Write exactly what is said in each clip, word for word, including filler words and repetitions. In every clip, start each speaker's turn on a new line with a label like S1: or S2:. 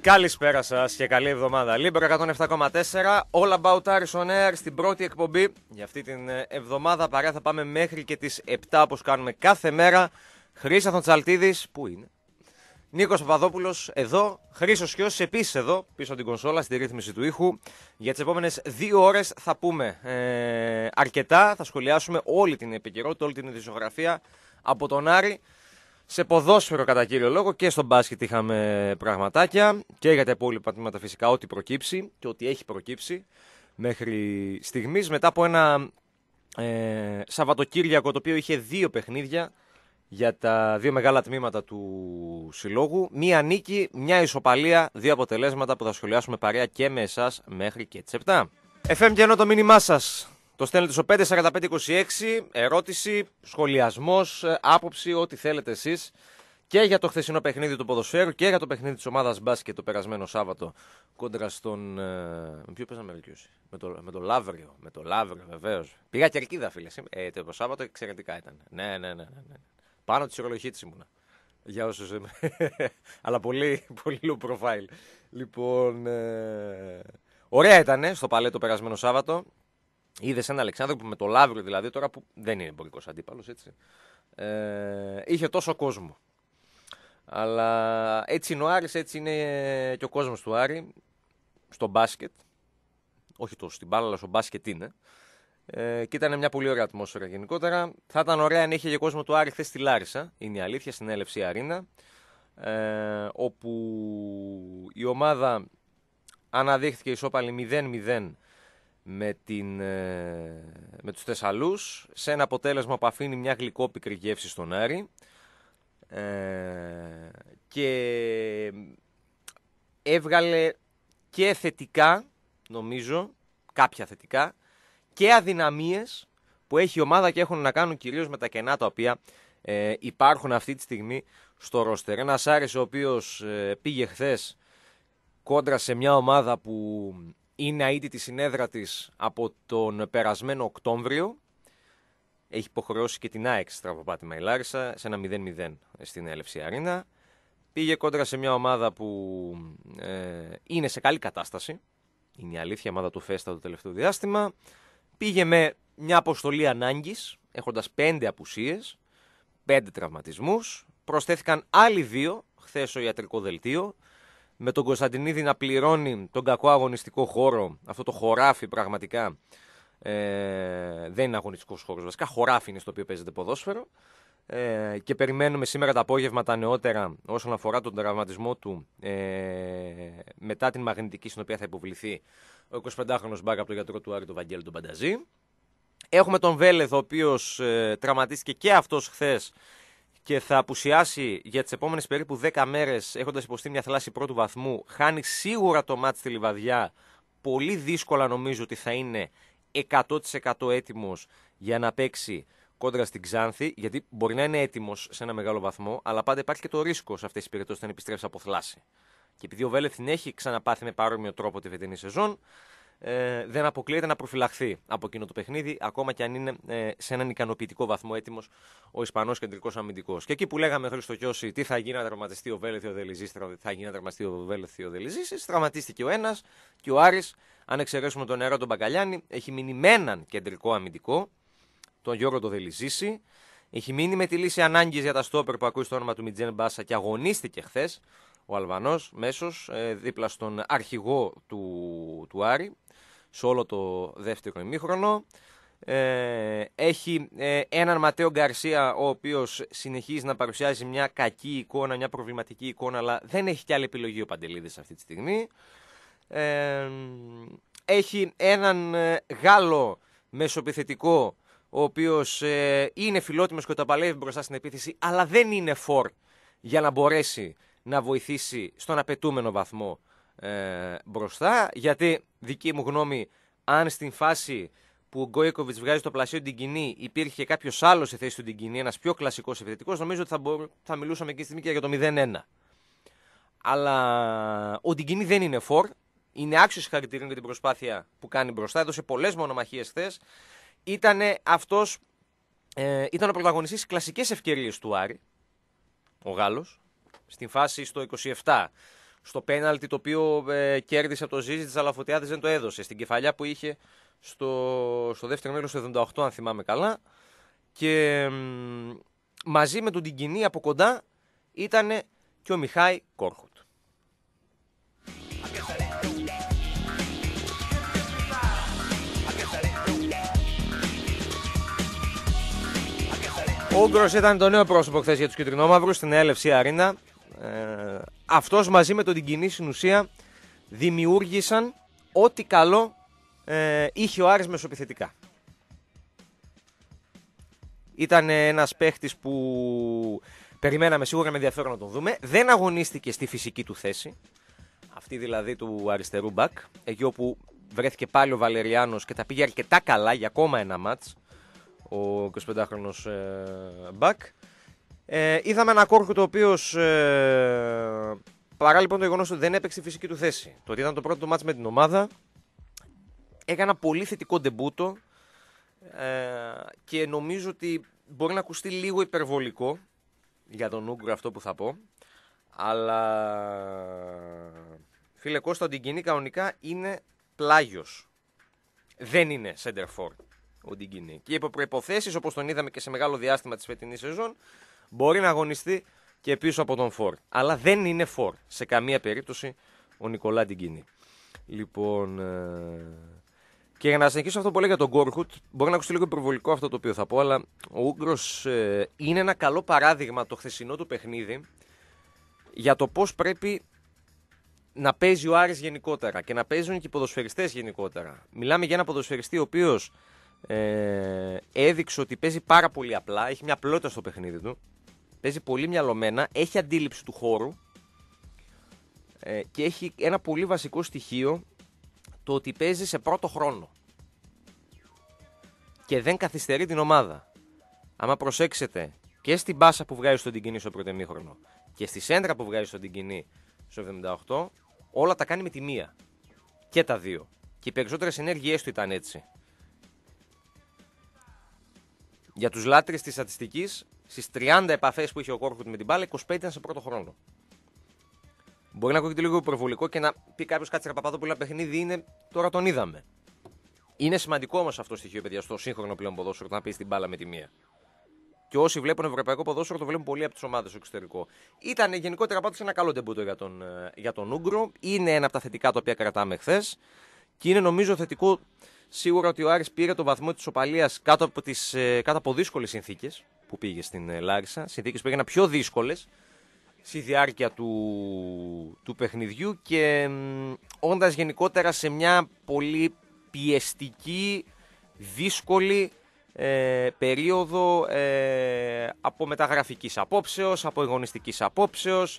S1: Καλησπέρα σας και καλή εβδομάδα. Λίμπερο εκατόν επτά κόμμα τέσσερα, All About Aris on Air στην πρώτη εκπομπή. Για αυτή την εβδομάδα παρέα θα πάμε μέχρι και τις επτά όπως κάνουμε κάθε μέρα. Χρήστος Τσαλτίδης, πού είναι? Νίκος Παπαδόπουλος εδώ. Χρήστος Κιώσης επίσης εδώ, πίσω από την κονσόλα, στη ρύθμιση του ήχου. Για τις επόμενες δύο ώρες θα πούμε ε, αρκετά. Θα σχολιάσουμε όλη την επικαιρότητα, όλη την ειδησιογραφία από τον Άρη. Σε ποδόσφαιρο κατά κύριο λόγο και στο μπάσκετ είχαμε πραγματάκια και για τα υπόλοιπα τμήματα φυσικά ό,τι προκύψει και ό,τι έχει προκύψει μέχρι στιγμής μετά από ένα ε, Σαββατοκύριακο το οποίο είχε δύο παιχνίδια για τα δύο μεγάλα τμήματα του συλλόγου. Μία νίκη, μια ισοπαλία, δύο αποτελέσματα που θα σχολιάσουμε παρέα και με εσάς μέχρι και τις επτά. εφ εμ και ενώ το μήνυμά σας. Το στέλνετε στο πέντε σαράντα πέντε είκοσι έξι, ερώτηση, σχολιασμός, άποψη, ό,τι θέλετε εσείς και για το χθεσινό παιχνίδι του ποδοσφαίρου και για το παιχνίδι της ομάδας μπάσκετ το περασμένο Σάββατο κόντρα στον... Με ποιο παίζαμε Μερικιούση? Με το, με το Λαύριο, με το Λαύριο βεβαίως. Πήγα Κερκίδα φίλε, ε, το Σάββατο εξαιρετικά ήταν. Ναι, ναι, ναι, ναι, ναι. Πάνω της ορολογίτης ήμουνα. Για όσους είμαι. Αλλά πολύ, πολύ low profile. Λοιπόν, ε... ωραία ήταν στο Παλέ το περασμένο Σάββατο. Είδε ένα Αλεξάνδρου που με το Λαύριο δηλαδή τώρα που δεν είναι εμπορικός αντίπαλος έτσι. Ε, είχε τόσο κόσμο. Αλλά έτσι είναι ο Άρης, έτσι είναι και ο κόσμος του Άρη στο μπάσκετ. Όχι τόσο στην μπάλα, αλλά στο μπάσκετ είναι. Ε, και ήταν μια πολύ ωραία ατμόσφαιρα γενικότερα. Θα ήταν ωραία αν είχε και κόσμο του Άρη χθες στη Λάρισα. Είναι η αλήθεια, στην Ελ Εφ Σι Αρίνα. Ε, όπου η ομάδα αναδείχθηκε ισόπαλη μηδέν μηδέν με, την, με τους Θεσσαλούς σε ένα αποτέλεσμα που αφήνει μια γλυκόπικρη γεύση στον Άρη ε, και έβγαλε και θετικά, νομίζω, κάποια θετικά και αδυναμίες που έχει η ομάδα και έχουν να κάνουν κυρίως με τα κενά τα οποία ε, υπάρχουν αυτή τη στιγμή στο ρόστερ. Ένας Άρης ο οποίος ε, πήγε χθες κόντρα σε μια ομάδα που είναι αίτητη στην έδρα της από τον περασμένο Οκτώβριο. Έχει υποχρεώσει και την ΑΕΚ στραβοπάτημα η Λάρισα σε ένα μηδέν μηδέν στην Ελ Εφ Σι Αρίνα. Πήγε κόντρα σε μια ομάδα που ε, είναι σε καλή κατάσταση. Είναι η αλήθεια, η ομάδα του Φέστα το τελευταίο διάστημα. Πήγε με μια αποστολή ανάγκης, έχοντας πέντε απουσίες, πέντε τραυματισμούς. Προσθέθηκαν άλλοι δύο χθες στο ιατρικό δελτίο. Με τον Κωνσταντινίδη να πληρώνει τον κακό αγωνιστικό χώρο, αυτό το χωράφι πραγματικά ε, δεν είναι αγωνιστικός χώρος, βασικά χωράφι είναι στο οποίο παίζεται ποδόσφαιρο ε, και περιμένουμε σήμερα το απόγευμα τα νεότερα όσον αφορά τον τραυματισμό του ε, μετά την μαγνητική στην οποία θα υποβληθεί ο εικοσιπεντάχρονος μπακ από τον γιατρό του Άρη, τον Βαγγέλη τον Πανταζή. Έχουμε τον Βέλεθ ο οποίος ε, τραυματίστηκε και αυτός χθες και θα απουσιάσει για τις επόμενες περίπου δέκα μέρες έχοντας υποστεί μια θλάση πρώτου βαθμού. Χάνει σίγουρα το μάτς στη Λιβαδιά. Πολύ δύσκολα νομίζω ότι θα είναι εκατό τοις εκατό έτοιμος για να παίξει κόντρα στην Ξάνθη, γιατί μπορεί να είναι έτοιμος σε ένα μεγάλο βαθμό, αλλά πάντα υπάρχει και το ρίσκο σε αυτές τις περιπτώσεις όταν επιστρέψει από θλάση. Και επειδή ο Βέλεθ την έχει ξαναπάθει με παρόμοιο τρόπο τη φετινή σεζόν, Ε, δεν αποκλείεται να προφυλαχθεί από εκείνο το παιχνίδι, ακόμα και αν είναι ε, σε έναν ικανοποιητικό βαθμό έτοιμος ο Ισπανός κεντρικός αμυντικός. Και εκεί που λέγαμε Χρήστο Κιώση τι θα γίνει να τραυματιστεί ο Βέλεθ ή ο Δελιζής, θα γίνει να τραυματιστεί ο Βέλεθ ή ο Δελιζής, τραυματίστηκε ο ένας και ο Άρης, αν εξαιρέσουμε τον νερό τον Μπακαλιάνη, έχει μείνει με έναν κεντρικό αμυντικό, τον Γιώργο τον Δελιζίση. Έχει μείνει με τη λύση ανάγκης για τα στόπερ που ακούει στο όνομα του Μιτζέν Μπάσα και αγωνίστηκε χθες ο Αλβανός μέσος ε, δίπλα στον αρχηγό του, του Άρη σε όλο το δεύτερο ημίχρονο. Ε, έχει ε, έναν Ματέο Γκαρσία ο οποίος συνεχίζει να παρουσιάζει μια κακή εικόνα, μια προβληματική εικόνα, αλλά δεν έχει κι άλλη επιλογή ο Παντελίδης αυτή τη στιγμή. Ε, έχει έναν ε, Γάλλο μεσοεπιθετικό ο οποίος ε, είναι φιλότιμος και το παλεύει μπροστά στην επίθεση, αλλά δεν είναι φορ για να μπορέσει να βοηθήσει στον απαιτούμενο βαθμό ε, μπροστά, γιατί δική μου γνώμη, αν στην φάση που ο Γκόικοβιτς βγάζει το πλασίο την κοινή υπήρχε κάποιος άλλος σε θέση του την κοινή, ένας πιο κλασικός επιθετικός, νομίζω ότι θα, μπο... θα μιλούσαμε εκεί στη στιγμή και για το μηδέν ένα. Αλλά ο Ντιγκινή δεν είναι φορ, είναι άξιος συγχαρητηρίων για την προσπάθεια που κάνει μπροστά, έδωσε πολλές μονομαχίες χθες. Ήταν αυτός, ε, ήταν ο πρωταγωνιστής στις κλασικές ευκαιρίες του Άρη, ο Γάλλος, στην φάση στο είκοσι επτά, Στο πέναλτι το οποίο ε, κέρδισε από το Ζίζη της Αλαφωτιάδης δεν το έδωσε. Στην κεφαλιά που είχε στο, στο δεύτερο μέλος του εβδομήντα οκτώ, αν θυμάμαι καλά. Και μ, μαζί με τον Τιγκινή από κοντά ήταν και ο Μιχάη Κόρχουτ. Ο Ούγκρος ήταν το νέο πρόσωπο χθες για τους κυτρινόμαυρους στην ελ εφ σι Αρίνα. Ε, αυτός μαζί με τον Τιγκινή στην ουσία δημιούργησαν ό,τι καλό ε, είχε ο Άρης μεσοεπιθετικά. Ήταν ένας παίχτης που περιμέναμε σίγουρα με ενδιαφέρον να τον δούμε. Δεν αγωνίστηκε στη φυσική του θέση, αυτή δηλαδή του αριστερού μπακ, εκεί όπου βρέθηκε πάλι ο Βαλεριάνος και τα πήγε αρκετά καλά για ακόμα ένα μάτς, ο εικοσιπεντάχρονος ε, μπακ. Ε, είδαμε ένα Κόρχουτ ο οποίος, ε, παρά λοιπόν το γεγονός ότι δεν έπαιξε στη φυσική του θέση, το ότι ήταν το πρώτο μάτς με την ομάδα, έκανε ένα πολύ θετικό ντεμπούτο ε, και νομίζω ότι μπορεί να ακουστεί λίγο υπερβολικό για τον Ούγκρο αυτό που θα πω, αλλά φίλε Κώστα, ο Τιγκινή κανονικά είναι πλάγιος, δεν είναι center for ο Τιγκινή, και υπό προϋποθέσεις όπως τον είδαμε και σε μεγάλο διάστημα της φετινής σεζόν μπορεί να αγωνιστεί και πίσω από τον φορ, αλλά δεν είναι φορ σε καμία περίπτωση ο Νικολά Τιγκινή. Λοιπόν, ε... και για να συνεχίσω αυτό που λέει για τον Κόρχουτ, μπορεί να ακουστεί λίγο υπερβολικό αυτό το οποίο θα πω, αλλά ο Ούγκρος ε, είναι ένα καλό παράδειγμα το χθεσινό του παιχνίδι για το πώς πρέπει να παίζει ο Άρης γενικότερα και να παίζουν και οι ποδοσφαιριστές γενικότερα. Μιλάμε για ένα ποδοσφαιριστή ο οποίος ε, έδειξε ότι παίζει πάρα πολύ απλά, έχει μια απλότητα στο παιχνίδι του, παίζει πολύ μυαλωμένα, έχει αντίληψη του χώρου ε, και έχει ένα πολύ βασικό στοιχείο, το ότι παίζει σε πρώτο χρόνο και δεν καθυστερεί την ομάδα. Άμα προσέξετε και στην μπάσα που βγάζει στον Τιγκινή στο πρώτο ημίχρονο και στη σέντρα που βγάζει στον Τιγκινή στο εβδομήντα οκτώ, όλα τα κάνει με τη μία και τα δύο, και οι περισσότερες ενέργειές του ήταν έτσι. Για τους λάτρεις της στατιστικής, στις τριάντα επαφές που είχε ο Κόρχουτ με την μπάλα, είκοσι πέντε ήταν σε πρώτο χρόνο. Μπορεί να ακούγεται λίγο υπερβολικό και να πει κάποιος, κάτσε ρε Παπαδόπουλο, ένα παιχνίδι είναι, τώρα τον είδαμε. Είναι σημαντικό όμως αυτό το στοιχείο, παιδιά, στο σύγχρονο πλέον ποδόσφαιρο, να πει την μπάλα με τη μία. Και όσοι βλέπουν ευρωπαϊκό ποδόσφαιρο το βλέπουν πολύ από τις ομάδες στο εξωτερικό. Ήταν γενικότερα πάντως ένα καλό ντεμπούτο για τον, για τον Ούγκρο. Είναι ένα από τα θετικά τα οποία κρατάμε χθες. Και είναι νομίζω θετικό σίγουρα ότι ο Άρης πήρε το βαθμό της ισοπαλίας κάτω από, τις, κάτω από δύσκολες συνθήκες που πήγε στην Λάρισα. Συνθήκες που έγιναν πιο δύσκολες στη διάρκεια του, του παιχνιδιού και όντας γενικότερα σε μια πολύ πιεστική, δύσκολη ε, περίοδο ε, από μεταγραφικής απόψεως, από εγωνιστικής απόψεως,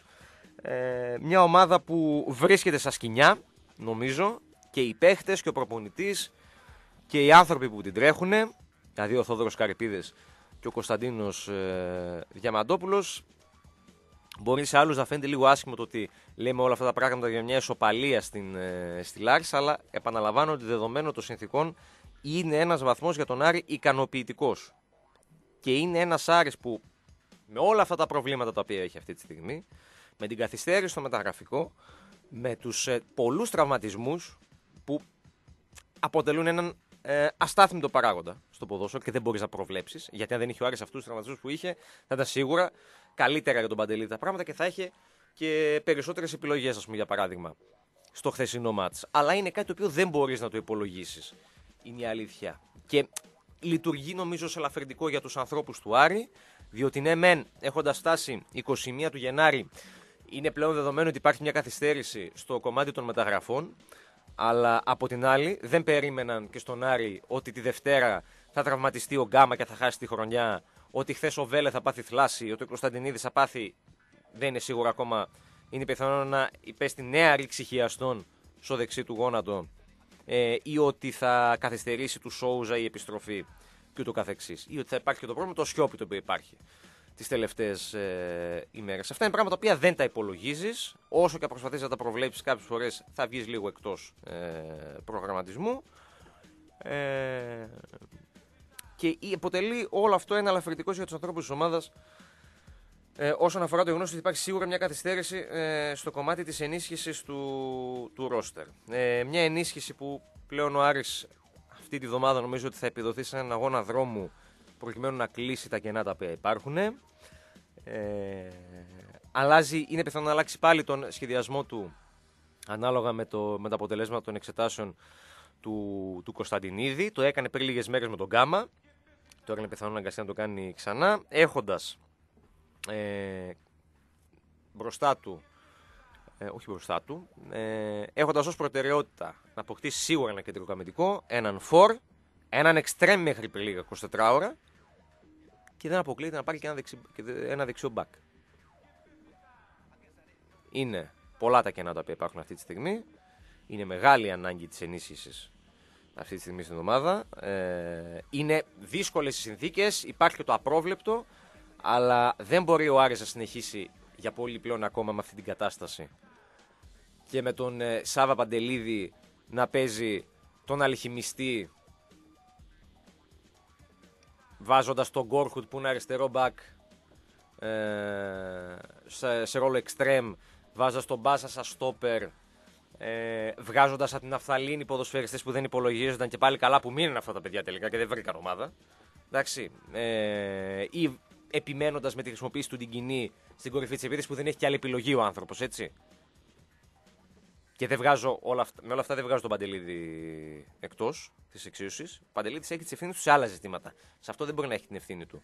S1: ε, μια ομάδα που βρίσκεται στα σκοινιά, νομίζω, και οι παίχτες και ο προπονητής και οι άνθρωποι που την τρέχουν, δηλαδή ο Θόδωρος Καρυπίδης και ο Κωνσταντίνος ε, Διαμαντόπουλος. Μπορεί σε άλλους να φαίνεται λίγο άσχημο το ότι λέμε όλα αυτά τα πράγματα για μια ισοπαλία στην, ε, στη Λάρισα, αλλά επαναλαμβάνω ότι δεδομένου των συνθηκών είναι ένας βαθμός για τον Άρη ικανοποιητικός. Και είναι ένας Άρης που με όλα αυτά τα προβλήματα τα οποία έχει αυτή τη στιγμή, με την καθυστέρηση στο μεταγραφικό, με τους ε, πολλούς τραυματισμούς που αποτελούν έναν ε, αστάθμητο παράγοντα στο ποδόσφαιρο και δεν μπορείς να προβλέψεις, γιατί αν δεν είχε ο Άρης αυτούς τους τραυματισμούς που είχε, θα ήταν σίγουρα καλύτερα για τον Παντελή τα πράγματα και θα είχε και περισσότερες επιλογές, ας πούμε, για παράδειγμα, στο χθεσινό μάτς. Αλλά είναι κάτι το οποίο δεν μπορείς να το υπολογίσεις. Είναι η αλήθεια. Και λειτουργεί νομίζω ως ελαφρυντικό για τους ανθρώπους του Άρη, διότι ναι, μεν έχοντας φτάσει εικοστή πρώτη του Γενάρη, είναι πλέον δεδομένο ότι υπάρχει μια καθυστέρηση στο κομμάτι των μεταγραφών. Αλλά από την άλλη δεν περίμεναν και στον Άρη ότι τη Δευτέρα θα τραυματιστεί ο Γκάμα και θα χάσει τη χρονιά, ότι χθες ο Βέλε θα πάθει θλάση, ότι ο Κωνσταντινίδης θα πάθει, δεν είναι σίγουρο ακόμα, είναι πιθανό να υπέστη νέα ρήξη χιαστών στο δεξί του γόνατο, ε, ή ότι θα καθυστερήσει του Σόουζα η επιστροφή και ούτω καθεξής, ή ότι θα υπάρχει και το πρόβλημα το Σιώπη το οποίο υπάρχει τις τελευταίες ε, ημέρες. Αυτά είναι πράγματα τα οποία δεν τα υπολογίζεις. Όσο και προσπαθείς να τα προβλέψεις, κάποιες φορές θα βγεις λίγο εκτός ε, προγραμματισμού. Ε, και αποτελεί όλο αυτό ένα ελαφρυντικό για τους ανθρώπους της ομάδας Ε, όσον αφορά το γεγονός ότι υπάρχει σίγουρα μια καθυστέρηση ε, στο κομμάτι της ενίσχυσης του, του ρόστερ. Ε, μια ενίσχυση που πλέον ο Άρης αυτή τη βδομάδα νομίζω ότι θα επιδοθεί σε έναν αγώνα δρόμου προκειμένου να κλείσει τα κενά τα οποία υπάρχουν. Ε, αλλάζει, είναι πιθανό να αλλάξει πάλι τον σχεδιασμό του ανάλογα με, το, με τα αποτελέσματα των εξετάσεων του, του Κωνσταντινίδη. Το έκανε πριν λίγες μέρες με τον Γκάμα. Τώρα είναι πιθανό να αγκαστεί να το κάνει ξανά. Έχοντας ε, μπροστά του, ε, όχι μπροστά του, ε, έχοντας ως προτεραιότητα να αποκτήσει σίγουρα ένα κεντρικό αμυντικό, έναν φορ, έναν εξτρέμ μέχρι πριν λίγα είκοσι τέσσερις ώρα και δεν αποκλείεται να πάρει και ένα, δεξι, και ένα δεξιό μπακ. Είναι πολλά τα κενά τα οποία υπάρχουν αυτή τη στιγμή. Είναι μεγάλη ανάγκη της ενίσχυσης αυτή τη στιγμή στην ομάδα. Ε, είναι δύσκολες οι συνθήκες, υπάρχει και το απρόβλεπτο, αλλά δεν μπορεί ο Άρης να συνεχίσει για πολύ πλέον ακόμα με αυτή την κατάσταση. Και με τον ε, Σάβα Παντελίδη να παίζει τον αλχημιστή, βάζοντας τον Γκόρχουτ που είναι αριστερό μπακ ε, σε, σε ρόλο εξτρέμ, βάζοντας τον Μπάσα σαν στόπερ, ε, βγάζοντας από την Αφθαλήνη ποδοσφαιριστές που δεν υπολογίζονταν και πάλι καλά που μείνουν αυτά τα παιδιά τελικά και δεν βρήκαν ομάδα. Εντάξει, ε, ή επιμένοντας με τη χρησιμοποίηση του την κοινή στην κορυφή της επίθεσης που δεν έχει και άλλη επιλογή ο άνθρωπος, έτσι. Και δεν βγάζω όλα αυτά, με όλα αυτά δεν βγάζω τον Παντελίδη εκτός της εξίσωσης. Ο Παντελίδης έχει τις ευθύνες του σε άλλα ζητήματα. Σε αυτό δεν μπορεί να έχει την ευθύνη του.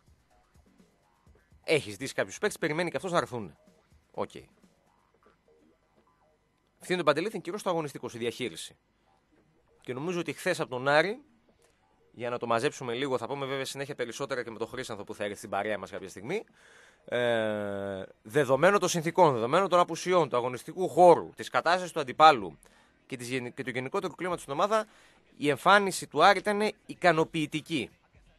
S1: Έχει ζητήσει κάποιους παίκτες, περιμένει και αυτός να έρθουν. Οκ. Okay. Ευθύνη του Παντελίδη είναι κυρίως το αγωνιστικό, στη διαχείριση. Και νομίζω ότι χθες από τον Άρη, για να το μαζέψουμε λίγο, θα πούμε βέβαια συνέχεια περισσότερα και με τον Χρήσανθο που θα έρθει στην παρέα μας κάποια στιγμή. Ε, δεδομένου των συνθήκων, δεδομένου των απουσιών, του αγωνιστικού χώρου, της κατάστασης του αντιπάλου και, της, και του γενικότερου κλίματος στην ομάδα, η εμφάνιση του Άρη ήταν ικανοποιητική.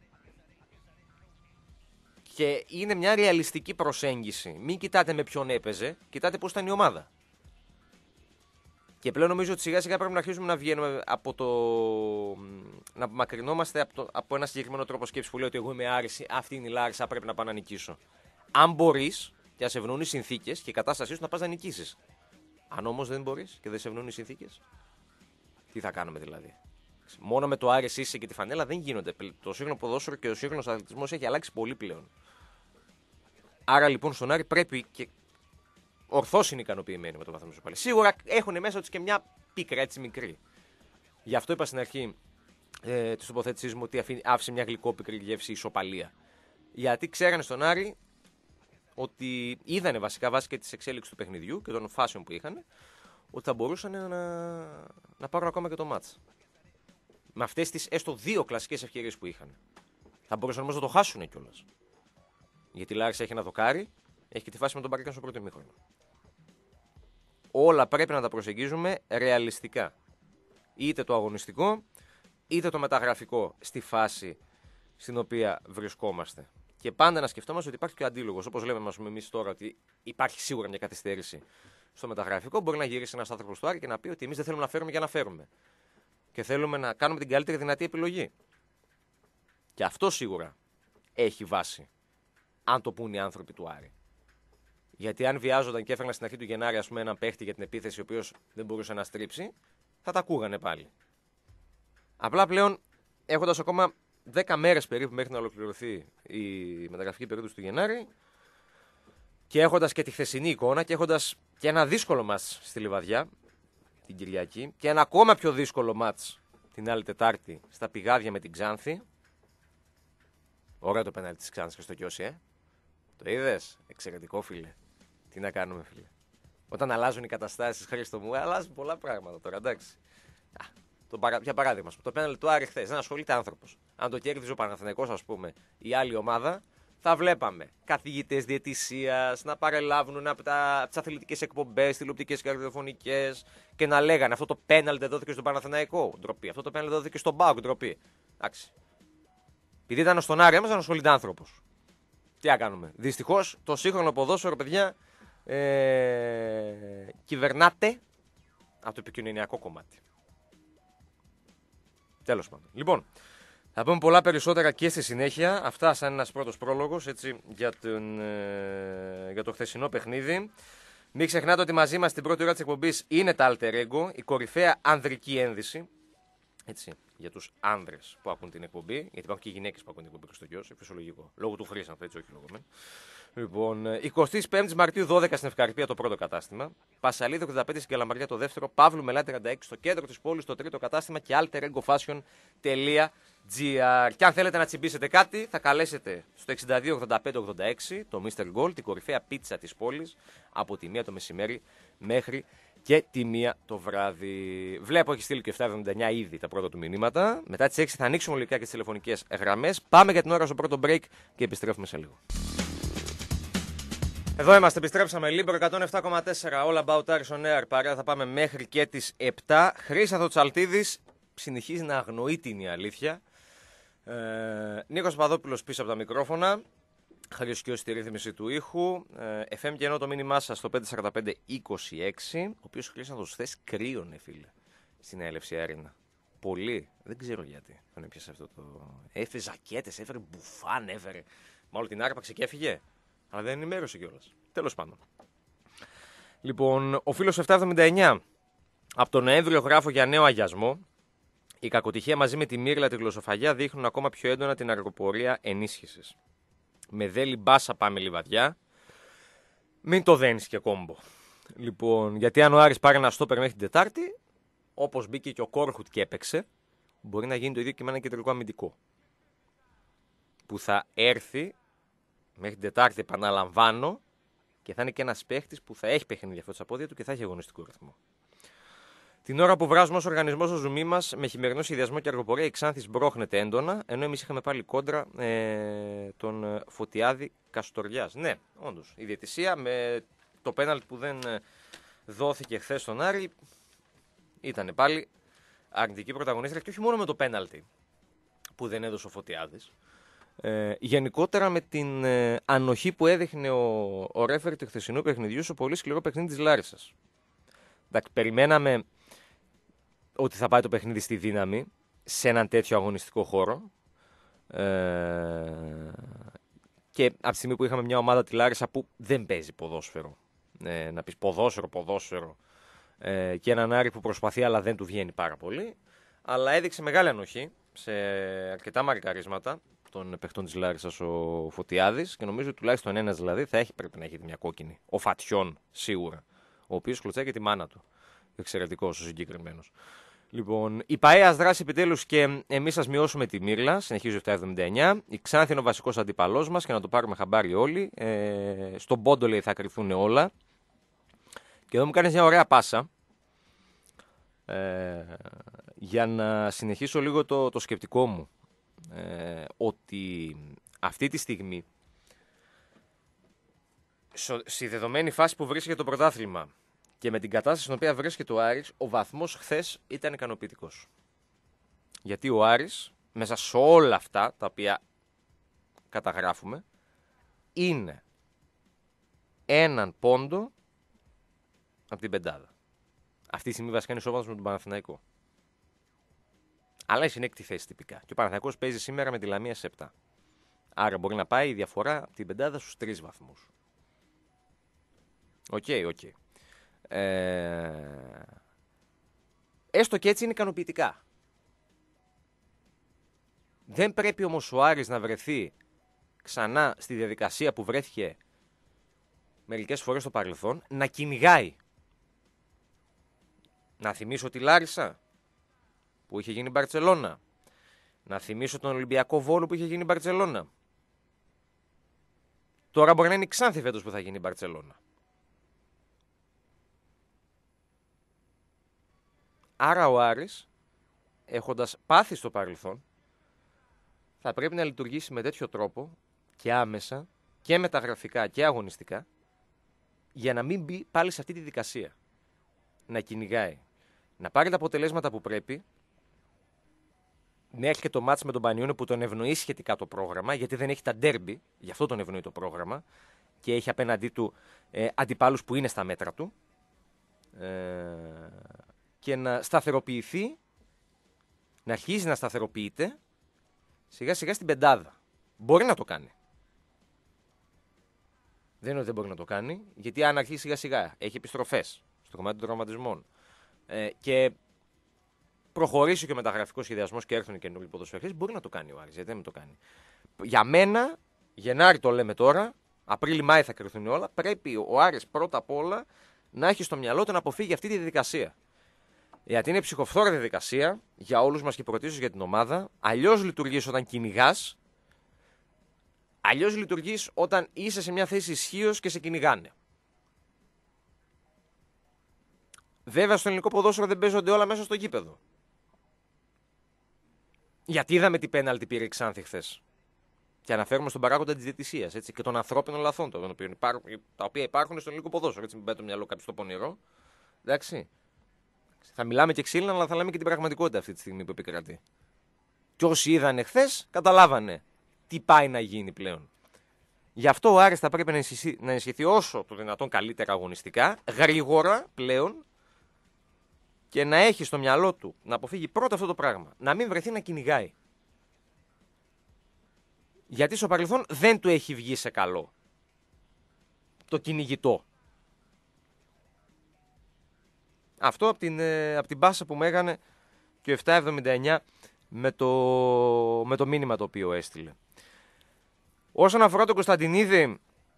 S1: Και είναι μια ρεαλιστική προσέγγιση. Μην κοιτάτε με ποιον έπαιζε, κοιτάτε πώς ήταν η ομάδα. Και πλέον νομίζω ότι σιγά σιγά πρέπει να αρχίσουμε να βγαίνουμε από το. Να απομακρυνόμαστε από, το... από ένα συγκεκριμένο τρόπο σκέψη που λέει ότι εγώ είμαι Άρης, αυτή είναι η Λάρισα, πρέπει να πάω να νικήσω. Αν μπορείς και ας ευνοούν οι συνθήκες και η κατάστασή σου να πας να νικήσεις. Αν όμως δεν μπορείς και δεν σε ευνοούν οι συνθήκες, τι θα κάνουμε δηλαδή. Μόνο με το Άρης είσαι και τη φανέλα δεν γίνονται. Το σύγχρονο ποδόσφαιρο και ο σύγχρονος αθλητισμός έχει αλλάξει πολύ πλέον. Άρα λοιπόν στον Άρη πρέπει και. Ορθώς είναι ικανοποιημένοι με το βαθμό του πάλι. Σίγουρα έχουν μέσα τους και μια πίκρα έτσι μικρή. Γι' αυτό είπα στην αρχή ε, τη τοποθέτησή μου ότι άφησε μια γλυκόπικρη γεύση ισοπαλία. Γιατί ξέρανε στον Άρη ότι είδανε βασικά βάσει και τη εξέλιξη του παιχνιδιού και των φάσεων που είχαν, ότι θα μπορούσαν να, να πάρουν ακόμα και το μάτς. Με αυτές τις έστω δύο κλασικές ευκαιρίες που είχαν. Θα μπορούσαν όμως να το χάσουν κιόλας. Γιατί η Λάρισα έχει ένα δοκάρι, έχει και τη φάση με τον Μπαρκάν στο πρώτο ημίχρονο. Όλα πρέπει να τα προσεγγίζουμε ρεαλιστικά. Είτε το αγωνιστικό, είτε το μεταγραφικό στη φάση στην οποία βρισκόμαστε. Και πάντα να σκεφτόμαστε ότι υπάρχει και ο αντίλογος. Όπως λέμε εμείς τώρα ότι υπάρχει σίγουρα μια καθυστέρηση στο μεταγραφικό, μπορεί να γυρίσει ένας άνθρωπος του Άρη και να πει ότι εμείς δεν θέλουμε να φέρουμε για να φέρουμε. Και θέλουμε να κάνουμε την καλύτερη δυνατή επιλογή. Και αυτό σίγουρα έχει βάση, αν το πούν οι άνθρωποι του Άρη. Γιατί αν βιάζονταν και έφεραν στην αρχή του Γενάρη ας πούμε, έναν παίχτη για την επίθεση, ο οποίος δεν μπορούσε να στρίψει, θα τα ακούγανε πάλι. Απλά πλέον, έχοντας ακόμα δέκα μέρες περίπου μέχρι να ολοκληρωθεί η μεταγραφική περίοδος του Γενάρη, και έχοντας και τη χθεσινή εικόνα και έχοντας και ένα δύσκολο μάτς στη Λιβαδιά την Κυριακή, και ένα ακόμα πιο δύσκολο μάτς την άλλη Τετάρτη στα Πηγάδια με την Ξάνθη. Ωραίο το πέναλτι της Ξάνθης και στο Κιώση, ε. Το είδες, εξαιρετικό φίλε. Τι να κάνουμε, φίλε. Όταν αλλάζουν οι καταστάσεις, Χρήστο μου, αλλάζουν πολλά πράγματα τώρα, εντάξει. Α, το παρα... Για παράδειγμα, το πέναλτι του Άρη χθες, δεν ασχολείται άνθρωπος. Αν το κέρδιζε ο Παναθηναϊκός, ας πούμε, η άλλη ομάδα, θα βλέπαμε καθηγητές διαιτησίας να παρελάβουν από τις αθλητικές εκπομπές, τηλεοπτικές και ραδιοφωνικές και να λέγανε αυτό το πέναλτι δόθηκε στον Παναθηναϊκό, ντροπή. Αυτό το πέναλτι δόθηκε στον ΠΑΟΚ, ντροπή. Εντάξει. Επειδή ήταν στον Άρη, έμαζαν ασχολείται άνθρωπος. Τι να κάνουμε. Δυστυχώς το σύγχρονο ποδόσφαιρο, παιδιά, ε, κυβερνάται από το επικοινωνιακό κομμάτι. Τέλος πάντων. Λοιπόν, Θα πούμε πολλά περισσότερα και στη συνέχεια. Αυτά σαν ένας πρώτος πρόλογος έτσι, για, τον, ε, για το χθεσινό παιχνίδι. Μην ξεχνάτε ότι μαζί μας στην πρώτη ώρα της εκπομπής είναι τα Alter Ego, η κορυφαία ανδρική ένδυση. Έτσι, για τους άνδρες που ακούν την εκπομπή, γιατί υπάρχουν και γυναίκες που ακούν την εκπομπή και στο γιος, φυσιολογικό. Λόγω του Χρήσανθ, έτσι, όχι λόγω μεν. Λοιπόν, εικοστή πέμπτη Μαρτίου δώδεκα στην Ευκαρπία το πρώτο κατάστημα. Πασαλίδη ογδόντα πέντε στην Καλαμαριά το δεύτερο. Παύλου Μελά τριάντα έξι στο κέντρο της πόλης το τρίτο κατάστημα και alteregofashion.gr. Και αν θέλετε να τσιμπήσετε κάτι, θα καλέσετε στο εξήντα δύο ογδόντα πέντε ογδόντα έξι το μίστερ Gold, την κορυφαία πίτσα της πόλης, από τη μία το μεσημέρι μέχρι και τη μία το βράδυ. Βλέπω έχει στείλει και επτά εβδομήντα εννιά ήδη τα πρώτα του μηνύματα. Μετά τις έξι θα ανοίξουμε ολικά και τις τηλεφωνικές γραμμές. Πάμε για την ώρα στο πρώτο break και επιστρέφουμε σε λίγο. Εδώ είμαστε, επιστρέψαμε. Λίμπρο εκατόν επτά κόμμα τέσσερα. All about Aris on Air. Παρέα θα πάμε μέχρι και τις επτά. Χρήσανθο Τσαλτίδης συνεχίζει να αγνοεί την αλήθεια. Ε, Νίκος Παδόπουλος πίσω από τα μικρόφωνα. Χαριοσκιός στη ρύθμιση του ήχου. Ε, εφ εμ και ενώ το μήνυμά σας στο πέντε σαράντα πέντε είκοσι έξι. Ο οποίος Χρήσανθος χθες κρύωνε, φίλε, στην έλευση Έρινα. Πολύ. Δεν ξέρω γιατί τον έπιασε αυτό το. Έφερε ζακέτες, έφερε μπουφάν, έφερε. Μάλλον την άρπαξε και έφυγε. Αλλά δεν ενημέρωσε κιόλας. Τέλος πάντων. Λοιπόν, ο φίλος επτακόσια εβδομήντα εννιά. Από τον Νοέμβριο γράφω για νέο αγιασμό. Η κακοτυχία μαζί με τη μύρλα τη γλωσσοφαγιά δείχνουν ακόμα πιο έντονα την αργοπορία ενίσχυσης. Με δέλη μπάσα πάμε λιβαδιά. Μην το δένεις και κόμπο. Λοιπόν, γιατί αν ο Άρης πάρει ένα στόπερ μέχρι την Τετάρτη, όπως μπήκε και ο Κόρχουτ και έπαιξε, μπορεί να γίνει το ίδιο και με ένα κεντρικό αμυντικό. Που θα έρθει μέχρι την Τετάρτη, επαναλαμβάνω, και θα είναι και ένας παίχτης που θα έχει παιχνίδι αυτό στα πόδια του και θα έχει αγωνιστικό ρυθμό. Την ώρα που βράζουμε ως οργανισμό στο ζουμί μας, με χειμερινό σχεδιασμό και αργοπορία, η Ξάνθης μπρόχνεται έντονα, ενώ εμείς είχαμε πάλι κόντρα ε, τον Φωτιάδη Καστοριάς. Ναι, όντως, η διαιτησία με το πέναλτι που δεν δόθηκε χθες στον Άρη ήταν πάλι αρνητική πρωταγωνίστρια και όχι μόνο με το πέναλτι που δεν έδωσε ο Φωτιάδης. Ε, γενικότερα με την ε, ανοχή που έδειχνε ο, ο ρέφερ του χθεσινού παιχνιδιού στο πολύ σκληρό παιχνίδι της Λάρισσας. Εντάξει, περιμέναμε ότι θα πάει το παιχνίδι στη δύναμη σε έναν τέτοιο αγωνιστικό χώρο. Ε, και από τη στιγμή που είχαμε μια ομάδα τη Λάρισα που δεν παίζει ποδόσφαιρο, ε, να πεις ποδόσφαιρο, ποδόσφαιρο, ε, και έναν Άρη που προσπαθεί αλλά δεν του βγαίνει πάρα πολύ, αλλά έδειξε μεγάλη ανοχή σε αρκετά μαρκαρίσματα των παιχτών της Λάρισσας ο Φωτιάδης και νομίζω τουλάχιστον ένας δηλαδή θα έχει, πρέπει να έχει μια κόκκινη. Ο Φατιών σίγουρα, ο οποίος κλωτσάει και τη μάνα του. Εξαιρετικός ο συγκεκριμένος. Λοιπόν, η ΠΑΕ ας δράσει επιτέλους και εμείς ας μειώσουμε τη μύρλα. Συνεχίζει επτακόσια εβδομήντα εννιά. Η Ξάνθη είναι ο βασικός αντίπαλός μας και να το πάρουμε χαμπάρι όλοι. Ε, στον πόντο λέει θα κρυφθούν όλα. Και εδώ μου κάνεις μια ωραία πάσα. Ε, για να συνεχίσω λίγο το, το σκεπτικό μου. Ε, ότι αυτή τη στιγμή στη δεδομένη φάση που βρίσκεται το πρωτάθλημα και με την κατάσταση στην οποία βρίσκεται ο Άρης, ο βαθμός χθες ήταν ικανοποιητικός. Γιατί ο Άρης, μέσα σε όλα αυτά τα οποία καταγράφουμε, είναι έναν πόντο από την πεντάδα. Αυτή τη στιγμή βασικά είναι ισόβαθμος με τον Παναθηναϊκό. Αλλά είναι στην έκτη θέση τυπικά. Και ο Παναθηναϊκός παίζει σήμερα με τη Λαμία σε επτά. Άρα μπορεί να πάει η διαφορά από την πεντάδα στους τρεις βαθμούς. Οκ, okay, οκ. Okay. Ε... Έστω και έτσι είναι ικανοποιητικά. Δεν πρέπει όμως ο Άρης να βρεθεί ξανά στη διαδικασία που βρέθηκε μερικές φορές στο παρελθόν, να κυνηγάει. Να θυμίσω τη Λάρισα που είχε γίνει Μπαρτσελώνα. Να θυμίσω τον Ολυμπιακό Βόλο που είχε γίνει Μπαρτσελώνα. Τώρα μπορεί να είναι η Ξάνθη φέτος που θα γίνει Μπαρτσελώνα. Άρα ο Άρης, έχοντας πάθει στο παρελθόν, θα πρέπει να λειτουργήσει με τέτοιο τρόπο και άμεσα και μεταγραφικά και αγωνιστικά για να μην μπει πάλι σε αυτή τη δικασία. Να κυνηγάει. Να πάρει τα αποτελέσματα που πρέπει. Μέχρι και το μάτς με τον Πανιούνιο που τον ευνοεί σχετικά το πρόγραμμα, γιατί δεν έχει τα ντέρμπι, γι' αυτό τον ευνοεί το πρόγραμμα και έχει απέναντί του ε, αντιπάλους που είναι στα μέτρα του. Ε, και να σταθεροποιηθεί, να αρχίζει να σταθεροποιείται σιγά σιγά στην πεντάδα. Μπορεί να το κάνει. Δεν είναι ότι δεν μπορεί να το κάνει, γιατί αν αρχίσει σιγά σιγά, έχει επιστροφές στο κομμάτι των τραυματισμών ε, και προχωρήσει και ο μεταγραφικός σχεδιασμός και έρθουν οι καινούργιοι ποδοσφαιριστές, μπορεί να το κάνει ο Άρης. Γιατί δεν το κάνει. Για μένα, Γενάρη το λέμε τώρα, Απρίλη-Μάη θα κρυθούν όλα. Πρέπει ο Άρης πρώτα απ' όλα να έχει στο μυαλό του να αποφύγει αυτή τη διαδικασία. Γιατί είναι ψυχοφθόρα διαδικασία για όλους μας και πρωτίστως για την ομάδα. Αλλιώς λειτουργείς όταν κυνηγάς. Αλλιώς λειτουργείς όταν είσαι σε μια θέση ισχύως και σε κυνηγάνε. Βέβαια στο ελληνικό ποδόσφαιρο δεν παίζονται όλα μέσα στο γήπεδο. Γιατί είδαμε τι πέναλτι πήρε η Ξάνθη χθες. Και αναφέρουμε στον παράγοντα της διαιτησίας και των ανθρώπινων λαθών των τα οποία υπάρχουν στο ελληνικό ποδόσφαιρο. Έτσι, μην πάει το μυαλό κάποιο στο πονηρό. Εντάξει. Θα μιλάμε και ξύλινα, αλλά θα λέμε και την πραγματικότητα αυτή τη στιγμή που επικρατεί. Και όσοι είδαν χθες, καταλάβανε τι πάει να γίνει πλέον. Γι' αυτό ο Άρης θα πρέπει να ενισχυθεί, να ενισχυθεί όσο το δυνατόν καλύτερα αγωνιστικά, γρήγορα πλέον και να έχει στο μυαλό του να αποφύγει πρώτα αυτό το πράγμα. Να μην βρεθεί να κυνηγάει. Γιατί στο παρελθόν δεν του έχει βγει σε καλό το κυνηγητό. Αυτό από την, από την πάσα που μου έκανε και ο επτά εβδομήντα εννιά με το, με το μήνυμα το οποίο έστειλε. Όσον αφορά τον Κωνσταντινίδη,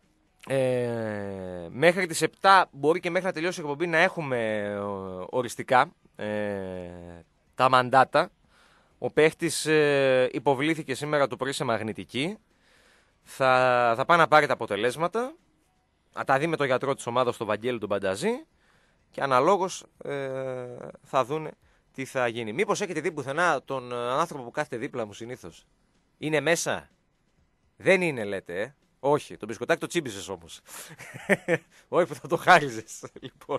S1: ε, μέχρι τις επτά μπορεί και μέχρι να τελειώσει η εκπομπή να έχουμε οριστικά ε, τα μαντάτα. Ο παίχτης ε, υποβλήθηκε σήμερα το πρωί σε μαγνητική. Θα, θα πάει να πάρει τα αποτελέσματα. Θα τα δει με τον γιατρό της ομάδας, τον Βαγγέλη τον Πανταζή. Και αναλόγως ε, θα δούνε τι θα γίνει. Μήπως έχετε δει πουθενά τον άνθρωπο που κάθεται δίπλα μου συνήθως? Είναι μέσα? Δεν είναι, λέτε, ε. Όχι, το μπισκοτάκι το τσίμπησες όμως. Όχι που θα το χάριζες, λοιπόν.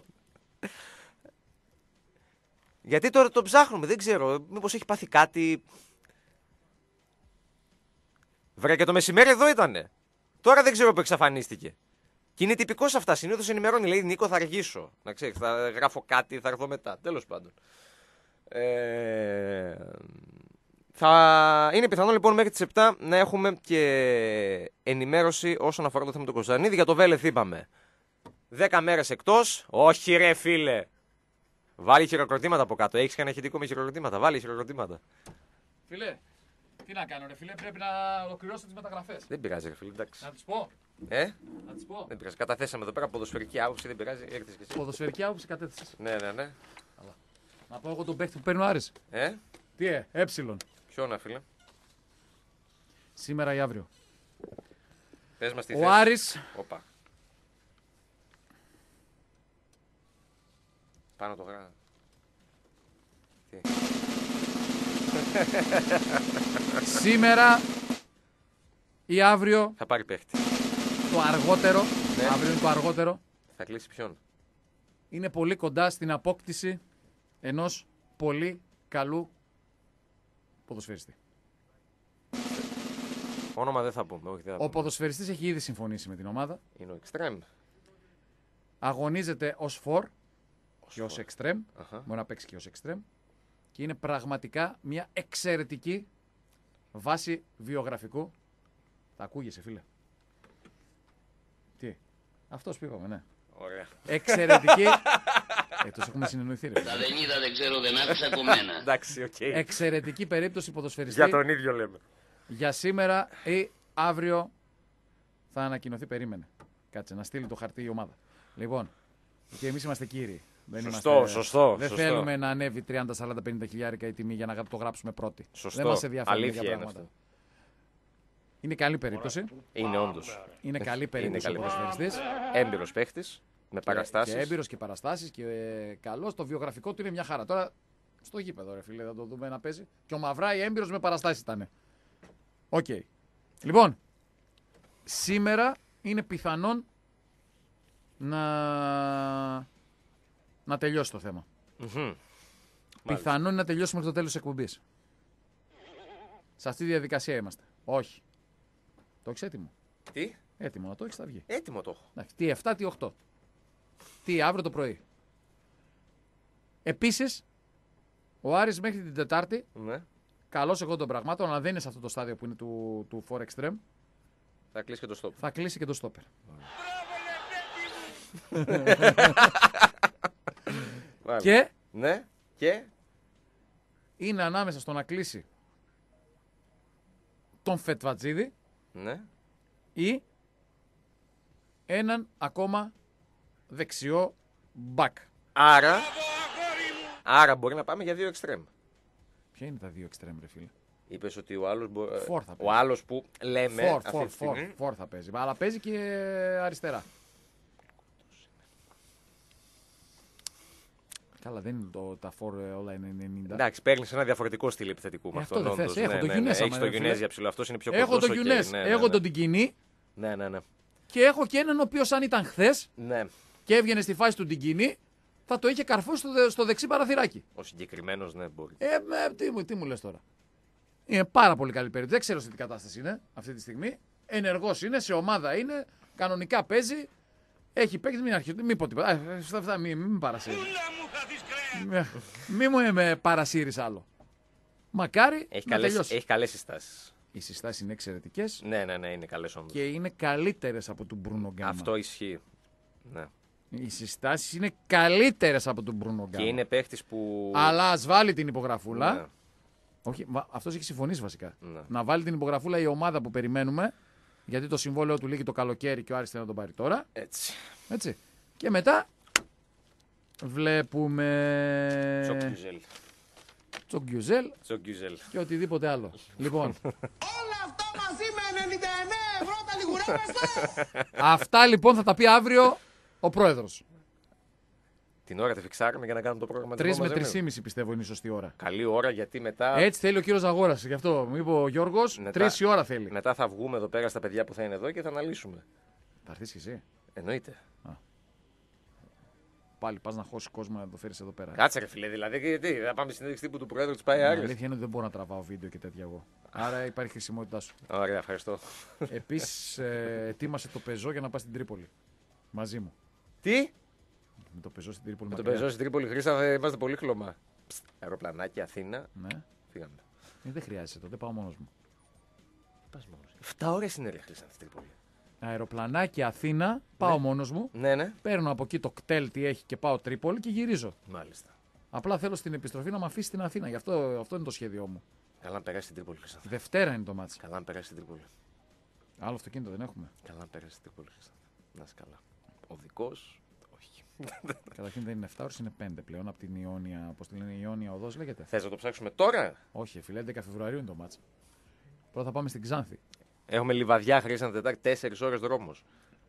S1: Γιατί τώρα το ψάχνουμε, δεν ξέρω. Μήπως έχει πάθει κάτι. Βρε, και το μεσημέρι εδώ ήτανε. Τώρα δεν ξέρω που εξαφανίστηκε. Και είναι τυπικό αυτά. Συνήθως ενημερώνει, λέει Νίκο, θα αργήσω. Να ξέρεις, θα γράφω κάτι, θα έρθω μετά. Τέλος πάντων. Ε... Θα είναι πιθανό λοιπόν μέχρι τις επτά να έχουμε και ενημέρωση όσον αφορά το θέμα του Κωνσταντινίδη. Για το Βέλεθ είπαμε. δέκα μέρες εκτός. Όχι, ρε φίλε. Βάλει χειροκροτήματα από κάτω. Έχεις κανένα ηχητικό με χειροκροτήματα? Βάλει χειροκροτήματα.
S2: Φίλε, τι να κάνω, ρε φίλε, πρέπει να ολοκληρώσω τις μεταγραφές.
S1: Δεν πειράζει, ρε φίλε, εντάξει.
S2: Να τις πω.
S1: Ε?
S2: Να τις πω.
S1: Δεν πειράζει. Καταθέσαμε εδώ πέρα ποδοσφαιρική άποψη, δεν πειράζει. Έρθεις και εσύ.
S2: Ποδοσφαιρική άποψη κατέθεσες.
S1: Ναι, ναι, ναι.
S2: Αλλά. Να πω εγώ τον παίχτη που παίρνει ο Άρης.
S1: Ε?
S2: Τι ε, έψιλον.
S1: Ποιο να, φίλε?
S2: Σήμερα ή αύριο.
S1: Πες μας τι
S2: Ο
S1: θες.
S2: Άρης.
S1: Οπα. Πάνω το γράμμα. Τι.
S2: Σήμερα ή αύριο.
S1: Θα πάρει παίχτη.
S2: Το αργότερο.
S1: Ναι.
S2: Αύριο είναι το αργότερο.
S1: Θα κλείσει ποιον?
S2: Είναι πολύ κοντά στην απόκτηση ενός πολύ καλού ποδοσφαιριστή.
S1: Όνομα δεν θα πούμε. Όχι, δεν θα
S2: Ο
S1: πούμε.
S2: ποδοσφαιριστής έχει ήδη συμφωνήσει με την ομάδα.
S1: Είναι ο Extreme.
S2: Αγωνίζεται ως φορ και ως
S1: φορ.
S2: extreme.
S1: Αχα.
S2: Μπορεί να παίξει και ως extreme. Και είναι πραγματικά μια εξαιρετική βάση βιογραφικού. Τα ακούγεσαι, φίλε. Τι. Αυτός που είπαμε, ναι.
S1: Ωραία.
S2: Εξαιρετική. Εκτός έχουμε συνεννοηθεί, ρε.
S3: Τα δεν είδα, δεν ξέρω, δεν άκουσα από μένα.
S1: Εντάξει, οκ.
S2: Εξαιρετική περίπτωση ποδοσφαιριστή.
S1: Για τον ίδιο λέμε.
S2: Για σήμερα ή αύριο θα ανακοινωθεί. Περίμενε. Κάτσε να στείλει το χαρτί η ομάδα. Λοιπόν, και εμείς είμαστε κύριοι. Δεν
S1: Σωστό,
S2: είμαστε...
S1: σωστό,
S2: Δεν
S1: σωστό.
S2: θέλουμε να ανέβει τριάντα, σαράντα, πενήντα χιλιάρικα η τιμή για να το γράψουμε πρώτοι.
S1: Σωστό.
S2: Δεν μας ενδιαφέρει
S1: Αλήθεια
S2: για
S1: είναι
S2: πράγματα.
S1: αυτό.
S2: Είναι καλή περίπτωση.
S1: Είναι όντως.
S2: Είναι καλή περίπτωση
S1: καλή
S2: ο ποδοσφαιριστής.
S1: Έμπειρος παίχτης. Με παραστάσεις.
S2: Και έμπειρος και παραστάσεις και ε, καλός. Το βιογραφικό του είναι μια χαρά. Τώρα στο γήπεδο, ρε φίλε, θα το δούμε να παίζει. Και ο Μαυράη έμπειρος με παραστάσεις ήταν. Οκ. Okay. Λοιπόν, σήμερα είναι πιθανόν να, να τελειώσει το θέμα.
S1: Mm-hmm.
S2: Πιθανόν είναι να τελειώσει μέχρι το τέλος της εκπομπής. Σε αυτή τη διαδικασία είμαστε. Όχι. Το έχεις έτοιμο.
S1: Τι?
S2: Έτοιμο να το έχεις, θα βγει.
S1: Έτοιμο το έχω.
S2: Εντάξει, τι επτά, τι οκτώ. Τι αύριο το πρωί. Επίσης, ο Άρης μέχρι την Τετάρτη
S1: Ναι.
S2: καλός εγώ των πραγμάτων, αλλά δεν είναι σε αυτό το στάδιο που είναι του, του φορ Extreme.
S1: Θα κλείσει και το stop.
S2: Θα κλείσει και το stopper. Και
S1: Ναι, και.
S2: είναι ανάμεσα στο να κλείσει τον Φετβατζίδη
S1: Ναι.
S2: ή έναν ακόμα δεξιό μπακ.
S1: Άρα. Άρα μπορεί να πάμε για δύο extreme.
S2: Ποια είναι τα δύο extreme, ρε φίλε?
S1: Είπες ότι ο άλλος, μπο...
S2: Φορ θα
S1: ο
S2: παίζει.
S1: άλλος που λέμε
S2: Φορ,
S1: αυτή
S2: φορ,
S1: τη
S2: φορ,
S1: στιγμή.
S2: φορ θα παίζει. Αλλά παίζει και αριστερά. Καλά, δεν είναι το, τα φορ όλα είναι ενενήντα.
S1: Εντάξει, παίρνεις ένα διαφορετικό στυλ επιθετικού με
S2: Ε,
S1: αυτόν.
S2: αυτό δεν
S1: όντως.
S2: θες. Έχω
S1: Ναι,
S2: το
S1: ναι,
S2: Γιουνές,
S1: ναι.
S2: άμα
S1: Έχεις
S2: είναι,
S1: το
S2: φίλε.
S1: Γιουνές ψηλό, αυτός είναι πιο
S2: Έχω
S1: κοντός.
S2: τον
S1: οκ,
S2: Γιουνές,
S1: ναι, ναι,
S2: έχω
S1: ναι.
S2: τον Τιγκινή
S1: Ναι, ναι, ναι.
S2: και έχω και έναν ο οποίος αν ήταν χθες
S1: Ναι,
S2: και έβγαινε στη φάση του Τιγκινή, θα το είχε καρφώσει στο, δε- στο δεξί παραθυράκι.
S1: ο συγκεκριμένος ναι μπορεί.
S2: Ε, με, τι, μου- τι μου λες τώρα. Είναι πάρα πολύ καλή περίπτωση. Δεν ξέρω σε τι κατάσταση είναι αυτή τη στιγμή. Ενεργός είναι, σε ομάδα είναι, κανονικά παίζει. Έχει παίξει, μην αρχίσει, μην πω τίποτα. Ε, Αυτά, αυτά, μην, μην με παρασύρει. Μη- Μη μου με παρασύρεις άλλο. Μακάρι
S1: Έχει
S2: να
S1: καλές,
S2: τελειώσει.
S1: έχει καλές συστάσεις.
S2: Οι συστάσεις είναι εξαιρετικές
S1: Ναι, ναι, ναι, είναι καλές όντως.
S2: και είναι καλύτερες από του Μπρούνο Γκάμα.
S1: Αυτό ισχύει. Ναι.
S2: Οι συστάσεις είναι καλύτερες από τον Μπρούνο Γκάμα.
S1: Και είναι παίχτης που.
S2: Αλλά ας βάλει την υπογραφούλα.
S1: Ναι,
S2: Όχι, μα- αυτός έχει συμφωνήσει βασικά.
S1: ναι.
S2: Να βάλει την υπογραφούλα η ομάδα που περιμένουμε. Γιατί το συμβόλαιο του λύγει το καλοκαίρι και ο Άρης θέλει να τον πάρει τώρα.
S1: Έτσι.
S2: Έτσι. Και μετά βλέπουμε.
S1: Τσοκιουζέλ.
S2: Τσοκιουζέλ
S1: Τσοκιουζέλ.
S2: και οτιδήποτε άλλο. Λοιπόν,
S4: Όλα αυτά μαζί με ενενήντα εννέα ευρώ τα λιγουρεύεστε.
S2: αυτά λοιπόν θα τα πει αύριο ο πρόεδρος.
S1: Την ώρα τη φιξάρουμε για να κάνουμε το πρόγραμμα.
S2: Τρεις με
S1: μαζί.
S2: τρεις πιστεύω είναι η σωστή ώρα.
S1: Καλή ώρα γιατί μετά.
S2: Έτσι θέλει ο κύριος Ζαγόρας. Γι' αυτό μου είπε ο Γιώργος,
S1: Μετά-
S2: τρεις η ώρα θέλει.
S1: Μετά θα βγούμε εδώ πέρα στα παιδιά που θα είναι εδώ και θα αναλύσουμε.
S2: Θα έρθεις και εσύ.
S1: Εννοείται.
S2: Πάλι πας να χώσεις κόσμο να το φέρεις εδώ πέρα.
S1: Κάτσε ρε φίλε, δηλαδή γιατί θα πάμε στη συνέντευξη τύπου του Προέδρου τη ΠΑΕ
S2: Η
S1: Άρης.
S2: αλήθεια είναι ότι δεν μπορώ να τραβάω βίντεο και τέτοια εγώ. Άρα υπάρχει χρησιμότητά σου.
S1: Ωραία, ευχαριστώ.
S2: Επίσης, ε, ετοίμασε το πεζό για να πας στην Τρίπολη. Μαζί μου.
S1: Τι?
S2: Με το πεζό στην Τρίπολη.
S1: Με τον
S2: μακριά.
S1: πεζό στην Τρίπολη Χρήστα θα είμαστε πολύ χλωμά. Ψτ, αεροπλανάκι Αθήνα.
S2: Ναι.
S1: Φύγαμε.
S2: Ε, δεν χρειάζεται τότε, πάω μόνος μου.
S1: Πας μόνος. Εφτά ώρες είναι ρε Χρήστα στην Τρίπολη.
S2: Αεροπλανάκι Αθήνα, πάω μόνος μου.
S1: Ναι, ναι.
S2: Παίρνω από εκεί το κτέλ τι έχει και πάω Τρίπολη και γυρίζω.
S1: Μάλιστα.
S2: Απλά θέλω στην επιστροφή να με αφήσει στην Αθήνα. Γι' αυτό, αυτό είναι το σχέδιό μου.
S1: Καλά να περάσει στην Τρίπολη Χρήστα.
S2: Δευτέρα είναι το μάτσι.
S1: Καλά να περάσει στην Τρίπολη.
S2: Άλλο αυτοκίνητο δεν έχουμε.
S1: Καλά να περάσει στην Τρίπολη Χρήστα. Να είσαι καλά. Οδικός. Όχι.
S2: Καταρχήν δεν είναι εφτά ώρες, είναι πέντε πλέον από την Ιόνια. Πώς τη λένε, η Ιόνια Οδός λέγεται.
S1: Θες να το ψάξουμε τώρα?
S2: Όχι, φίλε, έντεκα Φεβρουαρίου είναι το μάτς. Πρώτα θα πάμε στην Ξάνθη.
S1: Έχουμε λιβαδιά Χρήστα Τετάρτη, τέσσερις ώρες δρόμος.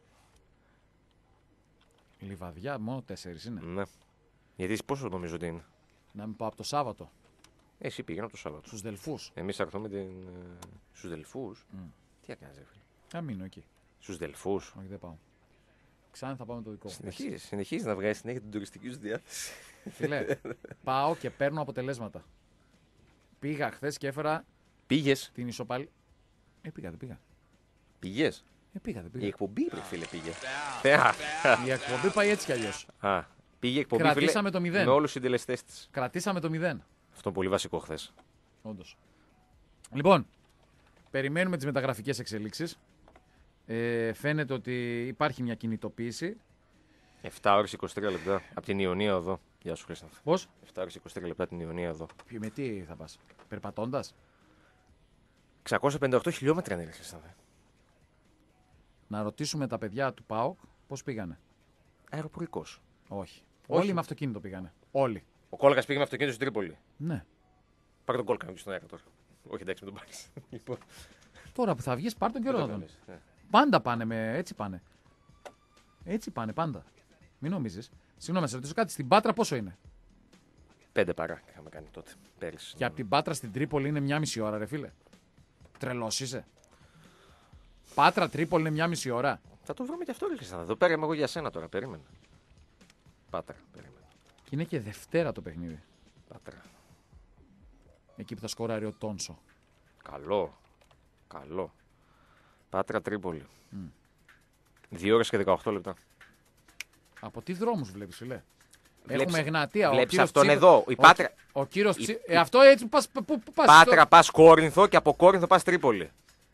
S2: Λιβαδιά, μόνο τέσσερις είναι.
S1: Ναι. Γιατί εσύ πόσο νομίζω ότι είναι.
S2: Να μην πάω από το Σάββατο
S1: Εσύ πήγαινα το Σάββατο.
S2: στους Δελφούς.
S1: Εμείς θα έρθουμε την... ε, στους Δελφούς.
S2: Mm.
S1: Τι έκανες ρε φίλε.
S2: Να μείνω εκεί.
S1: Στους Δελφούς.
S2: Όχι, δεν πάω. Ξάνθη θα πάμε το δικό μου.
S1: Συνεχίζεις, συνεχίζεις να βγάζεις συνέχεια την τουριστική σου διάθεση.
S2: Φίλε, πάω και παίρνω αποτελέσματα. Πήγα χθε και έφερα
S1: Πήγες.
S2: την ισοπαλή. Ε, πήγα, δεν πήγα.
S1: Πήγες.
S2: Ε, πήγα, δεν
S1: Η
S2: πήγα.
S1: εκπομπή ρε φίλε πήγε. Θεά.
S2: Η εκπομπή πάει έτσι κι αλλιώς.
S1: Α, πήγε η εκπομπή
S2: Κρατήσαμε
S1: φίλε,
S2: το μηδέν.
S1: με όλους τους συντελεστές της.
S2: Κρατήσαμε το μηδέν.
S1: Αυτό είναι πολύ βασικό χθες.
S2: Όντως. Λοιπόν, περιμένουμε τις μεταγραφικές εξελίξεις. Ε, φαίνεται ότι υπάρχει μια κινητοποίηση.
S1: επτά ώρες είκοσι τρία λεπτά από την Ιωνία Οδό. Γεια σου Χρήστανθ.
S2: Πώς?
S1: επτά ώρες είκοσι τρία λεπτά από την Ιωνία Οδό.
S2: Ποιο- Με τι θα πας, περπατώντας.
S1: εξακόσια πενήντα οκτώ χιλιόμετρα είναι ρε Χρήστανθ.
S2: Να ρωτήσουμε τα παιδιά του ΠΑΟΚ πώς πήγανε.
S1: Αεροπορικός.
S2: Όχι.
S1: Όχι.
S2: Όλοι με αυτοκίνητο πήγανε. Όλοι.
S1: Ο Κόλκας πήγε με αυτοκίνητο στην Τρίπολη.
S2: Ναι.
S1: Πάρε τον Κόλκα να βγει στον αέρα τώρα. Όχι εντάξει με τον πάρεις. Λοιπόν,
S2: Τώρα που θα βγεις, πάρ' τον καιρό να τον.
S1: κάνεις, ναι.
S2: Πάντα πάνε με. Έτσι πάνε. Έτσι πάνε πάντα. Μην νομίζεις. Συγγνώμη, να σε ρωτήσω κάτι. Στην Πάτρα πόσο είναι?
S1: Πέντε παρά είχαμε κάνει τότε. Πέρυσι.
S2: Και από την Πάτρα στην Τρίπολη είναι μια μισή ώρα, ρε φίλε. Τρελός είσαι. Πάτρα Τρίπολη είναι μια μισή ώρα.
S1: Θα το βρούμε και αυτό ρε Χρήστανθ. Εδώ πέρα είμαι εγώ για σένα τώρα. Περίμενε. Πάτρα. Περίμενε.
S2: Και είναι και Δευτέρα το παιχνίδι.
S1: Πάτρα.
S2: Εκεί που θα σκοράρει ο Τόνσο.
S1: Καλό. Καλό. Πάτρα Τρίπολη. δύο ώρες και δεκαοκτώ λεπτά.
S2: Από τι δρόμους βλέπεις, φίλε? Έχουμε
S1: Βλέπεις-
S2: Εγνατία. ο
S1: βλέπεις
S2: κύριος
S1: αυτόν
S2: Τσίπρας-
S1: εδώ, η
S2: ο-
S1: Πάτρα-
S2: Ο κύριος
S1: η-
S2: Τσι- ε, αυτό έτσι πας, πού, πού πας,
S1: Πάτρα,
S2: στο-
S1: πας Κόρινθο και από Κόρινθο πας Τρίπολη.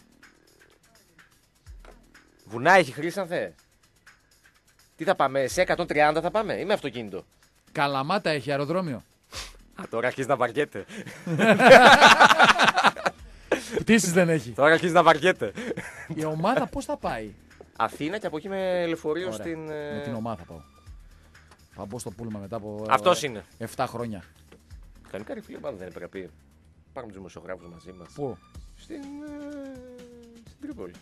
S1: Βουνά έχει Χρήσανθε. Τι θα πάμε, σε εκατόν τριάντα θα πάμε ή με αυτοκίνητο.
S2: Καλαμάτα έχει αεροδρόμιο.
S1: Α, τώρα αρχίζει να βαριέται.
S2: Πτήσεις δεν έχει.
S1: Τώρα αρχίζει να βαριέται.
S2: Η ομάδα πώς θα πάει.
S1: Αθήνα και από εκεί με λεωφορείο
S2: Ωραία.
S1: στην. ε,
S2: Με την ομάδα θα πάω. Θα μπω στο πούλμα μετά από
S1: Αυτός είναι.
S2: επτά χρόνια.
S1: Κανονικά ρε φίλε, μάλλον δεν έπρεπε να πει. Πάρουμε του δημοσιογράφου μαζί μα.
S2: Πού?
S1: Στην. ε, στην Τρίπολη.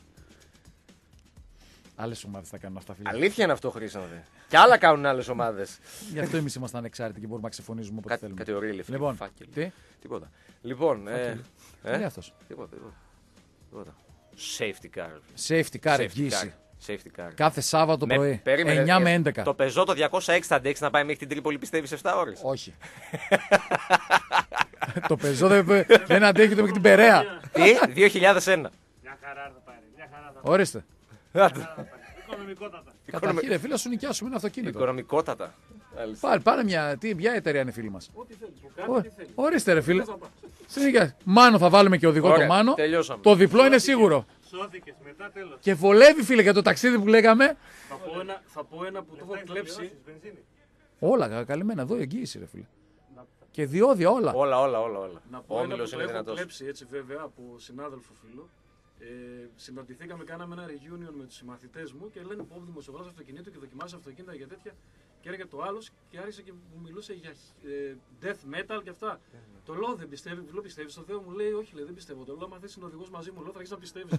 S2: Άλλες ομάδες θα κάνουν αυτά, φίλε.
S1: Αλήθεια είναι αυτό, Χρήσανθε. Και άλλα κάνουν άλλε ομάδε.
S2: Γι' αυτό εμείς είμαστε ανεξάρτητοι και μπορούμε να ξεφωνίζουμε όποτε
S1: Κάτι
S2: θέλουμε.
S1: κατηγορία φίλε.
S2: Λοιπόν,
S1: Φάκελοι.
S2: τι?
S1: Τίποτα. Λοιπόν. Ε,
S2: Τι είναι
S1: ε,
S2: αυτός.
S1: τίποτα, τίποτα. τίποτα. Safety car.
S2: Safety car,
S1: Safety
S2: εγγύηση.
S1: car. Safety car.
S2: Κάθε Σάββατο
S1: Με-
S2: πρωί.
S1: περίμενε,
S2: εννιά
S1: ε,
S2: με έντεκα.
S1: Το πεζό το διακόσια έξι θα αντέξει να πάει μέχρι την Τρίπολη, πιστεύει, επτά ώρες.
S2: Όχι. Το πεζό δεν, δεν αντέχει ούτε μέχρι την Περαία.
S1: Τι, δύο χιλιάδες ένα.
S5: Μια χαρά θα πάρει. Μια χαρά θα πάρει.
S2: Ορίστε.
S5: Οικονομικότατα.
S2: Καταρχήν, ρε φίλε, σου νοικιάσουμε ένα αυτοκίνητο.
S1: Οικονομικότατα.
S2: Πάλι, πάνε μια. Τι, ποια εταιρεία είναι φίλη μα.
S5: Ό,τι θέλει. Που κάνει, τι θέλει.
S2: Ορίστε, ρε φίλε. Συνοικιά. Μάνο θα βάλουμε και οδηγό
S1: Ωραία,
S2: το Μάνο.
S1: τελειώσαμε.
S2: Το διπλό είναι σίγουρο.
S5: Σώθηκες. Μετά τέλος.
S2: Και βολεύει, φίλε, για το ταξίδι που λέγαμε.
S5: Θα πω ένα, θα πω ένα που το έχω κλέψει.
S2: Όλα κα- καλυμμένα. Εδώ η εγγύηση, ρε φίλε. Και διόδια όλα.
S1: Όλα, όλα, όλα. όλα.
S5: Να
S1: Ο
S5: πω ένα που
S1: Όμιλος
S5: το
S1: είναι
S5: έχω
S1: δυνατός.
S5: κλέψει έτσι βέβαια από συνάδελφο φίλο. Ε, συναντηθήκαμε, κάναμε ένα reunion με τους συμμαθητές μου και λένε πω δημοσιογράφος αυτοκινήτου και δοκιμάζει αυτοκίνητα για τέτοια. Και έρχεται το άλλος και άρχισε και μου μιλούσε για ε, death metal και αυτά. Το λέω δεν πιστεύει, λέω πιστεύει στο Θεό, μου λέει όχι, λέει, δεν πιστεύω. Το λέω, άμα θες συνοδηγός μαζί μου, λέω θα αρχίσει να πιστεύεις.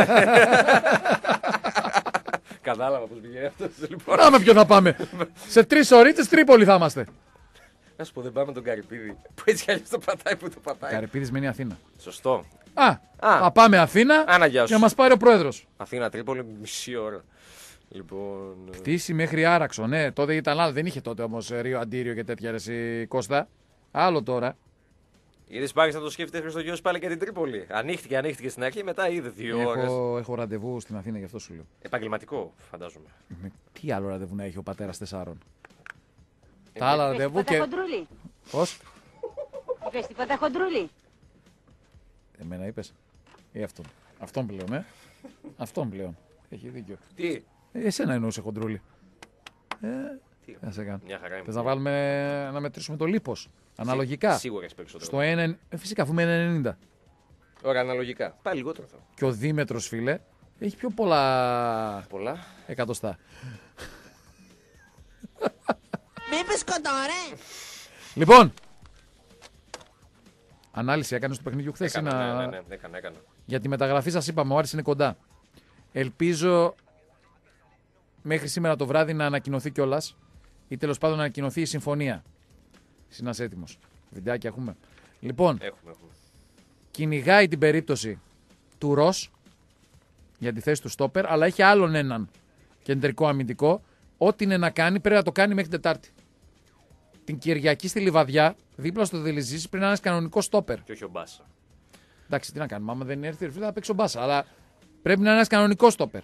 S1: Κατάλαβα πώς πηγαίνει αυτό. Λοιπόν,
S2: Να με ποιο θα πάμε. Σε τρεις ωρίτες Τρίπολη θα είμαστε.
S1: να σου πω, δεν πάμε τον Καρυπίδη. Που έτσι κι αλλιώς το πατάει που το πατάει.
S2: Καρυπίδης μένει Αθήνα.
S1: Σωστό.
S2: Α,
S1: Α.
S2: θα πάμε Αθήνα
S1: Άναγιά
S2: και
S1: σου.
S2: να μας πάρει ο πρόεδρος.
S1: Αθήνα Τρίπολη μισή ώρα. Λοιπόν. ε,
S2: Πτήση μέχρι Άραξο, ναι, τότε ήταν άλλο. Δεν είχε τότε όμως Ρίο Αντίριο και τέτοια ρε εσύ, Κώστα. Άλλο τώρα.
S1: Είδες πάλι να το σκέφτεται Χριστογιός πάλι και την Τρίπολη. Ανοίχτηκε, ανοίχτηκε στην αρχή, μετά είδε δύο ώρες.
S2: Έχω, έχω ραντεβού στην Αθήνα, γι' αυτό σου λέω.
S1: Επαγγελματικό, φαντάζομαι.
S2: Με τι άλλο ραντεβού να έχει ο πατέρας τεσσάρων.
S1: Ε,
S2: Τα άλλα
S6: Είπες
S2: ραντεβού
S6: τίποτα
S2: και.
S6: χοντρούλι.
S2: Πώς?
S6: Είπες τίποτα χοντρούλι.
S2: Εμένα είπες. Ή αυτόν. Αυτόν πλέον, ε. Αυτόν πλέον. Έχει δίκιο.
S1: Τι,
S2: Ε, εσένα εννοούσε χοντρούλι. Ε,
S1: Τι?
S2: τι να σε κάνω.
S1: μια χαρά
S2: Θες
S1: είναι.
S2: να βάλουμε να μετρήσουμε το λίπος. Αναλογικά.
S1: Σίγουρα έχει περισσότερο.
S2: Στο ένα. Ε, φυσικά, αφού είμαι ένα ενενήντα.
S1: Ωραία, αναλογικά. Πάλι λιγότερο θα.
S2: Και ο δίμετρος, φίλε, έχει πιο πολλά
S1: Πολλά.
S2: εκατοστά.
S4: Μη πεις κοντόρε.
S2: Λοιπόν, ανάλυση έκανε στο παιχνίδι χθε.
S1: Έκανα, ναι, ναι, ναι, έκανα, έκανα.
S2: Για τη μεταγραφή σας είπαμε, ο Άρης είναι κοντά. Ελπίζω μέχρι σήμερα το βράδυ να ανακοινωθεί κιόλα ή τέλος πάντων να ανακοινωθεί η συμφωνία. Εσύ να είσαι έτοιμος. Βιντεάκι έχουμε. Λοιπόν,
S1: Έχουμε, έχουμε.
S2: κυνηγάει την περίπτωση του Ρος για τη θέση του στόπερ, αλλά έχει άλλον έναν κεντρικό αμυντικό. Ό,τι είναι να κάνει πρέπει να το κάνει μέχρι Τετάρτη. Την Κυριακή στη Λιβαδιά, δίπλα στο Δελιζής, πρέπει να είναι ένας κανονικός στόπερ.
S1: Και όχι ο Μπάσα.
S2: Εντάξει, τι να κάνουμε, άμα δεν έρθει, φίλε, θα παίξει ο Μπάσα. Αλλά πρέπει να είναι ένας κανονικός στόπερ.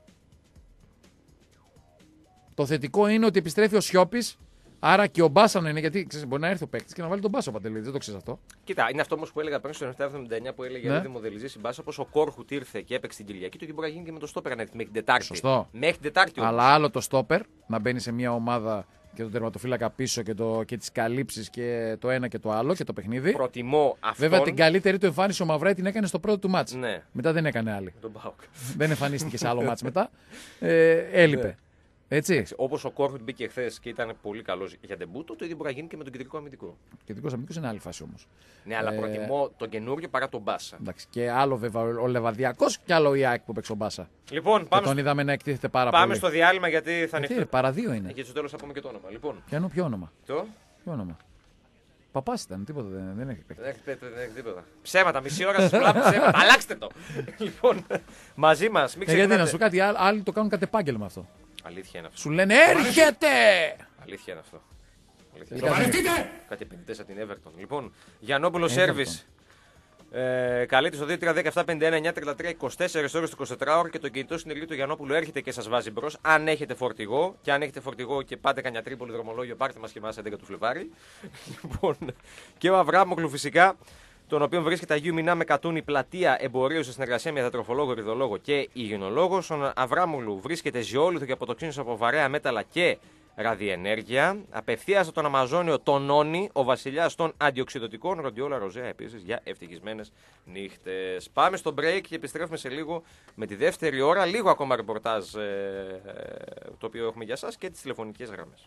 S2: Το θετικό είναι ότι επιστρέφει ο Σιώπης, άρα και ο Μπάσα να είναι, γιατί ξέρεις, μπορεί να έρθει ο παίκτης και να βάλει τον Μπάσα ο Παντελίδης, δεν το ξέρεις αυτό.
S1: Κοίτα, είναι αυτό όμως που έλεγα πριν στο επτά εβδομήντα εννιά που έλεγε
S2: Ναι.
S1: για να δημοδελιζήσει η Μπάσα. Όπως ο Κόρχουτ ήρθε και έπαιξε την Κυριακή, το ίδιο μπορεί να γίνει και με το στόπερ να έρθει μέχρι την Τετάρτη.
S2: Σωστό.
S1: Μέχρι την Τετάρτη όμως.
S2: Αλλά άλλο το στόπερ, να μπαίνει σε μια ομάδα και τον τερματοφύλακα πίσω και, το, και τις καλύψεις και το ένα και το άλλο και το παιχνίδι.
S1: Προτιμώ αυτόν.
S2: Βέβαια την καλύτερη του εμφάνιση ο Μαυράη την έκανε στο πρώτο του μάτς.
S1: Ναι,
S2: Μετά δεν έκανε άλλη.
S1: τον Πάουκ.
S2: Δεν εμφανίστηκε σε άλλο μάτς μετά. Ε, έλειπε. Έτσι.
S1: Όπως ο Κόρχουτ μπήκε χθε και ήταν πολύ καλός για ντεμπούτο, το ίδιο μπορεί να γίνει και με τον κεντρικό αμυντικό.
S2: Κεντρικός αμυντικός είναι άλλη φάση όμως.
S1: Ναι, αλλά
S2: Ε,
S1: προτιμώ τον καινούριο παρά τον Μπάσα.
S2: Εντάξει, και άλλο βέβαια ο Λεβαδιακός και άλλο ο Ιάκ που παίξει ο Μπάσα.
S1: Λοιπόν,
S2: Και
S1: πάμε,
S2: τον
S1: στο...
S2: είδαμε να εκτίθεται πάρα
S1: πάμε
S2: πολύ.
S1: στο διάλειμμα γιατί θα
S2: Γιατί,
S1: ανοιχτώ.
S2: ρε, παρά δύο είναι.
S1: Και στο τέλος θα πούμε και το όνομα. Λοιπόν,
S2: Ποιο, ποιο όνομα.
S1: το.
S2: Ποιο όνομα. Παπάς ήταν, τίποτα δεν, δεν έχει παίξει.
S1: Δεν έχει, δεν έχει τίποτα. Ψέματα, μισή ώρα σας πουλάμε ψέματα. Αλλάξτε το. Λοιπόν, μαζί μας, μην
S2: Ε, γιατί
S1: ξεχνάτε.
S2: να σου κάτι, άλλοι- άλλοι το κάνουν κατ' επάγγελμα αυτό.
S1: Αλήθεια είναι αυτό.
S2: Σου λένε έρχεται!
S1: Αλήθεια είναι αυτό. Αλήθεια.
S2: Τι κάνεις?
S1: Κάτι επενδυτές από την Everton. Λοιπόν, Γιαννόπουλο
S2: Everton.
S1: Service. Ε, καλείτε στο δύο τρία ένα επτά πέντε ένα εννιά τριάντα τρία είκοσι τέσσερα ώρες το εικοσιτετράωρο και το κινητό συνεργείο του Γιαννόπουλου έρχεται και σας βάζει μπρος. Αν έχετε φορτηγό, και αν έχετε φορτηγό και πάτε κανένα τρίπολη δρομολόγιο, πάρτε μας και εμάς έντεκα του Φλεβάρι. Λοιπόν, και ο Αβράμογλου φυσικά, τον οποίο βρίσκεται Αγίου Μινά με Κατούνη πλατεία εμπορίου σε συνεργασία με διατροφολόγο, ριδολόγο και υγιεινολόγο. Στον Αβράμογλου βρίσκεται ζυόλιθο και αποτοξίνηση από βαρέα μέταλλα και ραδιενέργεια. Απευθείας από τον Αμαζόνιο τονώνει ο βασιλιάς των αντιοξυδοτικών, Ροντιόλα Ροζέα επίσης, για ευτυχισμένες νύχτες. Πάμε στο break και επιστρέφουμε σε λίγο με τη δεύτερη ώρα. Λίγο ακόμα ρεπορτάζ ε, το οποίο έχουμε για σας και τις τηλεφωνικές γραμμές.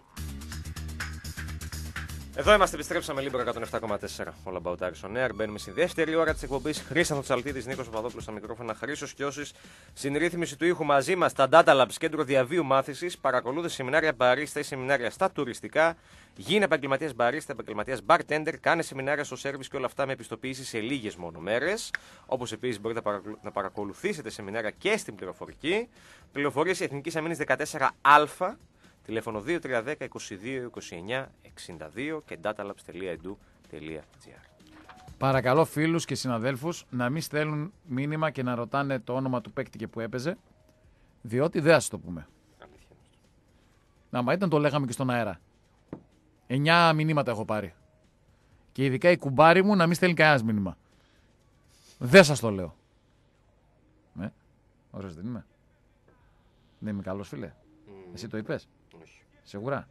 S1: Εδώ είμαστε, επιστρέψαμε λίγο εκατόν επτά κόμμα τέσσερα. All About Aris on Air. Μπαίνουμε στη δεύτερη ώρα της εκπομπής. Χρήστος Τσαλτίδης, Νίκος Παπαδόπουλος στα μικρόφωνα. Χρήστος Κιώσης. Στην ρύθμιση του ήχου μαζί μας τα Data Labs, κέντρο διαβίου μάθησης. Παρακολούθησε σεμινάρια μπαρίστα ή σεμινάρια στα τουριστικά. Γίνε επαγγελματίας μπαρίστα, επαγγελματίας bartender. Κάνε σεμινάρια στο σέρβις και όλα αυτά με επιστοποίηση σε λίγες μόνο μέρες. Όπως επίσης μπορείτε να παρακολουθήσετε σεμινάρια και στην πληροφορική. Πληροφορίες Εθνικής Αμήνης δεκατέσσερα Α. Τηλέφωνο δύο τρία ένα μηδέν είκοσι δύο είκοσι εννιά εξήντα δύο και datalabs τελεία e d u τελεία g r.
S2: Παρακαλώ φίλους και συναδέλφους να μην στέλνουν μήνυμα και να ρωτάνε το όνομα του παίκτη και που έπαιζε, διότι δεν θα σας το πούμε. Να, μα ήταν το λέγαμε και στον αέρα. Εννιά μηνύματα έχω πάρει. Και ειδικά η κουμπάρη μου να μην στέλνει κανένας μήνυμα. Δεν σας το λέω. Ναι, ωραίος δεν είμαι. Δεν είμαι καλός, φίλε. Mm. Εσύ το είπες.
S1: Όχι.
S2: Σίγουρα.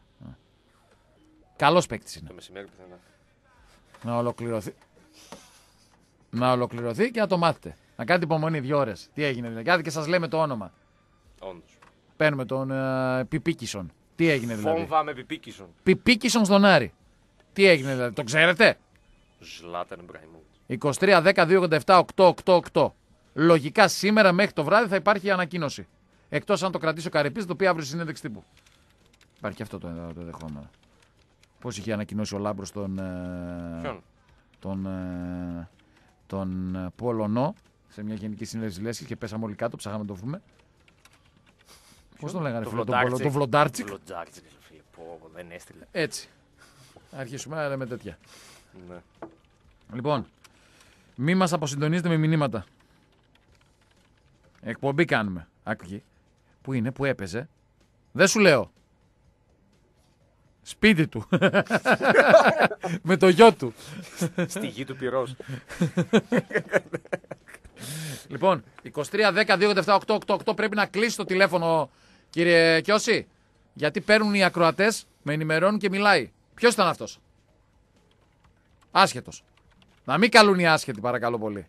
S2: Καλός παίκτης είναι.
S1: Το μεσημέρι πιθανά.
S2: Να ολοκληρωθεί. Να ολοκληρωθεί και να το μάθετε. Να κάνετε υπομονή δύο ώρες. Τι έγινε δηλαδή. Κάτι και σας λέμε το όνομα.
S1: Όντως.
S2: Παίρνουμε τον uh, Πιπίκισον. Τι έγινε δηλαδή.
S1: Φόμβα με Πιπίκισον.
S2: Πιπίκισον στον Άρη. Τι έγινε δηλαδή. Το ξέρετε.
S1: Ζλάταν Μπραϊμούτ.
S2: είκοσι τρία δέκα δύο ογδόντα επτά οκτακόσια ογδόντα οκτώ. Λογικά σήμερα μέχρι το βράδυ θα υπάρχει ανακοίνωση. Εκτός αν το κρατήσει ο Καρυπής, το οποίο αύριο συνέντευξη τύπου. Υπάρχει και αυτό το, το δεχόμενο. Πώς είχε ανακοινώσει ο Λάμπρος τον.
S1: Ποιον?
S2: Τον. Τον Πολωνό σε μια γενική συνέλευση λέσχης και πέσαμε όλοι κάτω, ψάχαμε να το βρούμε. Πώς τον λέγανε, φίλε, τον Πολωνό, τον Βλοντάρτσικ.
S1: Βλοντάρτσικ, φίλε, πω, δεν έστειλε.
S2: Έτσι. Αρχίσουμε να λέμε τέτοια.
S1: Ναι.
S2: Λοιπόν, μη μας αποσυντονίζετε με μηνύματα. Εκπομπή κάνουμε. Άκουγε. Πού είναι, πού έπαιζε. Δεν σου λέω. Σπίτι του. Με το γιο του.
S1: Στη γη του πυρός.
S2: Λοιπόν, είκοσι τρία δέκα δύο ογδόντα επτά οκτακόσια ογδόντα οκτώ πρέπει να κλείσει το τηλέφωνο, κύριε Κιώση. Γιατί παίρνουν οι ακροατές, με ενημερώνουν και μιλάει. Ποιος ήταν αυτός? Άσχετος. Να μην καλούν οι άσχετοι, παρακαλώ πολύ.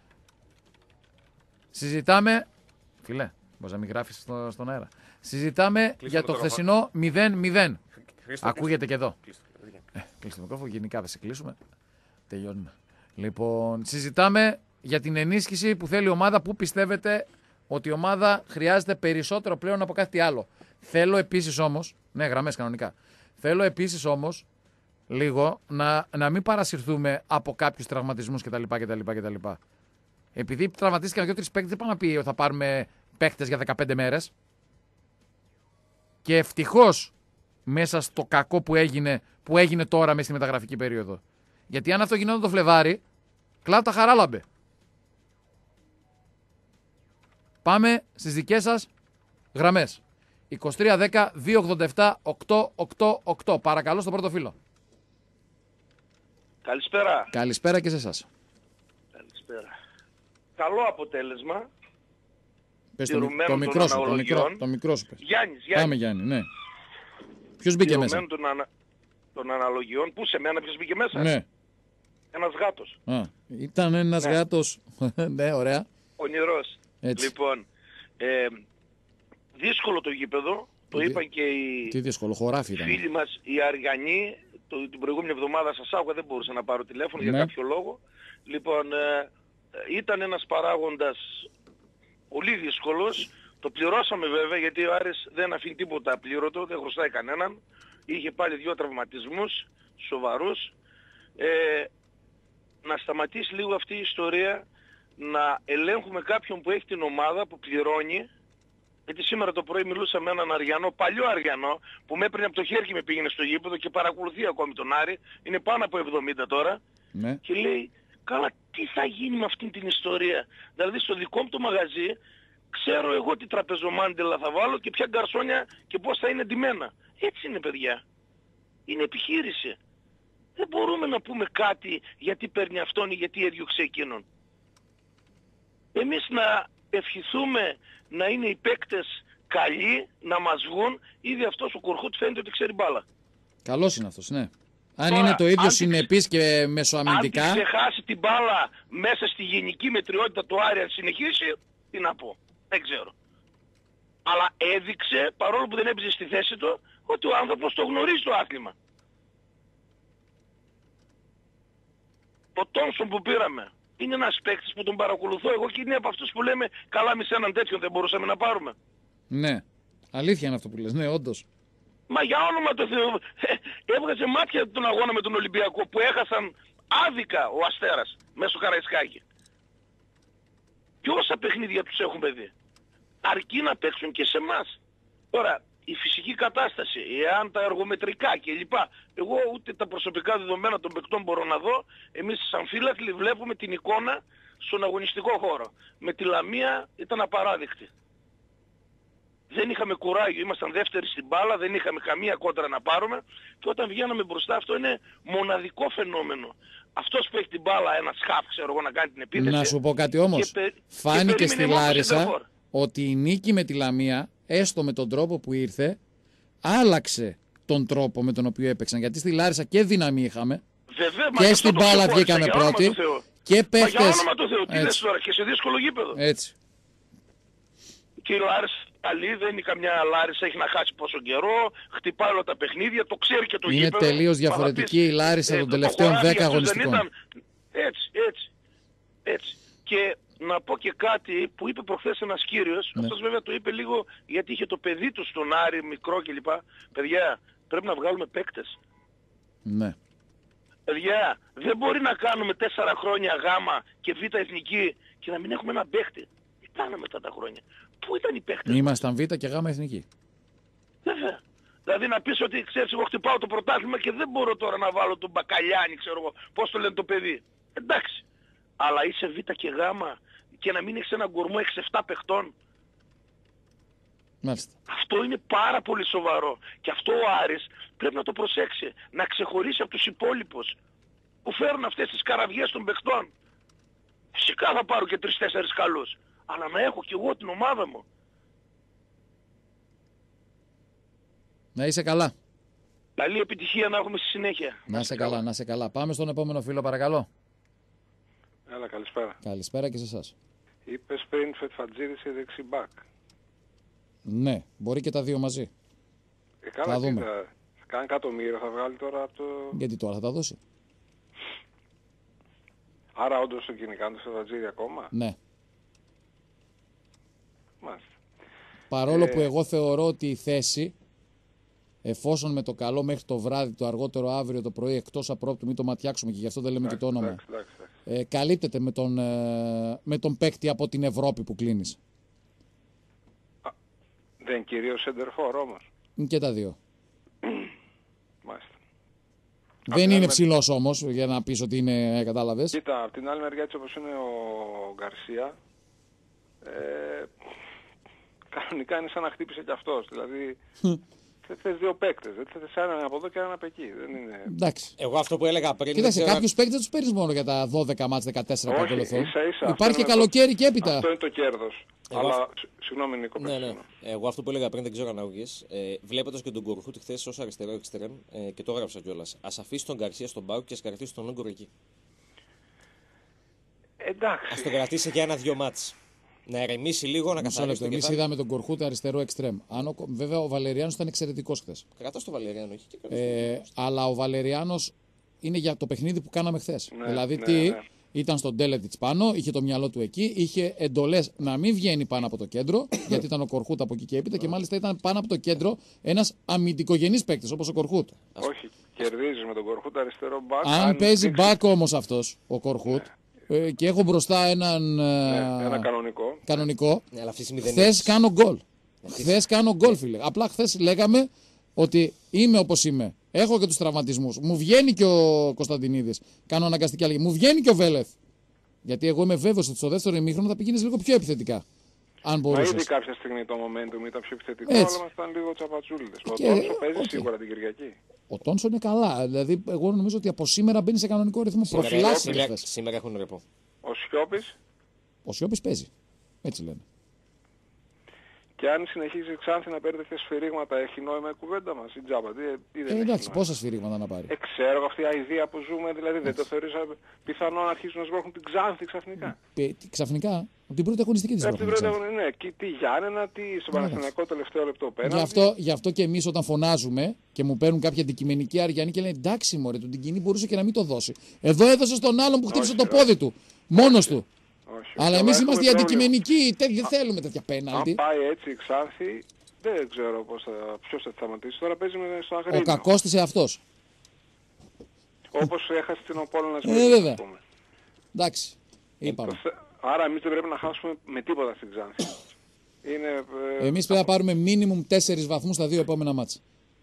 S2: Συζητάμε. Φίλε, μπορείς να μην γράφεις στο, στον αέρα. Συζητάμε
S1: Κλείστε
S2: για το
S1: το
S2: χθεσινό μηδέν μηδέν.
S1: Χρήστο,
S2: Ακούγεται και εδώ.
S1: Κλείστε,
S2: Ε, κλείστε το μικρόφωνο, γενικά δεν σε κλείσουμε. Τελειώνουμε. Λοιπόν, συζητάμε για την ενίσχυση που θέλει η ομάδα. Πού πιστεύετε ότι η ομάδα χρειάζεται περισσότερο πλέον από κάτι άλλο. Θέλω επίσης όμως, ναι, γραμμές κανονικά. Θέλω επίσης όμως λίγο να, να μην παρασυρθούμε από κάποιους τραυματισμούς κτλ. κτλ, κτλ. Επειδή τραυματίστηκαν δύο-τρεις παίκτες, δεν πάνε να πει ότι θα πάρουμε παίκτες για δεκαπέντε μέρες. Και ευτυχώς μέσα στο κακό που έγινε, που έγινε τώρα μέσα στη μεταγραφική περίοδο. Γιατί αν αυτό γινόταν το Φλεβάρι, κλάτα χαράλαμπε. Πάμε στις δικές σας γραμμές. είκοσι τρία δέκα δύο ογδόντα επτά οκτακόσια ογδόντα οκτώ. Παρακαλώ στον πρώτο φίλο.
S7: Καλησπέρα.
S2: Καλησπέρα και σε εσάς.
S7: Καλησπέρα. Καλό αποτέλεσμα.
S2: Πες το,
S7: Τηρουμένου
S2: το,
S7: των
S2: μικρό σου, το,
S7: αναλογιών.
S2: μικρό, το μικρό σου πες.
S7: Γιάννης, Γιάννης.
S2: Πάμε Γιάννη, ναι. Ποιος μπήκε μέσα?
S7: Τηρουμένου των, ανα... των αναλογιών. Πού σε μένα ποιος μπήκε μέσα?
S2: Ναι.
S7: Ένας γάτος.
S2: Α, ήταν ένας
S7: Ναι.
S2: γάτος. Ναι, ωραία.
S7: Ονειρός.
S2: Έτσι.
S7: Λοιπόν, ε, δύσκολο το γήπεδο. Το
S2: Τι-
S7: είπαν και οι
S2: Τι δύσκολο, χωράφι ήταν.
S7: φίλοι μας οι Αριανοί. Το, την προηγούμενη εβδομάδα σας άκουγα, δεν μπορούσα να πάρω τηλέφωνο
S2: Ναι.
S7: για κάποιο λόγο. Λοιπόν, ε, ε, ήταν ένας παράγοντας πολύ δύσκολος. Το πληρώσαμε βέβαια, γιατί ο Άρης δεν αφήνει τίποτα απλήρωτο, δεν χρωστάει κανέναν. Είχε πάλι δύο τραυματισμούς σοβαρούς. Ε, να σταματήσει λίγο αυτή η ιστορία, να ελέγχουμε κάποιον που έχει την ομάδα, που πληρώνει. Γιατί σήμερα το πρωί μιλούσα με έναν Αριανό, παλιό Αριανό, που με έπαιρνε από το χέρι και με πήγαινε στο γήπεδο και παρακολουθεί ακόμη τον Άρη. Είναι πάνω από εβδομήντα τώρα.
S2: Ναι.
S7: Και λέει, Καλά, τι θα γίνει με αυτήν την ιστορία? Δηλαδή στο δικό μου το μαγαζί ξέρω εγώ τι τραπεζομάντελα θα βάλω και ποια γκαρσόνια και πώς θα είναι ντυμένα. Έτσι είναι, παιδιά. Είναι επιχείρηση. Δεν μπορούμε να πούμε κάτι γιατί παίρνει αυτόν ή γιατί έδιωξε εκείνον. Εμείς να ευχηθούμε να είναι οι παίκτες καλοί, να μας βγουν. Ήδη αυτός ο Κορχούτ φαίνεται ότι ξέρει μπάλα.
S2: Καλός είναι αυτός, ναι. Αν
S7: Τώρα,
S2: είναι το ίδιο
S7: αν
S2: συνεπής και μεσοαμυντικά.
S7: Αν ξεχάσει την μπάλα μέσα στη γενική μετριότητα του Άρη, αν συνεχίσει, τι να πω. Δεν ξέρω. Αλλά έδειξε, παρόλο που δεν έπαιζε στη θέση του, ότι ο άνθρωπος το γνωρίζει το άθλημα. Ο Τόμσον που πήραμε είναι ένας παίκτης που τον παρακολουθώ εγώ και είναι από αυτούς που λέμε καλά εμείς έναν τέτοιον δεν μπορούσαμε να πάρουμε.
S2: Ναι. Αλήθεια είναι αυτό που λες. Ναι, όντως.
S7: Μα για όνομα του Θεού, έβγαζε μάτια τον αγώνα με τον Ολυμπιακό που έχασαν άδικα ο Αστέρας μέσα στο Καραϊσκάκι. Και όσα παιχνίδια τους έχουμε δει. Αρκεί να παίξουν και σε εμάς. Τώρα, η φυσική κατάσταση, εάν τα εργομετρικά κλπ. Εγώ ούτε τα προσωπικά δεδομένα των παικτών μπορώ να δω. Εμείς σαν φίλαθλοι βλέπουμε την εικόνα στον αγωνιστικό χώρο. Με τη Λαμία ήταν απαράδεκτη. Δεν είχαμε κουράγιο, ήμασταν δεύτεροι στην μπάλα, δεν είχαμε καμία κόντρα να πάρουμε και όταν βγαίναμε μπροστά αυτό είναι μοναδικό φαινόμενο. Αυτός που έχει την μπάλα, ένας χαφ, ξέρω εγώ, να κάνει την επίθεση.
S2: Να σου πω κάτι όμως.
S7: πε...
S2: Φάνηκε στη Λάρισα ότι η νίκη με τη Λαμία, έστω με τον τρόπο που ήρθε, άλλαξε τον τρόπο με τον οποίο έπαιξαν. Γιατί στη Λάρισα και δύναμη είχαμε.
S7: Βεβαίως,
S2: και στην μπάλα βγήκαμε πρώτοι. Και παίχτες.
S7: Μα για όνομα του Θεού, τι λες τώρα, και σε δύσκολο γήπεδο.
S2: Έτσι.
S7: Και η Λάρισα καλή, δεν είναι καμιά Λάρισα, έχει να χάσει πόσο καιρό, χτυπάει όλα τα παιχνίδια, το ξέρει και το
S2: είναι
S7: γήπεδο.
S2: Είναι τελείως διαφορετική η Λάρισα ε, των τελευταίων δέκα αγωνιστικών.
S7: Ήταν... Έτσι, έτσι, έτσι. Και να πω και κάτι που είπε προχθές ένας κύριος, ναι. Αυτός βέβαια το είπε λίγο γιατί είχε το παιδί του στον Άρη, μικρό κλπ. Παιδιά, πρέπει να βγάλουμε παίκτες.
S2: Ναι.
S7: Παιδιά, δεν μπορεί να κάνουμε τέσσερα χρόνια γάμα και β' εθνική και να μην έχουμε ένα παίκτη. Ήταν μετά τα χρόνια. Πού ήταν οι παίκτες?
S2: Ήμασταν β' και γάμα εθνική.
S7: Βέβαια. Δηλαδή να πεις ότι ξέρεις εγώ χτυπάω το πρωτάθλημα και δεν μπορώ τώρα να βάλω τον Μπακαλιάνη, ξέρω εγώ, πώς το λένε το παιδί. Εντάξει. Αλλά είσαι β' και γάμα και να μην έχεις ένα γκορμό έξι εφτά παιχτών.
S2: Μάλιστα.
S7: Αυτό είναι πάρα πολύ σοβαρό. Και αυτό ο Άρης πρέπει να το προσέξει. Να ξεχωρίσει από τους υπόλοιπους που φέρουν αυτές τις καραβιές των παιχτών. Φυσικά θα πάρω και τρεις-τέσσερις καλούς. Αλλά να έχω κι εγώ την ομάδα μου.
S2: Να είσαι καλά.
S7: Καλή επιτυχία να έχουμε στη συνέχεια.
S2: Να είσαι καλά, καλά, να είσαι καλά. Πάμε στον επόμενο φίλο παρακαλώ.
S8: Έλα, καλησπέρα.
S2: Καλησπέρα και σε εσάς.
S8: Είπες πριν Φετφατζίδη σε δεξιμπάκ.
S2: Ναι, μπορεί και τα δύο μαζί.
S8: Ε, καλά, θα δούμε. Θα, κάνει εκατομμύριο θα βγάλει τώρα από το...
S2: Γιατί τώρα θα τα δώσει.
S8: Άρα όντως το κυνηγάνε το Φετφατζίδη ακόμα.
S2: Ναι.
S8: Μάλιστα.
S2: Παρόλο
S8: ε...
S2: που εγώ θεωρώ ότι η θέση, εφόσον με το καλό μέχρι το βράδυ, το αργότερο αύριο το πρωί, εκτός απρόπτου, μην το ματιάξουμε και γι' αυτό δεν λέμε
S8: εντάξει,
S2: και το όνομα,
S8: εντάξει, εντάξει, εντάξει.
S2: Ε, καλύπτεται με τον, ε, με τον παίκτη από την Ευρώπη που κλείνεις.
S8: Α, δεν κυρίως σεντερφόρ όμως.
S2: Και τα δύο.
S8: Μάλιστα.
S2: Δεν είναι ψηλός όμως, για να πεις ότι είναι, κατάλαβες.
S8: Κοίτα, από την άλλη μεριά έτσι όπως είναι ο Γκαρσία, ε, κανονικά είναι σαν να χτύπησε κι αυτός. Δηλαδή, θες δύο παίκτες, δεν θες έναν από εδώ και έναν από εκεί. Δεν είναι...
S2: Εντάξει.
S1: Εγώ αυτό που έλεγα πριν...
S2: Κοίταξε,
S1: ξέρω...
S2: κάποιους παίκτες τους παίρνεις μόνο για τα δώδεκα μάτς, δεκατέσσερα που ακολουθούν. Υπάρχει και
S8: το...
S2: καλοκαίρι και έπειτα.
S8: Αυτό είναι το κέρδος.
S1: Εγώ...
S8: Αλλά, συγγνώμη Νίκο,
S1: ναι, ναι. Εγώ αυτό που έλεγα πριν, δεν ξέρω αν άκουγες, ε, βλέποντας και τον Κορχούτη χθες ως αριστερό εξτρέμ, ε, και το έγραψα κιόλας. Ας αφήσει τον Γκαρσία στον πάγκο και ας κρατήσει τον Όγκορο εκεί.
S8: Εντάξει.
S1: Ας τον κρατήσει για ένα-δυο μάτς. Να ερεμήσει λίγο, να καθαρίσει το
S2: κεφάλι. Εμείς είδαμε τον Κορχούτη αριστερό εξτρέμ. Ο, βέβαια ο Βαλεριάνος ήταν εξαιρετικός χθες.
S1: Κρατάς τον Βαλεριάνο, όχι.
S2: Ε, αλλά ο Βαλεριάνος είναι για το παιχνίδι που κάναμε χθες.
S8: Ναι,
S2: δηλαδή
S8: ναι,
S2: τι,
S8: ναι.
S2: Ήταν στον Ντέλετιτς πάνω, είχε το μυαλό του εκεί, είχε εντολές να μην βγαίνει πάνω από το κέντρο, γιατί ήταν ο Κορχούτ από εκεί και έπειτα και μάλιστα ήταν πάνω από το κέντρο ένας αμυντικογενής παίκτης όπως ο Κορχούτ.
S8: Όχι, κερδίζει με τον Κορχούτ αριστερό μπακ.
S2: Αν, αν παίζει μπακ όμως αυτός ο Κορχούτ, ναι. ε, και έχω μπροστά έναν
S8: ναι, ένα κανονικό,
S2: κανονικό
S1: ναι, αλλά
S2: χθες κάνω γκολ. Χθες κάνω γκολ, φίλε. Απλά χθες λέγαμε ότι είμαι όπως είμαι Έχω και τους τραυματισμούς. Μου βγαίνει και ο Κωνσταντινίδης. Κάνω αναγκαστική αλλαγή. Μου βγαίνει και ο Βέλεθ. Γιατί εγώ είμαι βέβαιος ότι στο δεύτερο ημίχρονο θα πηγαίνεις λίγο πιο επιθετικά. Αν
S8: Μα
S2: μπορούσες.
S8: ήδη κάποια στιγμή το momentum ήταν πιο επιθετικό,
S2: Έτσι.
S8: αλλά ήταν λίγο τσαπατσούλιδες. Ο
S2: Και-
S8: Τόνσο παίζει
S2: οκ.
S8: σίγουρα την Κυριακή.
S2: Ο Τόνσο είναι καλά. Δηλαδή, εγώ νομίζω ότι από σήμερα μπαίνει σε κανονικό ρυθμό.
S1: Σήμερα,
S2: Προφυλάσσει
S1: σήμερα,
S2: χθες.
S1: σήμερα έχουν ρεπό.
S8: Ο Σιώπης,
S2: Ο Σιώπης παίζει. Έτσι λένε.
S8: και αν συνεχίζει η Ξάνθη να παίρνει τέτοια σφυρίγματα, έχει νόημα η κουβέντα μας, η τζάμπα. Τι, τι δεν
S2: Ε,
S8: έχει
S2: εντάξει,
S8: νόημα.
S2: πόσα σφυρίγματα να πάρει.
S8: Ε, ξέρω αυτή η αηδία που ζούμε, δηλαδή δεν το θεωρείς α, πιθανό να αρχίσουν να σβρώχνουν την Ξάνθη ξαφνικά.
S2: Ε, τι- Ξαφνικά, από την πρώτη αγωνιστική της
S8: Από την
S2: Βαρκελόνης.
S8: πρώτη αγωνία, ναι, και τι Γιάννενα, τι στον Παναθηναϊκό τελευταίο λεπτό πέρα.
S2: Γι' αυτό, γι' αυτό και εμείς όταν φωνάζουμε και μου παίρνουν κάποια αντικειμενική Αριανή και λένε εντάξει, μωρέ, του την κοινή μπορούσε και να μην το δώσει. Εδώ έδωσε στον άλλον που χτύπησε
S8: Όχι,
S2: το
S8: όχι.
S2: πόδι του. Μόνος του.
S8: Όχι,
S2: Αλλά
S8: όχι,
S2: εμείς
S8: έχουμε
S2: είμαστε οι
S8: πρόβλημα.
S2: αντικειμενικοί. τε- Δεν θέλουμε τέτοια
S8: Αν
S2: πέναλτι.
S8: πάει έτσι η Ξάνθη, δεν ξέρω πώς θα, ποιος θα τη σταματήσει. Τώρα παίζει με στο Αγρίνιο.
S2: Ο κακός της εαυτός.
S8: Όπως έχασε την Οπόλωνας.
S2: Ε, βέβαια. Εντάξει. Είπαμε.
S8: Άρα εμείς δεν πρέπει να χάσουμε με τίποτα στην Ξάνθη. Είναι, ε,
S2: Εμείς πρέπει να πάρουμε μίνιμουμ τέσσερις βαθμούς στα δύο επόμενα μάτσα.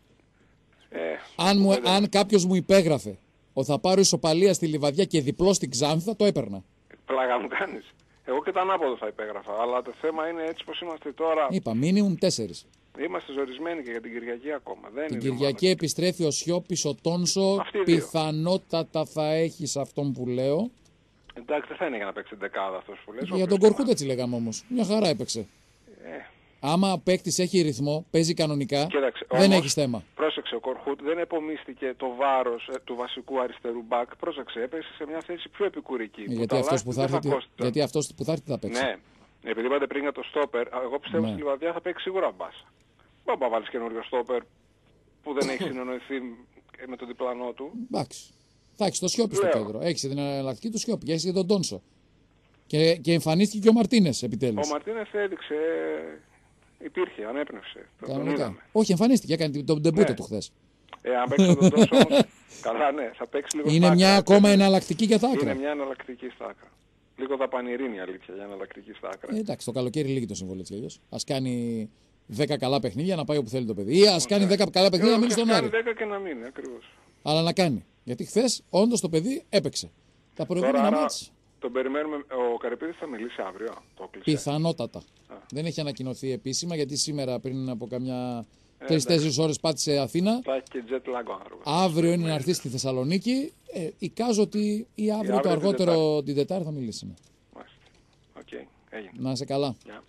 S8: ε,
S2: Αν, μου,
S8: κουβέντα.
S2: αν κάποιος μου υπέγραφε ότι θα πάρω ισοπαλία στη Λιβαδιά και διπλό στην Ξάνθη, θα το έπαιρνα.
S8: Πλάγα μου κάνεις. Εγώ και το ανάποδο θα υπέγραφα. Αλλά το θέμα είναι έτσι πως είμαστε τώρα.
S2: Είπα, μίνιμουμ τέσσερις.
S8: Είμαστε ζορισμένοι και για την Κυριακή ακόμα. Δεν
S2: Την
S8: είναι
S2: Κυριακή επιστρέφει ο Σιώπης, ο Τόνσο.
S8: Αυτοί οι δύο.
S2: Πιθανότατα θα έχεις αυτόν που λέω.
S8: μόνο. Εντάξει, δεν θα είναι για να παίξει την δεκάδα αυτός που λες.
S2: Για
S8: όποιος
S2: τον
S8: και
S2: Κορκούτ
S8: να-
S2: έτσι λέγαμε όμως. Μια χαρά έπαιξε.
S8: Ε,
S2: Άμα ο παίκτης έχει ρυθμό, παίζει κανονικά,
S8: Κοίταξε,
S2: δεν
S8: όμως,
S2: έχεις θέμα.
S8: Πρόσεξε, ο Κορχούτ δεν επομίστηκε το βάρος ε, του βασικού αριστερού μπακ. Πρόσεξε, έπαιξε σε μια θέση πιο επικουρική. που
S2: Γιατί
S8: τα
S2: αυτός,
S8: λάθη
S2: που
S8: του
S2: θα
S8: δεν
S2: έρθει,
S8: θα κόστηκαν.
S2: γιατί αυτός που θα έρθει θα παίξει.
S8: Ναι, επειδή είπατε πριν για το στόπερ, εγώ πιστεύω
S2: Ναι.
S8: στη Λιβαδιά θα παίξει σίγουρα μπάσα. Δεν θα βάλεις καινούριο στόπερ που δεν έχει συνεννοηθεί με τον διπλανό του.
S2: Εντάξει. Θα έχει το Σιώπη στο
S8: Λέω.
S2: κέντρο. Έχει την εναλλακτική του Σιώπη και έχει και τον Τόνσο. Και, και εμφανίστηκε και ο Μαρτίνες επιτέλους.
S8: Ο Μαρτίνες έδειξε, υπήρχε, ανέπνευσε. Το- Τον
S2: Κανονικά.
S8: είδαμε.
S2: Όχι, εμφανίστηκε, έκανε τον ντεμπούτο
S8: Ναι.
S2: του χθες.
S8: Ε, αν παίξει τον τόσο όμως, καλά ναι, θα παίξει λίγο
S2: Είναι
S8: στα
S2: μια
S8: άκρα,
S2: ακόμα
S8: έτσι.
S2: εναλλακτική για τα
S8: Είναι
S2: άκρα.
S8: μια εναλλακτική στα άκρα. Λίγο δαπανηρή η αλήθεια για εναλλακτική στα άκρα.
S2: Ε, εντάξει, το καλοκαίρι λύγει το συμβόλαιο έτσι κι αλλιώς. Ας κάνει δέκα καλά παιχνίδια να πάει όπου θέλει το παιδί. Ή ας κάνει δέκα καλά παιχνίδια να μείνει στον Άρη.
S8: δέκα και να μείνει, ακριβώς.
S2: Αλλά να κάνει. Γιατί χθες όντως το παιδί έπαιξε. Τα
S8: Τώρα,
S2: προηγούμενα
S8: άρα,
S2: μάτς
S8: τον περιμένουμε, ο Καρυπίδης θα μιλήσει αύριο, το κλείσε.
S2: πιθανότατα. Δεν έχει ανακοινωθεί επίσημα γιατί σήμερα πριν από καμιά
S8: Ε,
S2: τρεις-τέσσερις ώρες πάτησε Αθήνα.
S8: Θα έχει και jet lag ο άνθρωπος.
S2: Αύριο είναι να έρθει στη Θεσσαλονίκη. Ε, εικάζω ότι ή αύριο
S8: αύριο
S2: το
S8: την
S2: αργότερο
S8: Τετάρτη.
S2: την Τετάρτη θα μιλήσουμε.
S8: Μάλιστα. Οκ, έγινε.
S2: Να είσαι καλά.
S8: Γεια.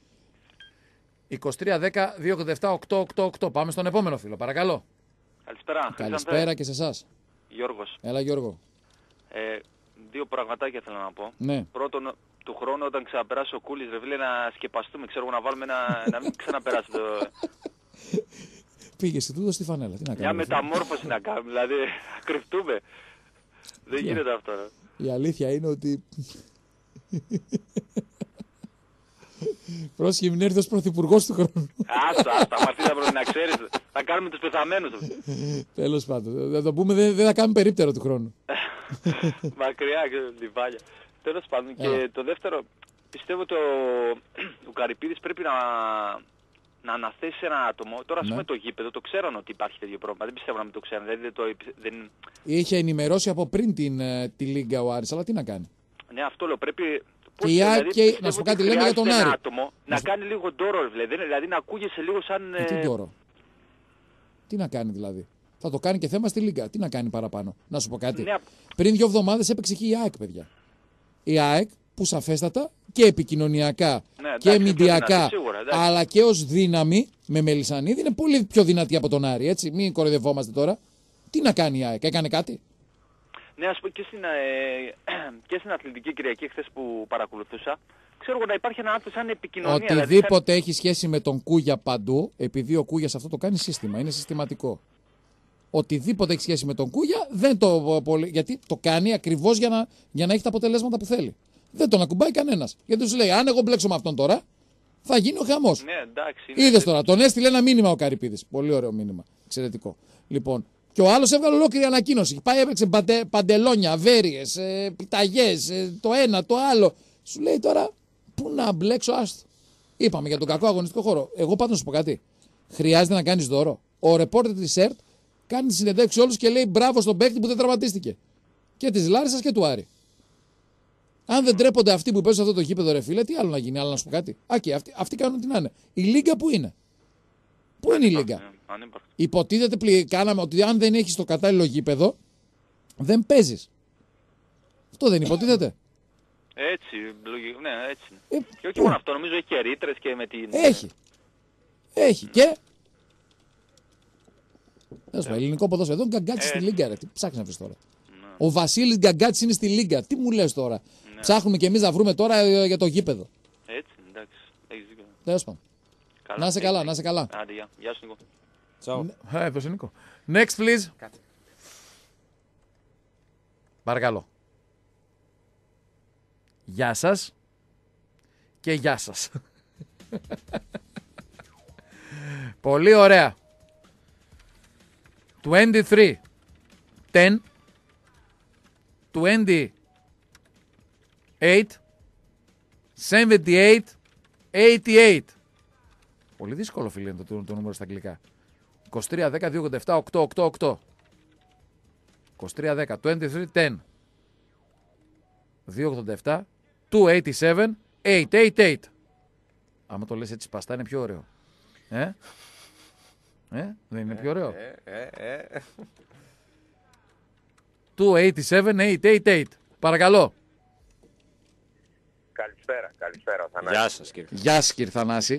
S2: είκοσι τρία δέκα δύο ογδόντα επτά οκτακόσια ογδόντα οκτώ. Πάμε στον επόμενο φίλο, παρακαλώ.
S9: Καλησπέρα.
S2: Καλησπέρα και σε εσά.
S9: Γιώργος.
S2: Έλα, Γιώργο.
S9: Ε, δύο πραγματάκια θέλω να πω.
S2: Ναι.
S9: Πρώτον, του χρόνου όταν ξαναπεράσει ο Κούλης, ρε φίλε, να σκεπαστούμε, ξέρω εγώ, να βάλουμε ένα, να μην ξαναπεράσει το...
S2: Πήγε εσύ τούτο στη φανέλα. Τι να
S9: Μια
S2: κάνουμε.
S9: μεταμόρφωση να κάνουμε, δηλαδή, να κρυφτούμε. Δεν
S2: Ποια?
S9: γίνεται αυτό. ρε.
S2: Η αλήθεια είναι ότι. Πρόσχε μην έρθει ως πρωθυπουργός του χρόνου.
S9: Άστα, άστα, Μαρτίνα, πρέπει να ξέρεις. Θα κάνουμε τους πεθαμένους.
S2: Τέλος πάντων. Θα το πούμε, δεν, δεν θα κάνουμε περίπτερο του χρόνου.
S9: Μακριά και λιβάλια. Τέλος πάντων. Και
S2: Έλα.
S9: το δεύτερο, πιστεύω ότι ο, ο Καρυπίδης πρέπει να, να αναθέσει ένα άτομο. Τώρα, ας
S2: Ναι.
S9: πούμε, το γήπεδο, το ξέρουν ότι υπάρχει τέτοιο πρόβλημα. Δεν πιστεύω να μην το ξέρουν. Δηλαδή, δεν το, δεν...
S2: Είχε ενημερώσει από πριν την, ε, τη Λίγκα ο Άρης, αλλά τι να κάνει.
S9: Ναι, αυτό λέω. Πρέπει.
S2: Και η ΑΕΚ, και-
S9: πιστεύω
S2: να σου πω
S9: ότι
S2: κάτι, λέμε για τον
S9: χρειάζεται ένα
S2: Άρη.
S9: άτομο να κάνει λίγο ντόρο, ρε, δηλαδή, δηλαδή να ακούγεσαι λίγο σαν.
S2: Ε, τι
S9: ε,
S2: τώρα. Τι να κάνει δηλαδή. Θα το κάνει και θέμα στη Λίγκα. Τι να κάνει παραπάνω. Να σου πω κάτι.
S9: Ναι.
S2: Πριν δύο εβδομάδες έπαιξε και η ΑΕΚ, παιδιά. Η ΑΕΚ που σαφέστατα και επικοινωνιακά
S9: Ναι, εντάξει,
S2: και
S9: πιο
S2: μηντιακά
S9: δυνατή, σίγουρα, εντάξει.
S2: αλλά και ως δύναμη με Μελισσανίδη είναι πολύ πιο δυνατή από τον Άρη. Έτσι. Μην κοροϊδευόμαστε τώρα. Τι να κάνει η ΑΕΚ, έκανε κάτι.
S9: Ναι, ας πω και στην, ε, και στην Αθλητική Κυριακή χθες που παρακολουθούσα, ξέρω εγώ να υπάρχει ένα άτομο σαν επικοινωνία. δηλαδή
S2: Οτιδήποτε έχει σχέση με τον Κούγια παντού, επειδή ο Κούγιας αυτό το κάνει σύστημα, είναι συστηματικό. Οτιδήποτε έχει σχέση με τον Κούγια, δεν το, πολύ- γιατί το κάνει ακριβώς για να, για να έχει τα αποτελέσματα που θέλει. Δεν τον ακουμπάει κανένας. Γιατί του λέει, αν εγώ μπλέξω με αυτόν τώρα, θα γίνει ο χαμός.
S9: Ναι, εντάξει. είναι-
S2: Είδες τώρα, τον έστειλε ένα μήνυμα ο Καρυπίδης. Πολύ ωραίο μήνυμα. Εξαιρετικό. Λοιπόν, και ο άλλος έβγαλε ολόκληρη ανακοίνωση. Πάει, έπαιξε παντε, παντελόνια, βέρειες, ε, πιταγιές, ε, το ένα, το άλλο. Σου λέει τώρα, πού να μπλέξω, άστο. Είπαμε για τον κακό αγωνιστικό χώρο. Εγώ πάντως σου πω κάτι. Χρειάζεται να κάνεις δώρο. Ο ρεπόρτερ της ΕΡΤ κάνει τη συνεντεύξη όλους και λέει μπράβο στον παίκτη που δεν τραυματίστηκε. Και της Λάρισσας και του Άρη. Αν δεν τρέπονται αυτοί που παίζουν αυτό το γήπεδο, ρε φίλε, τι άλλο να γίνει, άλλο να σου πω κάτι. Άκη, αυτοί, αυτοί κάνουν τι να είναι. Η Λίγκα που είναι. Πού είναι η Λίγκα. Υποτίθεται πλη, κάναμε ότι αν δεν έχεις το κατάλληλο γήπεδο, δεν παίζεις. Αυτό δεν υποτίθεται.
S9: Έτσι, λογικό, ναι, έτσι.
S2: Ε,
S9: και όχι
S2: πού?
S9: μόνο αυτό, νομίζω έχει και ρήτρες και με την...
S2: Έχει. Έχει. Και... Δες πω, ελληνικό ποδόσφαιρο. Εδώ Γκαγκάτσι στη Λίγκα, ρε. Τι ψάχνεις να βρεις τώρα.
S9: Ναι.
S2: Ο Βασίλης Γκαγκάτσι είναι στη Λίγκα. Τι μου λες τώρα. Ναι. Ψάχνουμε κι εμείς να βρούμε τώρα ε, για το γήπεδο.
S9: Έτσι, εντάξει. Έχεις δίκιο.
S2: Τέλος πάντων. Να είσαι καλά, να είσαι καλά.
S9: Άντε, γεια. Γεια σου, Νίκο.
S1: Ciao.
S2: Ε, έδωσε Νίκο. Next, please.
S1: Κάτσε.
S2: Παρακαλώ. Γεια σας και γεια σας. Πολύ ωραία. είκοσι τρία, δέκα, είκοσι οκτώ, εβδομήντα οκτώ, ογδόντα οκτώ. Πολύ δύσκολο, φίλε, το, το, το νούμερο στα αγγλικά. είκοσι τρία, δέκα, διακόσια ογδόντα επτά, οκτακόσια ογδόντα οκτώ. είκοσι τρία, δέκα, είκοσι τρία, δέκα, διακόσια ογδόντα επτά, διακόσια ογδόντα επτά, οκτακόσια ογδόντα οκτώ. Άμα το λες έτσι σπαστά είναι πιο ωραίο. Ε, ε δεν είναι πιο ωραίο.
S1: Ε, ε, ε.
S2: διακόσια ογδόντα επτά, οκτακόσια ογδόντα οκτώ. Παρακαλώ.
S10: Καλησπέρα, καλησπέρα ο Θανάσης.
S1: Γεια σας, κύριε.
S2: Γεια σας, κύριε Θανάση.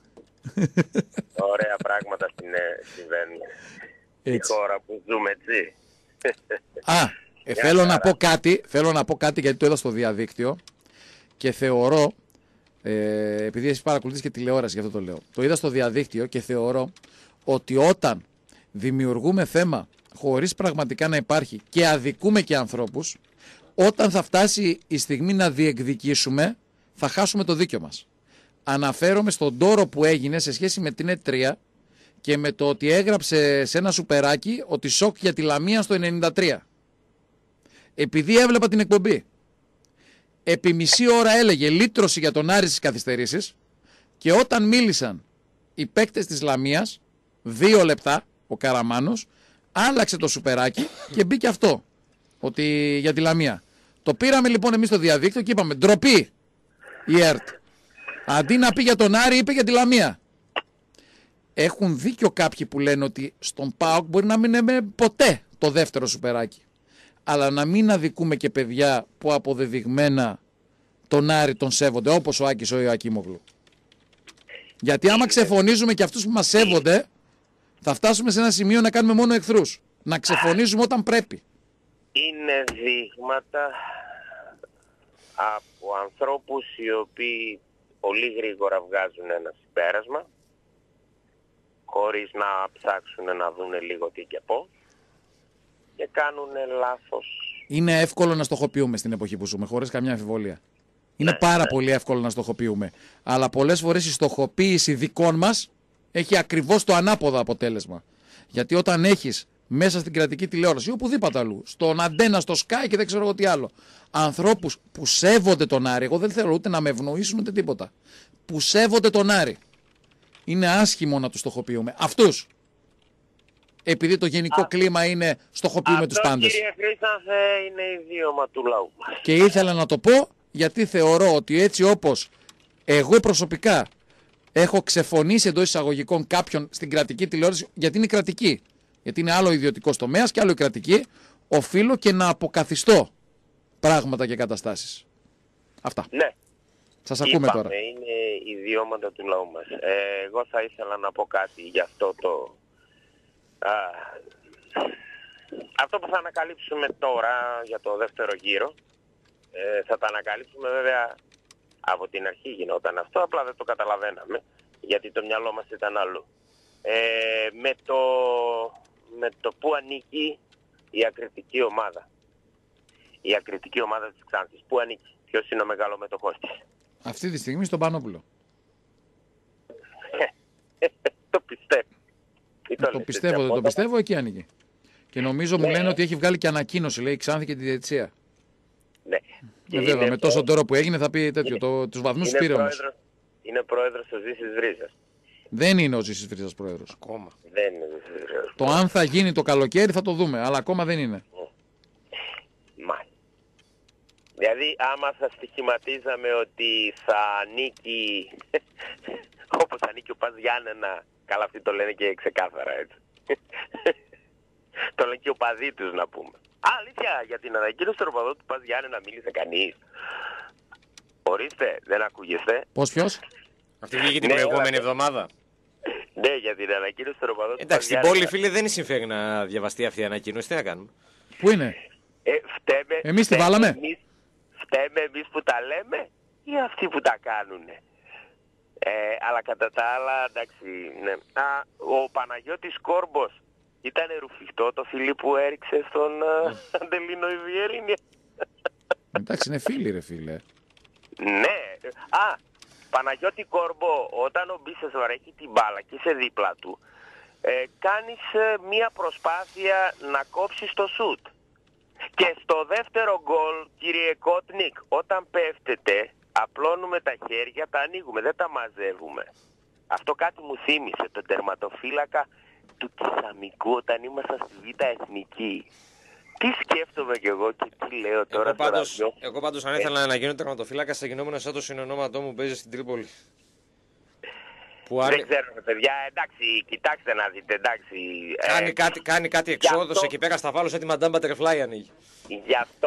S10: Ωραία πράγματα συμβαίνουν στη χώρα που ζούμε, έτσι.
S2: Α, ε, θέλω να πω κάτι, θέλω να πω κάτι γιατί το είδα στο διαδίκτυο και θεωρώ, ε, επειδή εσύ παρακολουθείς και τηλεόραση, γι' αυτό το λέω. Το είδα στο διαδίκτυο και θεωρώ ότι όταν δημιουργούμε θέμα χωρίς πραγματικά να υπάρχει και αδικούμε και ανθρώπους, όταν θα φτάσει η στιγμή να διεκδικήσουμε, θα χάσουμε το δίκιο μας. Αναφέρομαι στον τόρο που έγινε σε σχέση με την ΕΤ τρία και με το ότι έγραψε σε ένα σουπεράκι ότι σοκ για τη Λαμία στο ενενήντα τρία. Επειδή έβλεπα την εκπομπή, επί μισή ώρα έλεγε λύτρωση για τον Άρη στις καθυστερήσεις και όταν μίλησαν οι παίκτες της Λαμίας, δύο λεπτά, ο Καραμάνος, άλλαξε το σουπεράκι και μπήκε αυτό, ότι για τη Λαμία. Το πήραμε λοιπόν εμείς στο διαδίκτυο και είπαμε ντροπή η ΕΡΤ. Αντί να πει για τον Άρη, είπε για τη Λαμία. Έχουν δίκιο κάποιοι που λένε ότι στον ΠΑΟΚ μπορεί να μην είναι ποτέ το δεύτερο σουπεράκι. Αλλά να μην αδικούμε και παιδιά που αποδεδειγμένα τον Άρη τον σέβονται, όπως ο Άκης ο Ιωακίμογλου. Γιατί άμα ξεφωνίζουμε και αυτούς που μας σέβονται, θα φτάσουμε σε ένα σημείο να κάνουμε μόνο εχθρούς. Να ξεφωνίζουμε όταν πρέπει.
S10: Είναι δείγματα από ανθρώπους οι οποίοι πολύ γρήγορα βγάζουν ένα συμπέρασμα, χωρίς να ψάξουν να δούνε λίγο τι και πώς, και κάνουν λάθος.
S2: Είναι εύκολο να στοχοποιούμε στην εποχή που ζούμε, χωρίς καμιά αμφιβολία. Είναι ναι, πάρα ναι. πολύ εύκολο να στοχοποιούμε. Αλλά πολλές φορές η στοχοποίηση δικών μας έχει ακριβώς το ανάποδο αποτέλεσμα. Γιατί όταν έχεις μέσα στην κρατική τηλεόραση ή οπουδήποτε αλλού, στον Αντένα, στο Sky και δεν ξέρω εγώ τι άλλο, ανθρώπους που σέβονται τον Άρη, εγώ δεν θέλω ούτε να με ευνοήσουν ούτε τίποτα, που σέβονται τον Άρη, είναι άσχημο να τους στοχοποιούμε. Αυτούς. Επειδή το γενικό Α, κλίμα είναι στοχοποιούμε τους πάντες.
S10: Κύριε Χρήστανθε, είναι ιδίωμα του λαού.
S2: Και ήθελα να το πω γιατί θεωρώ ότι έτσι όπως εγώ προσωπικά έχω ξεφωνήσει εντός εισαγωγικών κάποιον στην κρατική τηλεόραση, γιατί είναι κρατική, γιατί είναι άλλο ιδιωτικός τομέας και άλλο η κρατική, οφείλω και να αποκαθιστώ πράγματα και καταστάσεις. Αυτά.
S10: Ναι.
S2: Σας ακούμε
S10: Είπαμε,
S2: τώρα.
S10: Είναι ιδιώματα του λαού μας. Ε, εγώ θα ήθελα να πω κάτι για αυτό το... Α, αυτό που θα ανακαλύψουμε τώρα για το δεύτερο γύρο, ε, θα τα ανακαλύψουμε βέβαια από την αρχή γινόταν αυτό, απλά δεν το καταλαβαίναμε, γιατί το μυαλό μας ήταν αλλού. Ε, με, το, με το που ανήκει η ακριτική ομάδα. Η ακριτική ομάδα της Ξάνθης. Πού ανήκει, ποιος είναι ο μεγαλομετοχός της.
S2: Αυτή τη στιγμή στον Πανόπουλο.
S10: Το πιστεύω.
S2: Το, το πιστεύω, δεν το πιστεύω, εκεί ανήκει. Και νομίζω ναι. μου λένε ότι έχει βγάλει και ανακοίνωση, λέει Ξάνθη και τη διαιτησία.
S10: Ναι.
S2: Ε, βέβαια, με τόσο τώρα που έγινε θα πει τέτοιο, το, τους βαθμούς πήρε όμως.
S10: Είναι πρόεδρος του Ζήσης Βρύζας.
S2: Δεν είναι ο Ζήσης Βρύσας πρόεδρος.
S1: Ακόμα.
S10: Δεν είναι ο Ζήσης Βρύσας.
S2: Το αν θα γίνει το καλοκαίρι θα το δούμε, αλλά ακόμα δεν είναι.
S10: Μάλιστα. Δηλαδή, άμα θα στοιχηματίζαμε ότι θα ανήκει, όπως ανήκει ο Πας Γιάννενα, καλά αυτοί το λένε και ξεκάθαρα έτσι. Το λένε και ο παδί τους να πούμε. Α, αλήθεια, για την ανακοίνωση του οπαδού του Πας Γιάννενα μίλησε κανείς. Ορίστε, δεν ακούγεστε.
S2: Πώς, ποιος?
S1: Αυτή βγήκε την
S10: Ναι,
S1: προηγούμενη
S10: όλα-
S1: εβδομάδα.
S10: Ναι, για την ανακοίνωση του οπαδού του Πας
S1: Εντάξει, στην
S10: Γιάννενα.
S1: πόλη, φίλε, δεν συμφέρει να διαβαστεί αυτή η ανακοίνωση. Τι να κάνουμε.
S2: Πού είναι?
S10: Ε, φταίμε,
S2: Εμείς τη
S10: φταίμε
S2: βάλαμε.
S10: Εμείς, φταίμε εμείς που τα λέμε ή αυτοί που τα κάνουνε. Ε, αλλά κατά τα άλλα, εντάξει, ναι. Α, ο Παναγιώτης Κόρμπος ήταν ρουφιχτό το φιλί που έριξε στον uh, Αντελίνο Ιβιερίνη.
S2: Εντάξει, είναι φίλοι ρε φίλε.
S10: Ναι. Α, Παναγιώτη Κόρμπο, όταν ο Μπίσες βαρέχει την μπάλα και είσαι δίπλα του, ε, κάνεις ε, μία προσπάθεια να κόψεις το σουτ. Και στο δεύτερο γκολ, κύριε Κότνικ, όταν πέφτετε, απλώνουμε τα χέρια, τα ανοίγουμε, δεν τα μαζεύουμε. Αυτό κάτι μου θύμισε, τον τερματοφύλακα του Κισαμικού όταν ήμασταν στη Β' Εθνική. Τι σκέφτομαι κι εγώ και τι λέω τώρα.
S1: Εγώ πάντως,
S10: στο ραδιό.
S1: εγώ πάντως αν ήθελα να γίνω τερματοφύλακας θα γινόμουν σαν το συνονόματό μου που παίζει στην Τρίπολη. Που αν...
S10: Δεν ξέρω, παιδιά, εντάξει, κοιτάξτε να δείτε, εντάξει.
S1: Κάνει,
S10: ε,
S1: κάτι, κάνει κάτι εξόδος
S10: αυτό-
S1: εκεί πέρα στα βάλω σαν τη Madame Butterfly ανοίγει.
S10: Γι' αυτό...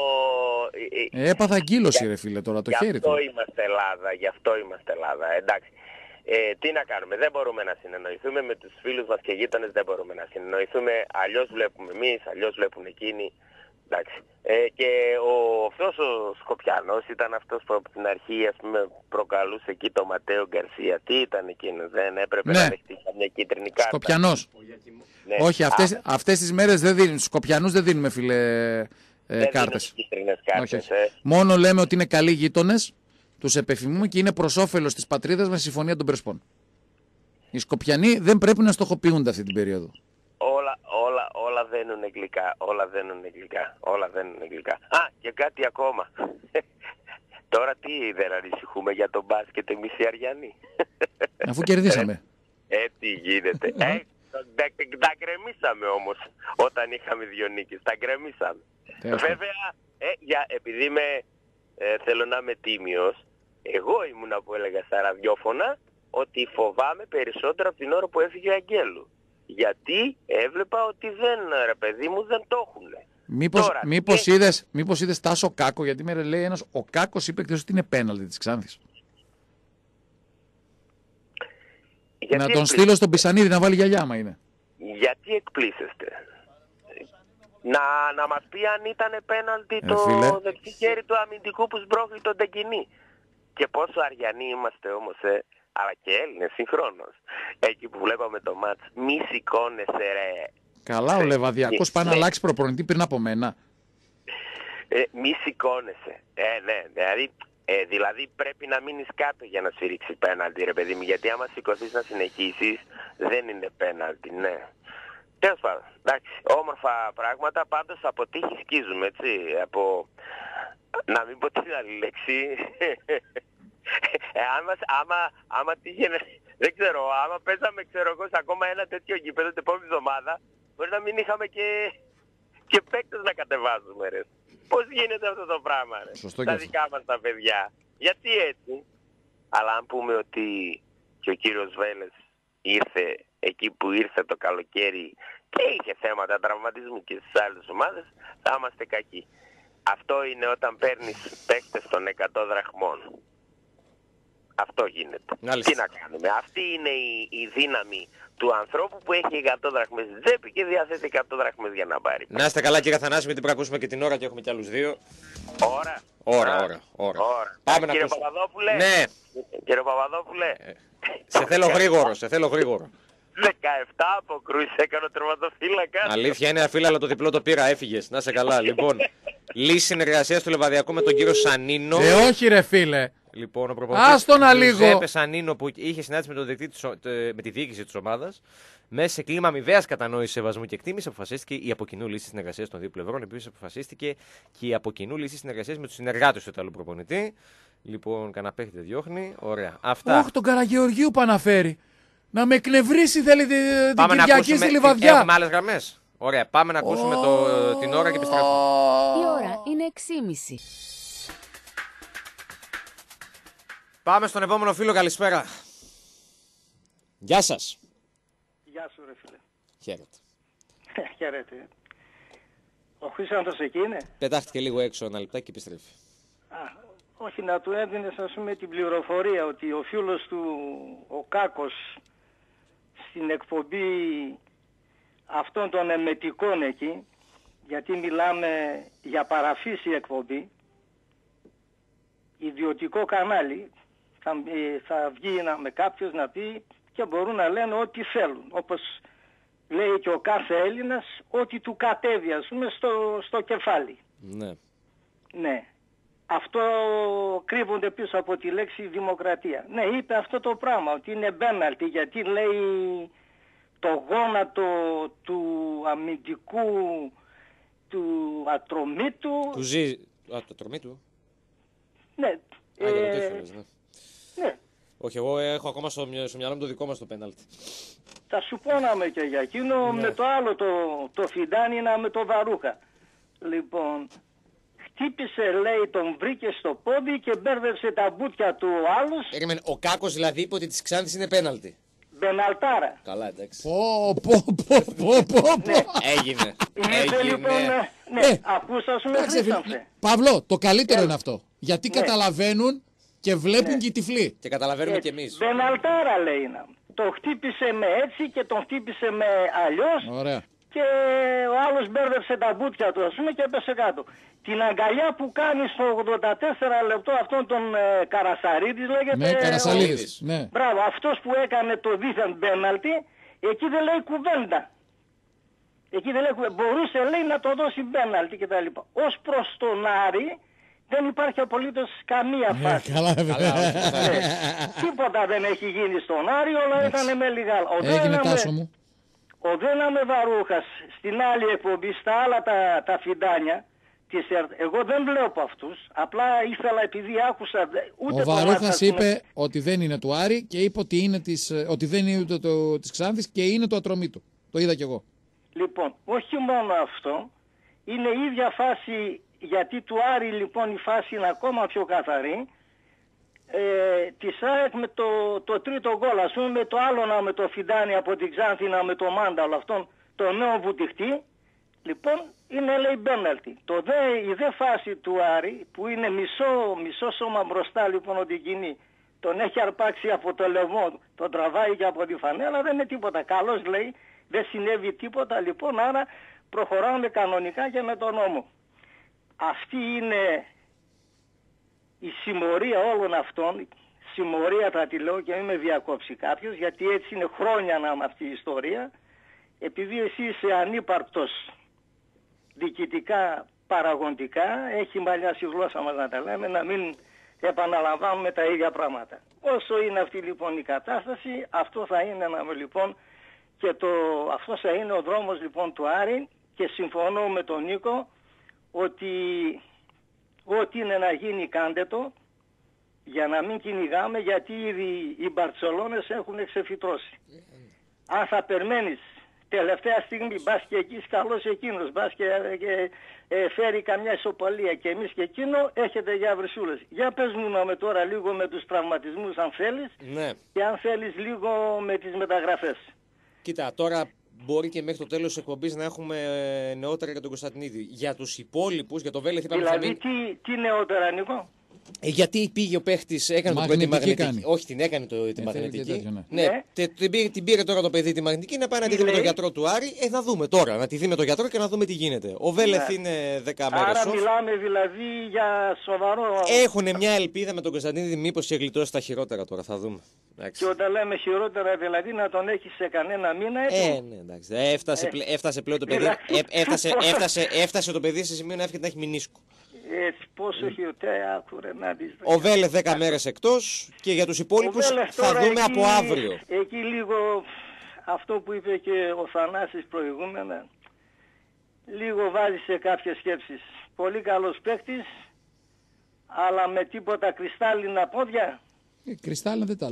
S2: Ε, έπαθα αγκύλωση ρε φίλε τώρα, το
S10: γι'
S2: χέρι
S10: αυτό
S2: του.
S10: είμαστε Ελλάδα, γι' αυτό είμαστε Ελλάδα, εντάξει. Ε, τι να κάνουμε, δεν μπορούμε να συνεννοηθούμε με τους φίλους μας και γείτονες, δεν μπορούμε να συνεννοηθούμε, αλλιώς βλέπουμε εμείς, αλλιώς βλέπουν εκείνοι. Εντάξει. Ε, και ο, αυτός ο Σκοπιανός ήταν αυτός που από την αρχή ας πούμε, προκαλούσε εκεί το Ματέο Γκαρσία. Τι ήταν εκείνο, δεν έπρεπε
S2: Ναι.
S10: να δεχτεί μια κίτρινη κάρτα.
S2: Σκοπιανός.
S10: Ναι.
S2: Όχι,
S10: Α,
S2: αυτές, αυτές τις μέρες δεν δίνουν, στους Σκοπιανούς δεν δίνουμε φίλε ε,
S10: δεν
S2: κάρτες.
S10: δίνουν κίτρινες κάρτες.
S2: Όχι, όχι.
S10: Ε.
S2: Μόνο λέμε ότι είναι καλοί γείτονες, τους επεφημούμε και είναι προς όφελος της πατρίδας με συμφωνία των Πρεσπών. Οι Σκοπιανοί δεν πρέπει να στοχοποιούνται αυτή την περίοδο.
S10: Όλα, όλα, όλα δένουνε γλυκά, όλα δένουνε γλυκά, όλα δένουνε γλυκά. Α, και κάτι ακόμα. Τώρα τι δεν ανησυχούμε για τον μπάσκετ εμείς οι Αριανοί.
S2: Αφού κερδίσαμε.
S10: Ε, τι γίνεται. Ε, τα, τα γκρεμίσαμε όμως όταν είχαμε δύο νίκες. Τα γκρεμίσαμε.
S2: Τέλος.
S10: Βέβαια, ε, για, επειδή είμαι, ε, θέλω να είμαι τίμιος, εγώ ήμουνα που έλεγα στα ραδιόφωνα ότι φοβάμαι περισσότερο από την ώρα που έφυγε ο Αγγέλου. Γιατί έβλεπα ότι δεν, ρε παιδί μου, δεν το έχουνε.
S2: Μήπως,
S10: Τώρα,
S2: μήπως,
S10: και-
S2: είδες, μήπως είδες Τάσο Κάκο, γιατί με λέει ένας, ο Κάκος είπε χθες ότι είναι πέναλτι της Ξάνθης.
S10: Γιατί
S2: Να τον
S10: εκπλήσ-
S2: στείλω στον Πισανίδη να βάλει γυαλιά άμα είναι.
S10: Γιατί εκπλήσεστε. Να, να μας πει αν ήταν πέναλτι
S2: Ε,
S10: το
S2: φίλε.
S10: δεξί χέρι του αμυντικού που σμπρώχνει τον Τεκινή. Και πόσο αριανοί είμαστε όμως, ε, αλλά και Έλληνες συγχρόνως. Εκεί που βλέπαμε το μάτς, μη σηκώνεσαι ρε.
S2: Καλά, ο Λεβαδιακός
S10: ναι.
S2: πάει να αλλάξει προπονητή πριν από μένα.
S10: Ε, μη σηκώνεσαι. Ε, ναι, δηλαδή, ε, δηλαδή πρέπει να μείνεις κάτω για να σφυρίξει πέναλτι ρε παιδί μου. Γιατί άμα σηκωθείς να συνεχίσεις, δεν είναι πέναλτι, ναι. Τέλος πάντων, εντάξει, όμορφα πράγματα, πάντως από τύχη σκίζουμε, έτσι, από, να μην πω την άλλη λέξη, ε, άμα, άμα, άμα τύχαινε, δεν ξέρω, άμα παίζαμε, ξέρω εγώ, σε ακόμα ένα τέτοιο γήπεδο την επόμενη εβδομάδα, μπορεί να μην είχαμε και, και παίκτες να κατεβάζουμε, ρε. Πώς γίνεται αυτό το πράγμα, ρε,
S2: Σωστό και
S10: τα
S2: αυτό.
S10: δικά μας τα παιδιά, γιατί έτσι, αλλά αν πούμε ότι και ο κύριος Βέλες ήρθε εκεί που ήρθε το καλοκαίρι και είχε θέματα τραυματισμού και στις άλλες ομάδες, θα είμαστε κακοί. Αυτό είναι όταν παίρνεις παίκτες των εκατό δραχμών. Αυτό γίνεται.
S1: Μάλιστα.
S10: Τι να κάνουμε. Αυτή είναι η, η δύναμη του ανθρώπου που έχει εκατό δραχμές στην τσέπη και διαθέτει εκατό δραχμές για να πάρει.
S1: Να είστε καλά κύριε Θανάση, μην την πρακούσουμε και την ώρα και έχουμε κι άλλους δύο.
S10: Ώρα.
S1: Ώρα,
S10: Α,
S1: ώρα, ώρα.
S10: ώρα.
S1: Πάμε να
S10: Κύριε
S1: ακούσουμε.
S10: Παπαδόπουλε.
S1: Ναι,
S10: Κύριε Παπαδόπουλε.
S1: σε θέλω γρήγορο, σε θέλω γρήγορο.
S10: δεκαεπτά αποκρούσεις έκανε ο τερματοφύλακα.
S1: Αλήθεια είναι αφίλα, αλλά το διπλό το πήρα, έφυγες. Να είσαι καλά. Λοιπόν, λύση συνεργασίας του Λεβαδιακού με τον κύριο Σανίνο.
S2: Ε, όχι ρε φίλε.
S1: Λοιπόν, ο προπονητής
S2: Άστο να λίγο.
S1: Γιουζέπε Σανίνο που είχε συνάντηση με, τον διεκτήτη της ο- τε- με τη διοίκηση της ομάδας. Μέσα σε κλίμα αμοιβαίας κατανόησης, σεβασμού και εκτίμηση, αποφασίστηκε η από κοινού λύση συνεργασίας των δύο πλευρών. Επίσης, αποφασίστηκε και η από κοινού λύση συνεργασίας με τους συνεργάτες του Ιταλού προπονητή. Λοιπόν, κανένα παίχτη δεν διώχνει. Ωραία. Αυτά.
S2: Όχι τον Καραγεωργίου που αναφέρει. Να με εκνευρίσει θέλει την
S1: Πάμε να
S2: Κυριακή
S1: ακούσουμε.
S2: στη Λιβαδιά.
S1: Έχουμε άλλες γραμμές. Ωραία, πάμε να ακούσουμε το, την ώρα και επιστρέφουμε.
S11: Η ώρα είναι έξι και μισή.
S1: Πάμε στον επόμενο φίλο, καλησπέρα. Γεια σας.
S12: Γεια σου ρε φίλε.
S1: Χαίρετε.
S12: Χαίρετε. Ο Χρήστος εκεί είναι.
S1: Πετάχτηκε λίγο έξω ένα λεπτάκι και επιστρέφει.
S12: Α, όχι, να του έδινες ας πούμε την πληροφορία ότι ο φίλος του ο Κάκος στην εκπομπή αυτών των εμετικών εκεί, γιατί μιλάμε για παραφύση εκπομπή, ιδιωτικό κανάλι, θα, θα βγει να, με κάποιος να πει και μπορούν να λένε ό,τι θέλουν. Όπως λέει και ο κάθε Έλληνας, ό,τι του κατέβει ας πούμε στο, στο κεφάλι.
S1: Ναι.
S12: Ναι. Αυτό κρύβονται πίσω από τη λέξη δημοκρατία. Ναι, είπε αυτό το πράγμα, ότι είναι μπέναλτι, γιατί λέει το γόνατο του αμυντικού του Ατρομήτου.
S1: Του ζει... Α, το Ατρομήτου.
S12: Ναι.
S1: Α, για το
S12: ε...
S1: τέφερες, ναι.
S12: ναι.
S1: Όχι, εγώ έχω ακόμα στο, στο μυαλό μου το δικό μας το πέναλτι.
S12: Θα σου πω να με και για εκείνο,
S1: ναι.
S12: με το άλλο το, το Φιντάνι να με το Βαρούχα. Λοιπόν, χτύπησε λέει, τον βρήκε στο πόδι και μπέρδευσε τα μπουτια του ο άλλος.
S1: Περίμενε, ο Κάκος δηλαδή είπε ότι της Ξάνθης είναι πέναλτι.
S12: Μπεναλτάρα.
S1: Καλά, εντάξει.
S2: Πω, πω, πω, πω, πω.
S1: Έγινε.
S12: Ήρθε λοιπόν, ναι,
S2: Ε,
S12: ακούς ας πούμε
S2: εντάξει,
S12: Χρήσταμψε.
S2: Παύλο, το καλύτερο
S12: Ε,
S2: είναι αυτό. Γιατί
S12: ναι.
S2: καταλαβαίνουν και βλέπουν και οι τυφλοί.
S1: Και καταλαβαίνουμε
S12: Έτσι.
S1: κι εμείς.
S12: Μπεναλτάρα λέει να. Το χτύπησε με έτσι και τον χτύπησε με αλλιώς.
S2: Ωραία.
S12: Και ο άλλος μπέρδεψε τα μπουτια του ας πούμε και έπεσε κάτω. Την αγκαλιά που κάνει στο ογδόντα τέσσερα λεπτό αυτόν τον ε, Καρασαρίδης λέγεται.
S2: Ναι, Καρασαλίδης.
S12: Ο...
S2: Ναι.
S12: Μπράβο, αυτός που έκανε το δίθεν πέναλτι, εκεί δεν λέει κουβέντα. Εκεί δεν λέει κουβέντα. Μπορούσε λέει να το δώσει πέναλτι κτλ. Ως προς τον Άρη δεν υπάρχει απολύτως καμία
S2: Ναι,
S12: φάση.
S2: καλά, βέβαια.
S12: Ναι. Τίποτα δεν έχει γίνει στον Άρη, όλα ήταν με λιγάλα. Ο
S2: Έγινε
S12: Δέναμε-
S2: Τάσο μου.
S12: Ο Δέναμε Βαρούχας στην άλλη εκπομπή, στα άλλα τα, τα φιντάνια, της ΕΡΤ, εγώ δεν βλέπω αυτούς, απλά ήθελα επειδή άκουσα ούτε
S2: Ο
S12: το
S2: Βαρούχας
S12: μάτσα,
S2: είπε ότι δεν είναι του Άρη και είπε ότι, είναι της, ότι δεν είναι ούτε το, της Ξάνθης και είναι το Ατρομήτου. Το είδα κι εγώ.
S12: Λοιπόν, όχι μόνο αυτό, είναι η ίδια φάση, γιατί του Άρη λοιπόν η φάση είναι ακόμα πιο καθαρή, ε, της ΑΕΚ με το, το τρίτο γκολ, ας πούμε με το άλλο να με το Φιντάνι από την Ξάνθηνα με το Μάνταλο, αυτόν το νέο βουτυχτή, λοιπόν είναι λέει μπέναλτι. Το δε, η δε φάση του Άρη που είναι μισό, μισό σώμα μπροστά λοιπόν ότι εκείνη τον έχει αρπάξει από το λαιμό, τον τραβάει και από τη φανέλα, δεν είναι τίποτα. Καλώς λέει, δεν συνέβη τίποτα λοιπόν, άρα προχωράμε κανονικά και με τον νόμο. Αυτή είναι η συμμορία όλων αυτών, συμμορία θα τη λέω και μην με διακόψει κάποιος, γιατί έτσι είναι χρόνια να είμαι αυτή η ιστορία, επειδή εσύ είσαι ανύπαρκτος διοικητικά, παραγωγικά, έχει μαλλιάσει η γλώσσα μας να τα λέμε, να μην επαναλαμβάνουμε τα ίδια πράγματα. Όσο είναι αυτή λοιπόν η κατάσταση, αυτό θα είναι να, λοιπόν, και το, αυτό θα είναι ο δρόμος λοιπόν του Άρη και συμφωνώ με τον Νίκο ότι ό,τι είναι να γίνει κάντε το για να μην κυνηγάμε, γιατί ήδη οι Μπαρτσελώνες έχουν ξεφυτρώσει. Αν θα περιμένεις τελευταία στιγμή, μπας και εκεί καλός εκείνος, μπας και, και ε, φέρει καμιά ισοπαλία και εμείς και εκείνο, έχετε για βρυσούλες. Για πες μου με τώρα λίγο με τους τραυματισμούς αν θέλεις,
S1: Ναι.
S12: και αν θέλεις λίγο με τις μεταγραφές.
S1: Κοίτα, τώρα μπορεί και μέχρι το τέλος της εκπομπής να έχουμε νεότερα για τον Κωνσταντινίδη. Για τους υπόλοιπους, για το Βέλεθ είπαμε
S12: Δηλαδή
S1: θα μην...
S12: τι, τι νεότερα Νικό?
S1: Ε, γιατί πήγε ο παίχτης, έκανε το παιδί τη
S2: Μαγνητική
S1: μαγνητική.
S2: κάνει.
S1: Όχι, την έκανε το, τη
S2: Ε,
S1: μαγνητική.
S2: και τέτοιο, ναι.
S1: Ναι,
S12: Ναι.
S1: τε- την, πήρε, την πήρε τώρα το παιδί τη μαγνητική να πάει να τη δει με τον
S12: λέει?
S1: γιατρό του Άρη. Ε, να δούμε τώρα. Να τη δει με τον γιατρό και να δούμε τι γίνεται. Ο Βέλεθ
S12: Ναι.
S1: είναι δέκα μέρες
S12: Άρα
S1: off.
S12: μιλάμε δηλαδή για σοβαρό...
S1: Έχουν μια ελπίδα με τον Κωνσταντινίδη, μήπως και γλιτώσει τα χειρότερα τώρα. Θα δούμε. Εντάξει.
S12: Και όταν λέμε χειρότερα δηλαδή να τον έχει σε κανένα μήνα έτοιμο.
S1: Ε, ναι, εντάξει. Ε, Έφτασε,
S12: Ε,
S1: πλε- έφτασε πλέον το παιδί.
S12: δηλαδή,
S1: ε, έφτασε,
S12: πόσο-
S1: έφτασε, έφτασε το παιδί σε σημείο να εύχεται να έχει μηνίσκο.
S12: Έτσι, πόσο χειρότερα, άκουρε να δεις.
S1: Ο Βέλεθ δέκα μέρες εκτός και για τους
S12: Ο
S1: υπόλοιπους
S12: Βέλεθ
S1: θα
S12: τώρα
S1: δούμε
S12: εκεί-
S1: από αύριο.
S12: Εκεί λίγο αυτό που είπε και ο Θανάσης προηγούμενα, λίγο βάζει σε κάποιες σκέψεις. Πολύ καλός παίκτης, αλλά με τίποτα κρυστάλλινα πόδια.
S2: Ε, κρυστάλλινα δεν τα λες.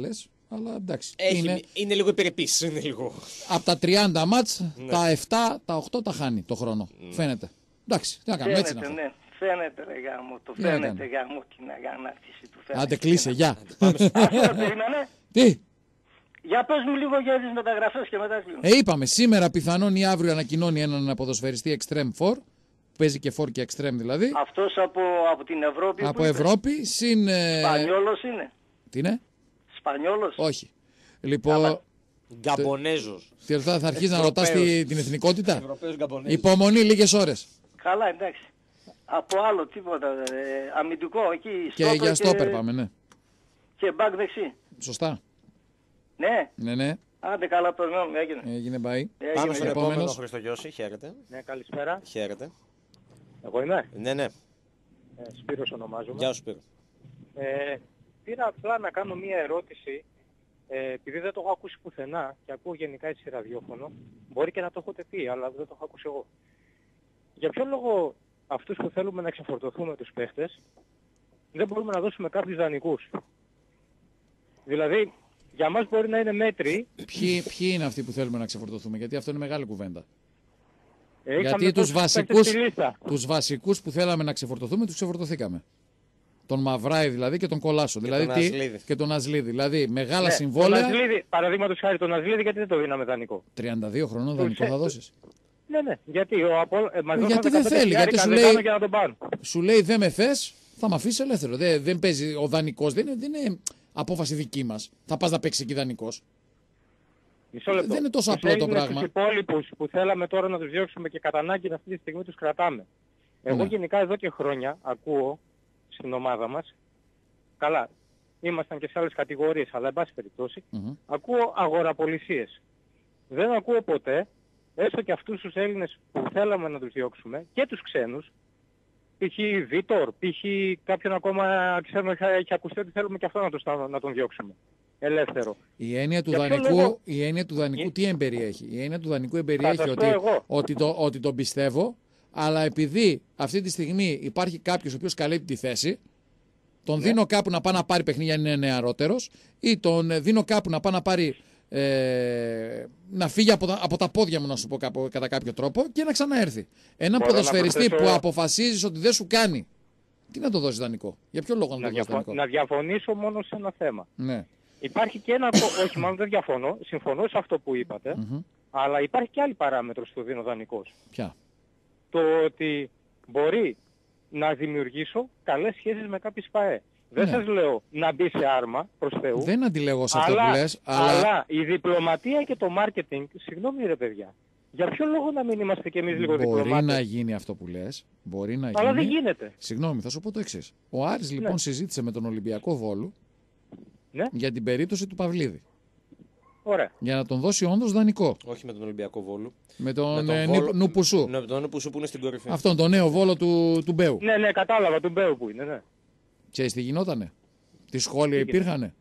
S2: Αλλά εντάξει.
S1: Έχει,
S2: είναι...
S1: είναι λίγο υπερεπής. Είναι λίγο...
S2: Από τα τριάντα μάτς,
S1: ναι.
S2: τα επτά, τα οκτώ τα χάνει το χρόνο. Mm. Φαίνεται. Εντάξει, τι να κάνουμε, έτσι είναι αυτό.
S12: Ναι. Φαίνεται, ρε γάμο, το φαίνεται γάμο την αγανάκτηση του φαίνεται.
S2: Άντε κλείσε, γεια.
S12: Αυτό περίμενε.
S2: Τι.
S12: Για πες μου λίγο για τις μεταγραφές και μετά κλείνω.
S2: Ε, είπαμε, σήμερα πιθανόν ή αύριο ανακοινώνει έναν ποδοσφαιριστή Extreme φορ, παίζει και φορ και Extreme δηλαδή.
S12: Αυτός από, από την Ευρώπη.
S2: Από Ευρώπη, συν...
S12: Σπανιόλος είναι.
S2: Τι είναι?
S12: Σπανιόλος.
S2: Όχι. Λοιπόν...
S1: Γκαμπονέζος.
S2: Τι θα, θα αρχίσει να ρωτάς τη, την εθνικότητα.
S1: Ευρωπαίος Γκαμπονέζος.
S2: Υπομονή λίγες ώρες.
S12: Καλά, εντάξει. Από άλλο τίποτα. Ε, αμυντικό εκεί.
S2: Και για στόπερ και... πάμε, ναι.
S12: Και μπακ δεξί.
S2: Σωστά.
S12: Ναι.
S2: Ναι, ναι.
S12: Άντε καλά, περνάμε. Έγινε.
S2: Έγινε, μπαί.
S1: Πάμε στον επόμενο Χριστογιώση. Χαίρετε.
S13: Ναι, καλησπέρα.
S1: Χαίρετε.
S13: Εγώ είμαι.
S1: Ναι, ναι.
S13: Ε, Σπύρος ονομάζομαι.
S1: Γεια σου, Σπύρο.
S13: Ε, πήρα απλά να κάνω μία ερώτηση. Ε, επειδή δεν το έχω ακούσει πουθενά και ακούω γενικά έτσι ραδιόφωνο, μπορεί και να το έχετε πει, αλλά δεν το έχω ακούσει εγώ. Για ποιο λόγο αυτούς που θέλουμε να ξεφορτωθούμε τους παίχτες, δεν μπορούμε να δώσουμε κάποιους δανεικούς? Δηλαδή, για μας μπορεί να είναι μέτροι.
S2: Ποιοι, ποιοι είναι αυτοί που θέλουμε να ξεφορτωθούμε, γιατί αυτό είναι μεγάλη κουβέντα.
S13: Ε,
S2: γιατί τους βασικούς, τους βασικούς που θέλαμε να ξεφορτωθούμε, τους ξεφορτωθήκαμε. Τον Μαυράη δηλαδή και τον Κολάσο.
S1: Και
S2: δηλαδή,
S1: τον
S2: τι,
S1: Ασλίδη.
S2: Και τον Ασλίδη. Δηλαδή μεγάλα
S13: ναι,
S2: συμβόλαια.
S13: Τον Ασλίδη, παραδείγματος χάρη τον Ασλίδη, γιατί δεν το δίναμε δανεικό?
S2: τριάντα δύο χρονών δανεικό θα δώσεις.
S13: Ναι, ναι. Γιατί, ο Απόλ... ε, μας
S2: γιατί δεν θέλει. Γιατί σου λέει,
S13: για να τον πάρουν.
S2: σου λέει δεν με θες, θα με αφήσει ελεύθερο. Δεν, δεν παίζει ο δανεικός. Δεν είναι, δεν είναι απόφαση δική μας. Θα πας να παίξεις εκεί δανεικός.
S13: Μισό λεπτό.
S2: Δεν είναι τόσο απλό το πράγμα.
S13: Τους υπόλοιπους που θέλαμε τώρα να τους διώξουμε και κατά ανάγκη αυτή τη στιγμή τους κρατάμε. Εγώ
S2: ναι.
S13: γενικά εδώ και χρόνια ακούω στην ομάδα μας, καλά, ήμασταν και σε άλλες κατηγορίες, αλλά εν πάση περιπτώσει,
S2: mm-hmm.
S13: ακούω αγοραπολισίες. Δεν ακούω ποτέ, έστω και αυτούς τους Έλληνες που θέλαμε να τους διώξουμε και τους ξένους, π.χ. Βίτορ, π.χ. κάποιον ακόμα ξέρουμε έχει ακουστεί ότι θέλουμε και αυτό να, τους, να τον διώξουμε. Ελεύθερο.
S2: Η έννοια του δανεικού, λόγο... η έννοια του δανεικού η... τι εμπεριέχει? Η έννοια του δανεικού εμπεριέχει ότι, ότι, το, ότι τον πιστεύω, αλλά επειδή αυτή τη στιγμή υπάρχει κάποιος ο οποίος καλύπτει τη θέση, τον ναι. δίνω κάπου να πάει να πάρει παιχνίδια αν είναι νεαρότερος, ή τον δίνω κάπου να πάει να πάρει ε, να φύγει από τα, από τα πόδια μου, να σου πω κάπου, κατά κάποιο τρόπο, και να ξαναέρθει. Έναν ποδοσφαιριστή προσθέσω... που αποφασίζεις ότι δεν σου κάνει, τι να το δώσεις δανεικό? Για ποιο λόγο να, να το δώσεις δανεικό?
S13: Να διαφωνήσω μόνο σε ένα θέμα.
S2: Ναι.
S13: Υπάρχει και ένα, όχι μάλλον δεν διαφωνώ, συμφωνώ σε αυτό που είπατε, mm-hmm. αλλά υπάρχει και άλλη παράμετρος που δίνω δανεικός.
S2: Ποια?
S13: Το ότι μπορεί να δημιουργήσω καλές σχέσεις με κάποιες ΠΑΕ. Δεν ναι. σας λέω να μπει σε άρμα προς Θεού.
S2: Δεν αντιλέγω σε αυτό
S13: αλλά,
S2: που λες. Αλλά...
S13: αλλά η διπλωματία και το μάρκετινγκ, συγγνώμη ρε παιδιά, για ποιο λόγο να μην είμαστε κι εμείς λίγο
S2: μπορεί
S13: διπλωμάτες?
S2: Μπορεί να γίνει αυτό που λες. Μπορεί να
S13: αλλά
S2: γίνει.
S13: δεν γίνεται.
S2: Συγγνώμη, θα σου πω το εξής. Ο Άρης λοιπόν ναι. συζήτησε με τον Ολυμπιακό Βόλου
S13: ναι.
S2: για την περίπτωση του Παυλίδη.
S13: Ωραία.
S2: Για να τον δώσει όντως δανεικό.
S1: Όχι με τον Ολυμπιακό Βόλου.
S2: Με τον,
S1: με τον
S2: ε,
S1: Βόλο...
S2: Νουπουσού.
S1: Ναι, με τον Νουπουσού που είναι στην κορυφή.
S2: Αυτόν τον νέο Βόλο του, του Μπέου.
S13: Ναι, ναι, κατάλαβα, του Μπέου που είναι, ναι.
S2: Ξέρεις τι γινότανε? Τι σχόλια
S13: τι
S2: υπήρχανε?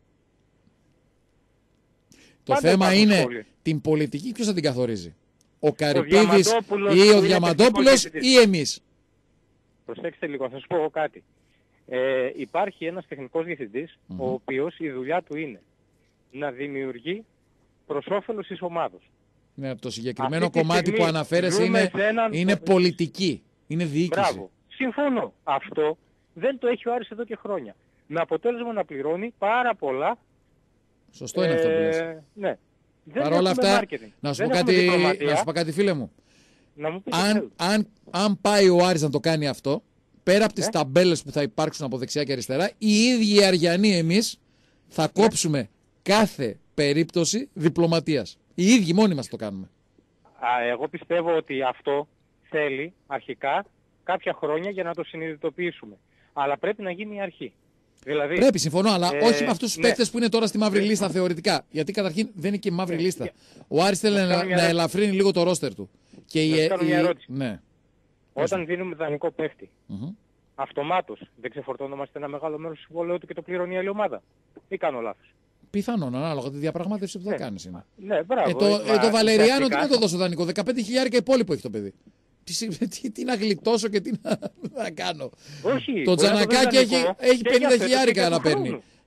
S2: Το
S13: Πάντα
S2: θέμα είναι
S13: σχόλια.
S2: Την πολιτική ποιος θα την καθορίζει? Ο Καρυπίδης ή ο Διαμαντόπουλος ή εμείς?
S13: Προσέξτε λίγο, θα σας πω εγώ κάτι. Ε, υπάρχει ένας τεχνικός διευθυντής, mm-hmm. ο οποίος η δουλειά του είναι να δημιουργεί προς όφελος της ομάδος.
S2: Ναι, το συγκεκριμένο κομμάτι που αναφέρεσαι είναι, έναν... είναι πολιτική, είναι διοίκηση.
S13: Μπράβο. Συμφωνώ. Αυτό δεν το έχει ο Άρης εδώ και χρόνια. Με αποτέλεσμα να πληρώνει πάρα πολλά.
S2: Σωστό είναι ε, αυτό που λες.
S13: Ναι.
S2: Παρ' όλα αυτά, να σου, πω κάτι, να σου πω κάτι φίλε μου.
S13: Να μου
S2: αν, αν, αν πάει ο Άρης να το κάνει αυτό, πέρα από τις ε? ταμπέλες που θα υπάρξουν από δεξιά και αριστερά, οι ίδιοι οι Αριανοί εμείς θα κόψουμε κάθε περίπτωση διπλωματίας. Οι ίδιοι μόνοι μας το κάνουμε.
S13: Α, εγώ πιστεύω ότι αυτό θέλει αρχικά κάποια χρόνια για να το συνειδητοποιήσουμε. Αλλά πρέπει να γίνει η αρχή. Δηλαδή,
S2: πρέπει, συμφωνώ, αλλά ε, όχι με αυτούς τους
S13: ναι.
S2: παίκτες που είναι τώρα στη μαύρη λίστα θεωρητικά. Γιατί καταρχήν δεν είναι και μαύρη ε, λίστα. Ο Άρης θέλει να, να ελαφρύνει λίγο το ρόστερ του. Και η,
S13: κάνω μια ερώτηση.
S2: Ναι.
S13: Όταν δίνουμε δανεικό παίκτη, mm-hmm. αυτομάτως δεν ξεφορτώνομαστε ένα μεγάλο μέρος του συμβολέου του και το πληρώνει η άλλη ομάδα? Ή κάνω λάθος?
S2: Πιθανόν, ανάλογα τη διαπραγμάτευση που θα ναι. κάνεις είναι.
S13: Ναι, μπράβο.
S2: Ε, το, ε, το Βαλεριάνο τι να το δώσω δανεικό? δεκαπέντε χιλιάρικα υπόλοιπο έχει το παιδί. Τι, τι, τι να γλιτώσω και τι να, να κάνω.
S13: Όχι.
S2: Το Τζανακάκι έχει, έχει πενήντα χιλιάρικα να παίρνει.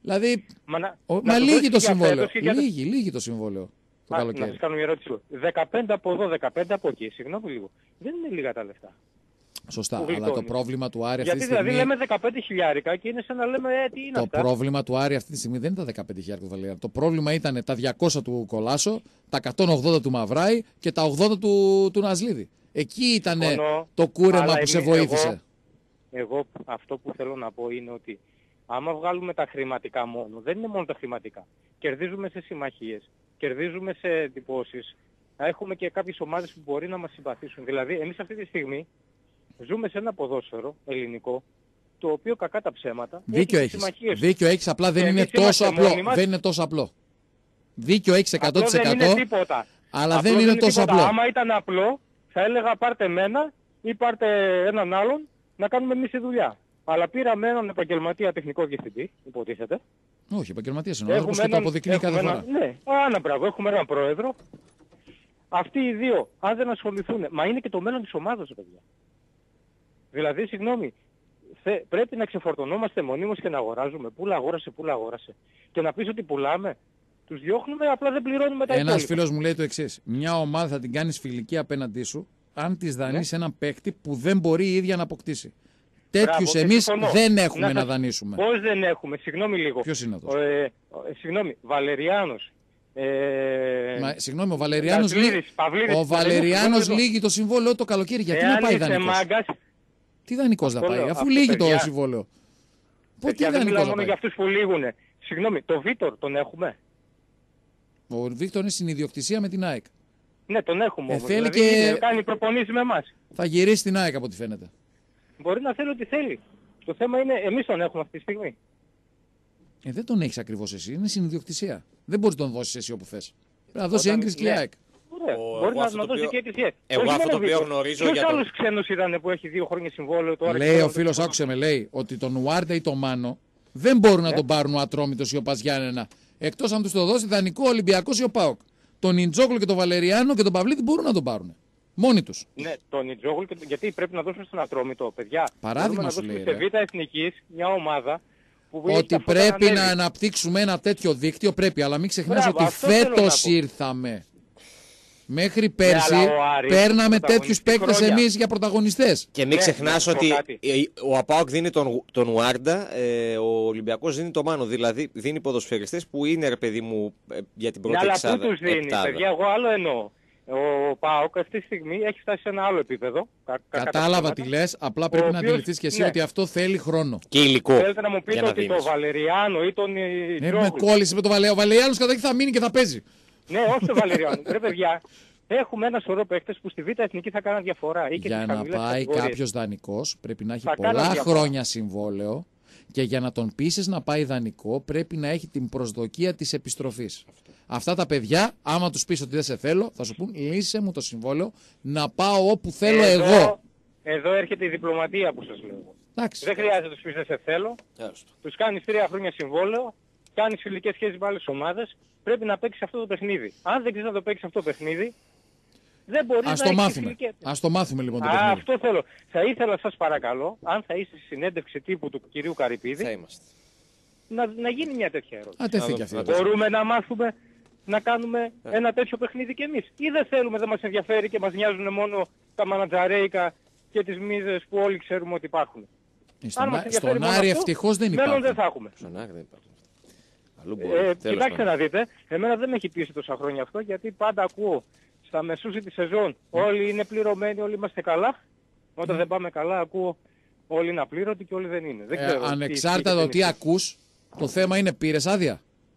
S2: Δηλαδή,
S13: Μα, να,
S2: ο,
S13: να
S2: μα
S13: το
S2: λύγει
S13: δώσεις
S2: το
S13: για
S2: συμβόλαιο.
S13: φέτος και για το-
S2: Λύγει, λύγει το συμβόλαιο το
S13: Α, να
S2: καλοκαίρι.
S13: σας κάνω μια ερώτηση. δεκαπέντε από εδώ, δεκαπέντε από εκεί. Συγγνώμη λίγο. Δεν είναι λίγα τα λεφτά.
S2: Σωστά,
S13: που
S2: αλλά το
S13: γλιτώνεις.
S2: πρόβλημα του Άρη αυτή
S13: Γιατί
S2: τη
S13: δηλαδή
S2: στιγμή...
S13: λέμε δεκαπέντε χιλιάρικα και είναι σαν να λέμε ε, τι είναι
S2: Το
S13: αυτά.
S2: πρόβλημα του Άρη αυτή τη στιγμή δεν είναι τα δεκαπέντε χιλιάδες του Βαλεριάνου. Το πρόβλημα ήταν τα διακόσια του Κολάσο, τα εκατόν ογδόντα του Μαυράη και τα ογδόντα του, του Νασλίδη. Εκεί ήταν
S13: Συμφωνώ,
S2: το κούρεμα
S13: αλλά
S2: που σε
S13: εμείς-
S2: βοήθησε.
S13: Εγώ, εγώ αυτό που θέλω να πω είναι ότι άμα βγάλουμε τα χρηματικά μόνο, δεν είναι μόνο τα χρηματικά. Κερδίζουμε σε συμμαχίες, κερδίζουμε σε εντυπώσεις. Έχουμε και κάποιες ομάδες που μπορεί να μας συμπαθήσουν. Δηλαδή, εμείς αυτή τη στιγμή ζούμε σε ένα ποδόσφαιρο ελληνικό, το οποίο κακά τα ψέματα.
S2: Δίκιο
S13: έχει
S2: έχεις.
S13: συμμαχίες.
S2: Δίκιο έχεις, απλά δεν
S13: Και
S2: είναι
S13: εμείς
S2: τόσο
S13: είμαστε
S2: απλό.
S13: μόνοι μας.
S2: Δεν είναι τόσο απλό. Δίκιο έχεις εκατό τοις εκατό.
S13: Απλό δεν είναι τίποτα.
S2: Αλλά
S13: Απλό
S2: δεν είναι τόσο
S13: τίποτα.
S2: απλό.
S13: Άμα ήταν απλό, θα έλεγα πάρτε μένα ή πάρτε έναν άλλον να κάνουμε εμείς τη δουλειά. Αλλά πήραμε έναν επαγγελματία τεχνικό διευθυντή, υποτίθεται.
S2: Όχι, επαγγελματίας είναι. Όπως και το
S13: έναν-
S2: αποδεικνύει κάθε
S13: έχουμε
S2: φορά.
S13: ένα- Ναι, άνα μπράβο, έχουμε έναν πρόεδρο. Αυτοί οι δύο, αν δεν ασχοληθούν, μα είναι και το μέλλον της ομάδας, ρε παιδιά. Δηλαδή, συγγνώμη, θε, πρέπει να ξεφορτωνόμαστε μονίμως και να αγοράζουμε. Πούλα αγόρασε, πούλα αγόρασε. Και να πεις ότι πουλάμε, τους διώχνουμε, απλά δεν πληρώνουμε τα
S2: Ένας
S13: υπόλοιπα.
S2: φίλος μου λέει το εξής. Μια ομάδα θα την κάνεις φιλική απέναντί σου αν της δανείς
S13: Ναι.
S2: έναν παίκτη που δεν μπορεί η ίδια να αποκτήσει. Τέτοιους
S13: Μπράβο, και
S2: εμείς
S13: συμφωνώ.
S2: δεν έχουμε να,
S13: σας-
S2: δανείσουμε.
S13: Πώς δεν έχουμε, συγγνώμη λίγο.
S2: Ποιος είναι αυτός?
S13: Ο, ε, ο, ε, συγγνώμη, Βαλεριάνος. Ε,
S2: Μα, συγγνώμη, ο Βαλεριάνος,
S13: Νασλίδης,
S2: λύ...
S13: Παυλίδης,
S2: ο
S13: Βαλεριάνος,
S2: Βαλεριάνος
S13: εδώ.
S2: λύγει το συμβόλαιο το καλοκαίρι. Γιατί
S13: Εάν
S2: να πάει
S13: είσαι
S2: δανεικός?
S13: μάγκας,
S2: Τι δανεικός να
S13: Αυτό
S2: πάει,
S13: λέω,
S2: αφού
S13: αυτό,
S2: λύγει το
S13: παιδιά.
S2: συμβόλαιο. Πού τι
S13: παιδιά, δεν
S2: δανεικός
S13: μιλάω
S2: να
S13: μόνο
S2: πάει?
S13: για αυτούς που λύγουνε. Συγγνώμη, το Βίτορ τον έχουμε.
S2: Ο Βίκτορ είναι στην ιδιοκτησία με την ΑΕΚ.
S13: Ναι, τον έχουμε
S2: Ε,
S13: όμως.
S2: θέλει
S13: δηλαδή,
S2: και-
S13: είναι- κάνει προπονήσεις με εμάς.
S2: Θα γυρίσει στην ΑΕΚ από ό,τι φαίνεται.
S13: Μπορεί να θέλει ό,τι θέλει. Το θέμα είναι, εμείς τον έχουμε αυτή τη στιγμή.
S2: Ε, δεν τον έχεις ακριβώς εσύ, είναι στην ιδιοκτησία. Δεν μπορείς να τον δώσεις εσύ όπου θες. Πρέπει να δώσει
S13: Όταν-
S2: έγκριση και η
S13: ναι.
S2: ΑΕΚ.
S13: Ωραία.
S1: Ο-
S13: Μπορεί
S1: εγώ
S13: να,
S1: αυτό
S13: να
S1: το
S13: δώσει
S1: οποίο-
S13: και αιτησία.
S1: εγώ
S13: Όχι
S1: αυτό
S13: μόνο
S1: το οποίο
S13: Βίτορ.
S1: γνωρίζω
S13: Ποιος
S1: για τον-
S13: άλλος ξένος ήταν που έχει δύο χρόνια συμβόλαιο τώρα?
S2: Λέει ο φίλος, άκουσε με, λέει ότι τον Ουάρντα ή τον Μάνο δεν μπορούν να
S13: Ναι.
S2: τον πάρουν ο Ατρόμητος ή ο Παζιάννενα. Εκτός αν τους το δώσει δανεικό Ολυμπιακός ή ο ΠΑΟΚ. Τον Ιντζόκλο και τον Βαλεριάνο και τον Παυλίδη μπορούν να τον πάρουν. Μόνοι τους.
S13: Ναι, τον Ιτζόγλου, και τον- γιατί πρέπει να δώσουμε στον Ατρόμητο, παιδιά.
S2: Παράδειγμα
S13: Μπορούμε να
S2: σου
S13: δώσουμε
S2: λέει,
S13: σε
S2: ρε.
S13: Β' Εθνικής μια ομάδα που έχει
S2: Ότι
S13: αυτό
S2: πρέπει
S13: ανέβει.
S2: να αναπτύξουμε ένα τέτοιο δίκτυο πρέπει, αλλά μην ξεχνάς
S13: Μπράβο,
S2: ότι
S13: αυτό θέλω
S2: φέτος
S13: να πω.
S2: ήρθαμε. Μέχρι πέρσι
S13: αλλά ο Άρης
S2: παίρναμε τέτοιους
S13: πρωταγωνιστεί
S2: παίκτες
S13: χρόνια.
S2: εμείς για πρωταγωνιστές.
S1: Και μην
S13: Ναι,
S1: ξεχνάς
S13: να σου πω
S1: ότι
S13: κάτι.
S1: ε, ο ΑΠΑΟΚ δίνει τον, τον Ουάρντα, ε, ο Ολυμπιακός δίνει τον Μάνο. Δηλαδή δίνει ποδοσφαιριστές που είναι, ρε παιδί μου, ε, για την
S13: Ναι,
S1: πρώτη
S13: αλλά
S1: εξάδα.
S13: πού τους δίνει,
S1: επτάδα.
S13: παιδιά, εγώ άλλο εννοώ. Ο ΠΑΟΚ αυτή τη στιγμή έχει φτάσει σε ένα άλλο επίπεδο. κα- κα-
S2: Κατάλαβα
S13: κατά
S2: τι
S13: ψέματα.
S2: λες, απλά πρέπει
S13: Ο
S2: να
S13: οποίος-
S2: αντιληφθείς και εσύ
S13: ναι.
S2: ότι αυτό θέλει χρόνο.
S1: Και υλικό.
S13: Θέλετε να μου
S1: για
S13: πείτε
S1: να
S13: ότι
S1: δίνεις.
S13: το Βαλεριάνο ή τον
S2: Ε, με
S13: Ιτζόγλου.
S2: κόλλησε με τον Βαλεριάνο. Ο Βαλεριάνος καταρχήν θα μείνει και θα παίζει.
S13: Ναι, όχι το Βαλεριάνο. Ρε παιδιά, έχουμε ένα σωρό παίκτες που στη Β' Εθνική θα κάνουν διαφορά. Ή και
S2: Για
S13: στις
S2: να
S13: χαμηλές
S2: πάει
S13: κατηγορίες.
S2: κάποιος δανεικός πρέπει να έχει
S13: Θα κάνω
S2: πολλά
S13: διαφορά.
S2: χρόνια συμβόλαιο και για να τον πείσεις να πάει δανεικό πρέπει να έχει την προσδοκία της επιστροφής. Αυτά τα παιδιά, άμα τους πεις ότι δεν σε θέλω, θα σου πούν λύσε μου το συμβόλαιο να πάω όπου θέλω
S13: Εδώ-
S2: εγώ.
S13: Εδώ έρχεται η διπλωματία που σας λέω.
S2: Εντάξει.
S13: Δεν χρειάζεται να τους πεις δεν σε θέλω. Τους κάνεις τρία χρόνια συμβόλαιο, κάνεις φιλικές σχέσεις με άλλες ομάδες. Πρέπει να παίξεις αυτό το παιχνίδι. Αν δεν ξέρεις να το παίξεις αυτό το παιχνίδι, δεν μπορείς
S2: Ας
S13: να
S2: το
S13: έχεις
S2: μάθουμε.
S13: φιλικές.
S2: Ας το μάθουμε λοιπόν το
S13: Α,
S2: παιχνίδι.
S13: αυτό θέλω. Θα ήθελα σας παρακαλώ, αν θα είστε στη συνέντευξη τύπου του κυρίου Καρυπίδη,
S1: Θα είμαστε.
S13: να, να γίνει μια τέτοια ερώτηση.
S2: Α, τεθεί
S1: Να
S2: και
S1: δω-
S2: αυτή.
S1: να το-
S13: Μπορούμε να μάθουμε να κάνουμε ένα τέτοιο παιχνίδι κι εμείς. Ή δεν θέλουμε, δεν μας ενδιαφέρει και μας νοιάζουν μόνο τα μανατζαρέικα και τις μίζες που όλοι ξέρουμε ότι υπάρχουν.
S2: Ε, Στον,
S13: Αν μας
S2: Ά-
S13: ενδιαφέρει
S2: στον
S13: μόνο
S2: Άρη
S13: αυτό,
S2: ευτυχώς δεν
S13: μέλλον
S2: υπάρχει.
S13: δεν θα έχουμε.
S1: Στον Άρη δεν υπάρχουν. Αλλού μπορεί.
S13: Ε,
S1: Τέλος
S13: κοιτάξτε
S1: πάντων.
S13: να δείτε, εμένα δεν με έχει πείσει τόσα χρόνια αυτό, γιατί πάντα ακούω στα μεσούσι τη σεζόν όλοι είναι πληρωμένοι, όλοι είμαστε καλά. Όταν δεν πάμε καλά ακούω όλοι είναι απλήρωτοι και όλοι δεν είναι. Δεν
S2: Ε,
S13: ξέρω τι-
S2: ανεξάρτητα
S13: τι-
S2: το
S13: τι-
S2: τι ακούς, το θέμα είναι πήρες άδεια.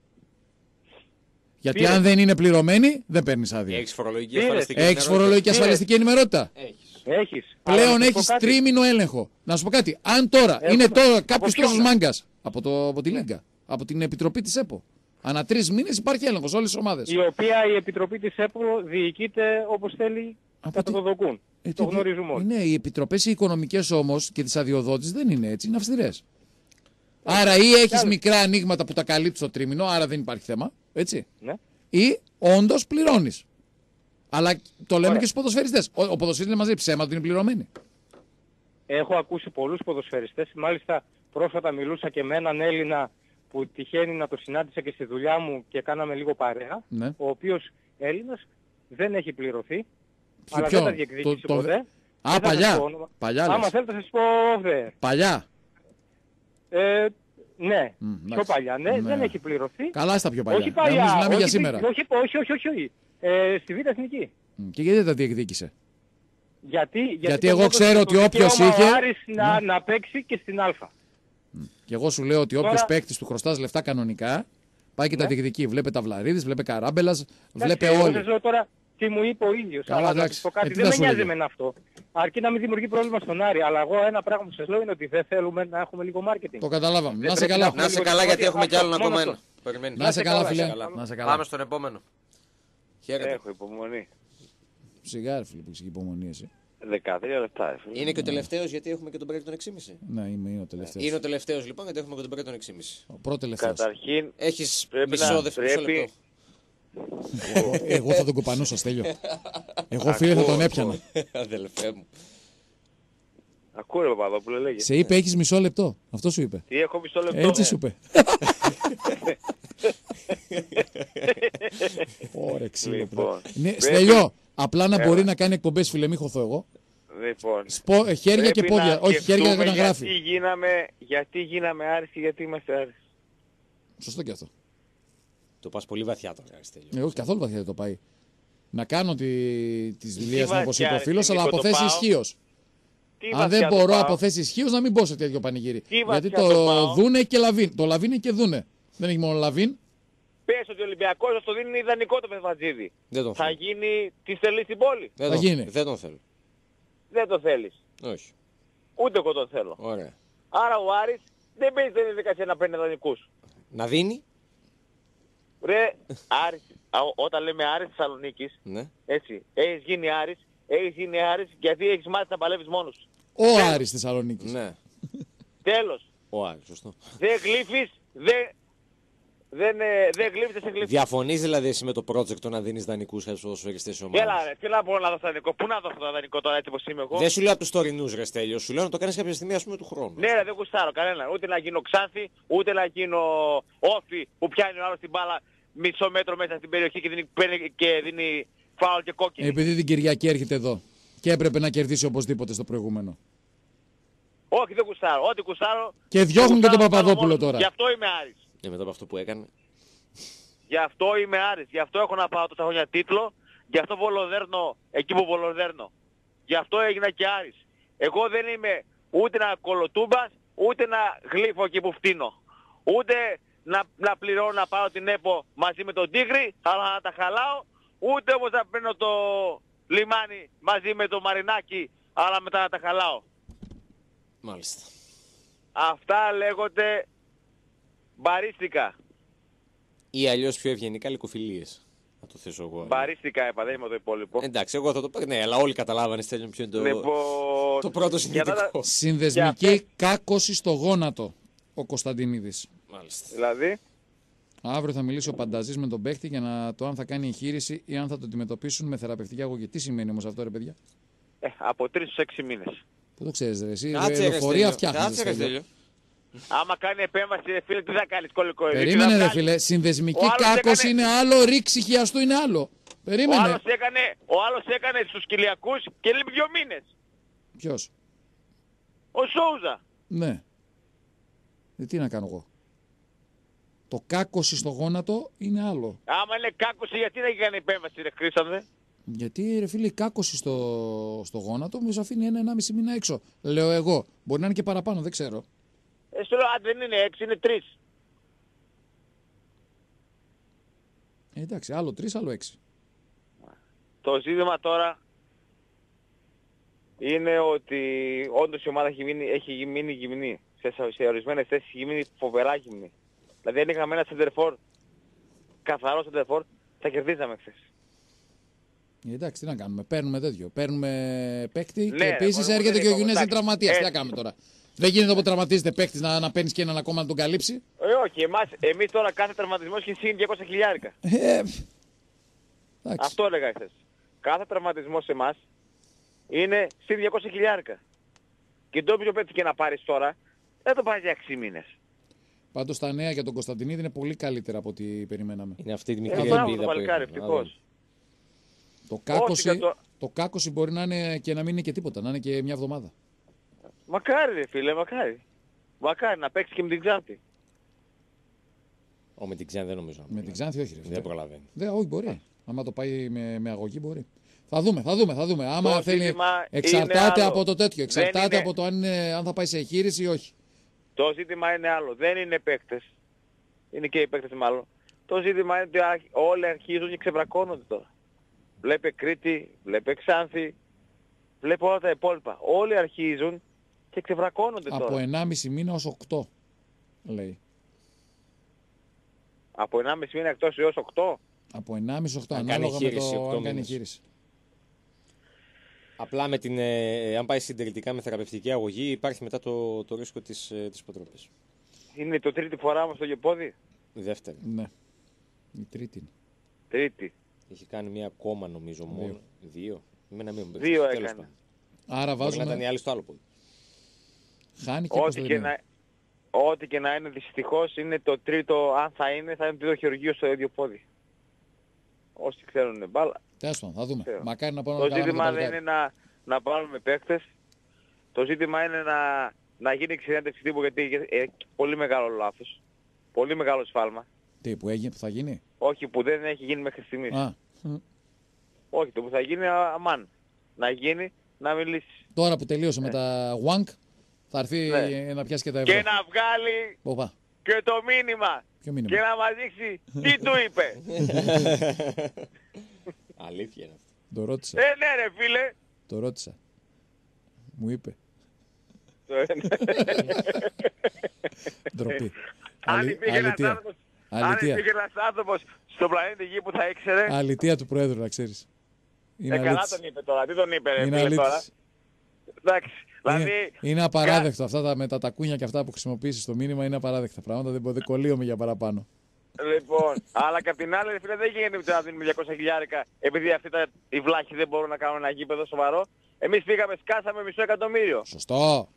S2: Γιατί
S13: Πήρες.
S2: αν δεν είναι πληρωμένοι, δεν παίρνεις άδεια.
S1: Έχεις φορολογική
S13: Πήρες.
S1: ασφαλιστική
S2: Έχεις
S1: ενημέρωση.
S2: φορολογική
S13: Πήρες.
S2: ασφαλιστική ενημερότητα.
S1: Έχεις.
S13: Έχεις. Αλλά
S2: Πλέον
S13: να σου πω
S2: έχεις
S13: κάτι.
S2: τρίμηνο έλεγχο. Να σου πω κάτι. Αν τώρα
S13: Έχουμε.
S2: είναι τώρα
S13: Από
S2: κάποιος
S13: ποιον?
S2: τόσο μάγκας από, το, από τη Λίγκα, από την Επιτροπή της ΕΠΟ. Ανά τρεις μήνες υπάρχει έλεγχος σε όλες τις ομάδες.
S13: Η οποία η Επιτροπή της ΕΠΟ διοικείται όπως θέλει
S2: Από
S13: κατά
S2: τι-
S13: το δοκούν.
S2: Ε,
S13: Το
S2: τι-
S13: γνωρίζουμε όλοι.
S2: Ναι, οι επιτροπές οι οικονομικές όμως και τις αδειοδότης δεν είναι έτσι, είναι αυστηρές. Άρα ή έχεις
S13: Κάνε.
S2: μικρά ανοίγματα που τα καλύπτεις το τρίμηνο, άρα δεν υπάρχει θέμα, έτσι.
S13: Ναι.
S2: Ή όντως πληρώνεις. Αλλά το λέμε
S13: Ωραία.
S2: και στους ποδοσφαιριστές. Ο, ο ποδοσφαιριστής μας λέει ψέματα ότι είναι πληρωμένοι.
S13: Έχω ακούσει πολλούς ποδοσφαιριστές, μάλιστα πρόσφατα μιλούσα και με έναν Έλληνα που τυχαίνει να το συνάντησα και στη δουλειά μου και κάναμε λίγο παρέα,
S2: Ναι.
S13: ο οποίος Έλληνας δεν έχει πληρωθεί,
S2: Ποιο-
S13: αλλά
S2: ποιο?
S13: δεν τα διεκδίκησε
S2: Το- το-
S13: ποτέ.
S2: Α,
S13: Δεν θα σας
S2: παλιά.
S13: πω όνομα.
S2: Παλιά
S13: Άμα
S2: λες.
S13: θέλετε θα σας πω δε.
S2: Παλιά.
S13: Ε, ναι,
S2: Μ,
S13: πιο
S2: εντάξει.
S13: παλιά, ναι,
S2: Ναι.
S13: δεν έχει πληρωθεί.
S2: Καλά στα πιο παλιά.
S13: Όχι παλιά,
S2: Εμείς μιλάμε
S13: όχι,
S2: για
S13: πι-
S2: σήμερα.
S13: όχι, όχι, όχι, όχι, όχι. Ε, στη Β' Εθνική.
S2: Μ, Και γιατί δεν τα διεκδίκησε.
S13: Γιατί, γιατί,
S2: Γιατί
S13: τον
S2: εγώ
S13: έδωσε
S2: ξέρω
S13: το
S2: ότι όποιος
S13: δικαίωμα
S2: είχε-
S13: ο Άρης να, να παίξει και στην Α.
S2: Και εγώ σου λέω ότι όποιο
S13: Τώρα-
S2: παίκτη του χρωστά λεφτά κανονικά πάει και τα
S13: Ναι.
S2: διεκδικεί. Βλέπε Ταυλαρίδης, βλέπε Καράμπελας, βλέπε
S13: Εντάξει, εγώ
S2: όλοι.
S13: σας λέω τώρα τι μου είπε ο ίδιος.
S2: Καλά,
S13: Αλλά να
S2: εντάξει.
S13: σας πω κάτι,
S2: Ε, τι
S13: δεν
S2: θα
S13: με
S2: σου
S13: νοιάζει
S2: έλεγε.
S13: εμένα αυτό. Αρκεί να μην δημιουργεί πρόβλημα στον Άρη. Αλλά εγώ ένα πράγμα που σας λέω είναι ότι δεν θέλουμε να έχουμε λίγο marketing.
S2: Το καταλάβαμε.
S13: Δεν
S2: Να σε
S13: πρέπει
S2: καλά.
S13: έχουμε
S1: Να σε
S13: λίγο
S1: καλά, γιατί
S13: δημοκρατία.
S1: έχουμε κι άλλον
S13: Αυτό,
S1: ακόμα
S13: μόνο
S1: ένα.
S13: αυτό.
S1: Περιμένει.
S2: Να σε καλά, φίλε.
S1: καλά.
S2: Να σε καλά.
S1: Πάμε στον επόμενο. Χαίρετε.
S8: Έχω υπομονή.
S2: Σιγά, ρε φίλε, που έχει υπομονή εσύ.
S8: δεκατρία λεπτά, ε, φίλε.
S1: Είναι και ο τελευταίο γιατί έχουμε και τον Μπρέκ των έξι και μισή.
S2: Ναι, είμαι, είναι ο τελευταίο.
S1: Είναι ο τελευταίο λοιπόν γιατί έχουμε και τον Μπρέκ των έξι και μισή.
S2: Ο πρώτο τελευταίο.
S8: Καταρχήν,
S1: Έχει
S8: πρέπει
S1: μισό
S8: να-
S1: δεύτερο μισό
S8: πρέπει-
S1: λεπτό.
S2: Εγώ θα τον κοπανούσα, Στέλιο. Εγώ φίλε θα τον έπιανα.
S1: Αδελφέ μου.
S8: ακούω ρε Παπαδόπουλε, λέγε.
S2: Σε είπε έχει μισό λεπτό. Αυτό σου είπε.
S8: Τι έχω μισό λεπτό.
S2: Έτσι
S8: ναι.
S2: σου είπε. Ωραία, ξύλο.
S8: Λοιπόν,
S2: Ναι,
S8: πρέπει-
S2: Στέλιο, απλά να
S8: Έλα.
S2: μπορεί να κάνει εκπομπές, φίλε, μη χωθώ εγώ.
S8: Λοιπόν,
S2: Σπο- ε, χέρια και
S8: πρέπει
S2: πόδια.
S8: να
S2: Όχι, χέρια
S8: σκεφτούμε
S2: να γράφει.
S8: Γιατί γίναμε, γιατί γίναμε Άρης και γιατί είμαστε Άρης.
S2: Σωστό και αυτό.
S1: Το πα πολύ βαθιά τώρα, Στέλιο.
S2: Ε, όχι, καθόλου βαθιά δεν το πάει. Να κάνω τη, τις δουλειές μου
S8: βαθιά,
S2: όπως είπε ο
S8: ρε,
S2: φίλος, αλλά
S8: Νίκο,
S2: από
S8: το
S2: θέση
S8: πάω.
S2: ισχύω.
S8: Τι
S2: Αν
S8: βαθιά
S2: δεν
S8: το
S2: μπορώ
S8: πάω.
S2: από θέση ισχύω να μην μπω σε τέτοιο πανηγύρι.
S8: Τι
S2: Γιατί
S8: βαθιά
S2: το,
S8: το πάω.
S2: δούνε και λαβίν. Το λαβίν είναι και δούνε. Δεν έχει μόνο λαβίν.
S8: Πες ότι ο Ολυμπιακός θα το δίνει ιδανικό το Πεσβατζίδη.
S1: Δεν τον
S8: Θα
S1: θέλω.
S8: γίνει τη στελή στην πόλη.
S1: Δεν
S2: Θα
S1: τον-
S2: γίνει.
S1: Δεν τον θέλω.
S8: Δεν το θέλεις.
S1: Όχι.
S8: Ούτε εγώ τον θέλω.
S1: Ωραία.
S8: Άρα ο Άρης δεν παίζει την διαδικασία να παίρνει δανεικούς.
S1: Να δίνει.
S8: Ρε, Άρης, α, όταν λέμε Άρης Θεσσαλονίκης,
S1: Ναι.
S8: έτσι, έχεις γίνει Άρης, έχεις γίνει Άρης γιατί έχεις μάθει να παλεύεις μόνος σου.
S2: Ο Άρης Θεσσαλονίκης.
S1: Ναι.
S8: Τέλος.
S1: Ο Άρης, σωστό.
S8: Δεν γλύφεις, δεν, δεν, ε, δεν γλύφεις, δεν σε γλύφεις.
S1: Διαφωνείς δηλαδή εσύ με το project το να δίνεις δανεικούς στους ποδοσφαιριστές της ομάδας.
S8: Έλα ρε, τι να μπορώ να δώσω δανεικό, πού να δώσω το δανεικό τώρα έτσι πως είμαι εγώ.
S1: Δεν σου λέω από τους τωρινούς ρε Στέλιο, σου λέω να το κάνεις κάποια στιγμή ας πούμε του χρόνου.
S8: Ναι ρε, δεν γουστάρω κανένα, ούτε να γίνω Ξάνθη, ούτε να γίνω Όφη που πιάνει ο άλλος την μπάλα μισό μέτρο μέσα στην περιοχή και δίνει, παίρνει και δίνει φάουλ και κόκκινη.
S2: Επειδή την Κυριακή έρχεται εδώ. Και έπρεπε να κερδίσει οπωσδήποτε στο προηγούμενο.
S8: Όχι, δεν γουστάρω, ό,τι γουστάρω.
S2: Και διώχνουν και τον
S8: γουστάρω,
S2: Παπαδόπουλο
S8: κάνω μόνος μου.
S2: τώρα.
S8: Γι' αυτό είμαι Άρης.
S1: Και μετά από αυτό που έκανε.
S8: Γι' αυτό είμαι Άρης. Γι' αυτό έχω να πάω τόσα χρόνια τίτλο. Γι' αυτό βολοδέρνω εκεί που βολοδέρνω. Γι' αυτό έγινα και Άρης. Εγώ δεν είμαι ούτε να κολοτούμπας, ούτε να γλύφω εκεί που φτύνω. Ούτε να, να πληρώνω να πάω την ΕΠΟ μαζί με τον Τίγρη, αλλά να τα χαλάω. Ούτε όπως να παίρνω το λιμάνι μαζί με το Μαρινάκι, αλλά μετά να τα χαλάω.
S1: Μάλιστα.
S8: Αυτά λέγονται μπαρίστικα.
S1: Ή αλλιώς πιο ευγενικά λυκοφιλίες. Να το θέσω εγώ.
S8: Μπαρίστικα είπα, δεν είμαι το υπόλοιπο.
S1: Εντάξει, εγώ θα το πω. Ναι, αλλά όλοι καταλάβανε Στέλιο ποιο είναι το,
S8: Λοιπόν,
S1: το πρώτο
S8: για να τα-
S1: συνειδητικό.
S2: Συνδεσμική κάκωση στο γόνατο. Ο Κωνσταντινίδης.
S1: Μάλιστα.
S8: Δηλαδή,
S2: Αύριο θα μιλήσει ο Πανταζής με τον παίχτη για να το αν θα κάνει εγχείρηση ή αν θα το αντιμετωπίσουν με θεραπευτική αγωγή. Τι σημαίνει όμως αυτό, ρε παιδιά?
S8: ε, από τρεις στους έξι μήνες.
S2: Πού το ξέρεις, ρε, εσύ.
S1: Κάτσε, ρε,
S2: Λεωφορεία
S1: Στέλιο.
S2: φτιάχνεις.
S1: Κάτσε, ρε, Στέλιο.
S8: Άμα κάνει επέμβαση, ρε φίλε, τι θα κάνεις, κολλικό.
S2: Περίμενε, ρε φίλε. Συνδεσμική
S8: Ο άλλος
S2: κάκωση
S8: έκανε-
S2: είναι άλλο, ρήξη χιαστού είναι άλλο.
S8: Ο
S2: Περίμενε.
S8: άλλος έκανε, ο άλλος έκανε στους κοιλιακούς και λείπει δύο μήνες.
S2: Ποιος?
S8: Ο Σόουζα.
S2: Ναι. Ε, τι να κάνω εγώ. Το κάκωση στο γόνατο είναι άλλο.
S8: Άμα είναι κάκωση, γιατί δεν έκανε επέμβαση, ρε Χρήστανδε.
S2: Γιατί ρε φίλε, η κάκωση στο, στο γόνατο μου αφήνει ένα-ενάμιση μήνα έξω. Λέω εγώ. Μπορεί να είναι και παραπάνω, δεν ξέρω.
S8: Ε, σου λέω, αν δεν είναι έξι, είναι τρεις.
S2: Ε, εντάξει, άλλο τρει, άλλο έξι.
S8: Το ζήτημα τώρα είναι ότι όντως η ομάδα έχει μείνει, έχει μείνει γυμνή. Σε, σε ορισμένες θέσεις έχει μείνει φοβερά γυμνή. Δηλαδή αν είχαμε ένα σεντερφόρ, καθαρό σεντερφόρ, θα κερδίζαμε χθες.
S2: Ε, εντάξει, τι να κάνουμε. Παίρνουμε τέτοιο. Παίρνουμε παίκτη
S8: Ναι,
S2: και
S8: ρε,
S2: επίση
S8: μόνο
S2: έρχεται
S8: δεν
S2: και ο
S8: είναι
S2: Γιουνές είναι
S8: εντάξει.
S2: τραυματίας. Τι να
S8: Έτσι.
S2: κάνουμε τώρα. Δεν γίνεται όπου τραυματίζεται παίκτη να, να παίρνει και έναν ακόμα να τον καλύψει.
S8: Ε, όχι, εμάς, εμείς τώρα κάθε τραυματισμός έχει συν διακόσια χιλιάρικα.
S2: Ε, εντάξει.
S8: Αυτό έλεγα χθες. Κάθε τραυματισμός σε εμάς είναι συν διακόσια χιλιάρικα. Και το όποιο παίκτη και να πάρεις τώρα, δεν το πάρεις για έξι μήνες.
S2: Πάντως τα νέα για τον Κωνσταντινίδη είναι πολύ καλύτερα από ό,τι περιμέναμε.
S1: Είναι αυτή η μικρή
S9: Ε, μπράβο
S1: ελπίδα
S9: το
S1: που
S9: παλικάρι,
S1: έχουμε.
S9: ευτυχώς.
S2: Το κάκωση,
S9: Όχι, το-
S2: το κάκωση μπορεί να είναι και να μην είναι και τίποτα, να είναι και μια εβδομάδα.
S9: Μακάρι ρε φίλε, μακάρι. Μακάρι να παίξει και με την Ξάνθη.
S1: Ο με την Ξάνθη δεν νομίζω.
S2: Με την Ξάνθη όχι ρε φίλε.
S1: Δεν προλαβαίνει.
S2: Δεν, όχι μπορεί. Άμα το πάει με, με αγωγή μπορεί. Θα δούμε, θα δούμε, θα δούμε. Άμα
S9: Το
S2: θέλει,
S9: ζήτημα
S2: εξαρτάται
S9: είναι
S2: από
S9: άλλο.
S2: το τέτοιο.
S9: Δεν
S2: Εξαρτάται
S9: είναι-
S2: από το αν, είναι, αν θα πάει σε εγχείρηση ή όχι.
S9: Το ζήτημα είναι άλλο. Δεν είναι παίκτες. Είναι και οι παίκτες μάλλον. Το ζήτημα είναι ότι άρχι- όλοι αρχίζουν και ξεβρακώνονται τώρα. Βλέπε Κρήτη, βλέπε Ξάνθη, βλέπε όλα τα υπόλοιπα. Όλοι αρχίζουν και ξεβρακώνονται
S2: Από
S9: τώρα.
S2: ενάμιση μήνα ως οκτώ, λέει.
S9: Από ενάμιση μήνα εκτός έως οκτώ.
S2: Από ενάμιση οκτώ,
S1: Αν κάνει
S2: ανάλογα με
S1: εγχείρηση,
S2: το
S1: οκτώ
S2: αν κάνει
S1: μήνες.
S2: εγχείρηση.
S1: Απλά με την, ε, αν πάει συντηρητικά με θεραπευτική αγωγή υπάρχει μετά το, το ρίσκο της, ε, της υποτροπής.
S9: Είναι το τρίτη φορά μας στο γεπόδι.
S1: Δεύτερη.
S2: Ναι. Η τρίτη είναι.
S9: Τρίτη.
S1: Έχει κάνει μία ακόμα νομίζω μόνο.
S2: Δύο.
S1: Δύο. Εμένα μην μου πες.
S9: Δύο
S1: Τέλος
S9: έκανε.
S1: πάντων.
S2: Άρα
S1: Μπορεί να ήταν η
S2: βάζουμε.
S1: άλλη στο άλλο πόδι.
S2: Χάνει και
S9: Ό,τι και,
S2: Κωνσταντινίδη.
S9: να, ό,τι και να είναι δυστυχώς είναι το τρίτο, αν θα είναι, θα είναι το τρίτο χειρουργείο στο ίδιο πόδι. Όσοι ξέρουν μπάλα.
S2: Τέλος πάντων, θα δούμε.
S9: Ξέρω.
S2: Μακάρι να πάμε
S9: Το
S2: να κάνουμε
S9: ζήτημα
S2: το
S9: δεν
S2: παλικάρι.
S9: είναι να, να πάρουμε παίκτες. Το ζήτημα είναι να, να γίνει συνέντευξη τύπου γιατί ε, πολύ μεγάλο λάθος. Πολύ μεγάλο σφάλμα.
S2: Τι που, έγινε, που θα γίνει.
S9: Όχι που δεν έχει γίνει μέχρι στιγμής.
S2: Α,
S9: Όχι, το που θα γίνει α, αμάν. Να γίνει, να μιλήσει.
S2: τώρα που τελείωσε με τα Wank, θα έρθει
S9: Ναι.
S2: να πιάσει και τα ευρώ.
S9: Και να βγάλει
S2: Οπα.
S9: και το μήνυμα.
S2: Ποιο μήνυμα?
S9: Και να μας δείξει τι του είπε.
S1: Αλήθεια είναι αυτό.
S2: Το ρώτησα.
S9: Ε, ναι ρε φίλε.
S2: Το ρώτησα. Μου είπε. Ντροπή.
S9: Αν
S2: Αλη-
S9: υπήρχε ένας
S2: αλητεία.
S9: άνθρωπος, αν
S2: Αλητεία.
S9: υπήρχε ένας άνθρωπος στον πλανήτη Γη που θα ήξερε,
S2: Αλητεία του Προέδρου, να ξέρεις. Είναι
S9: ε, καλά
S2: αλήτης.
S9: τον είπε τώρα. Τι τον είπε ρε
S2: Είναι
S9: φίλε τώρα.
S2: αλήτης.
S9: Εντάξει. Δηλαδή,
S2: Είναι, είναι απαράδεκτο. Αυτά τα, με τα τακούνια και αυτά που χρησιμοποιήσεις στο μήνυμα είναι απαράδεκτα πράγματα. Δεν, μπο- δεν κολλείομαι για παραπάνω.
S9: λοιπόν, αλλά και απ' την άλλη, ρε φίλε, δεν γίνεται να δίνουμε διακόσια χιλιάρικα επειδή αυτοί τα, οι βλάχοι δεν μπορούν να κάνουν ένα γήπεδο σοβαρό. Εμείς πήγαμε, σκάσαμε μισό εκατομμύριο.
S2: Σωστό.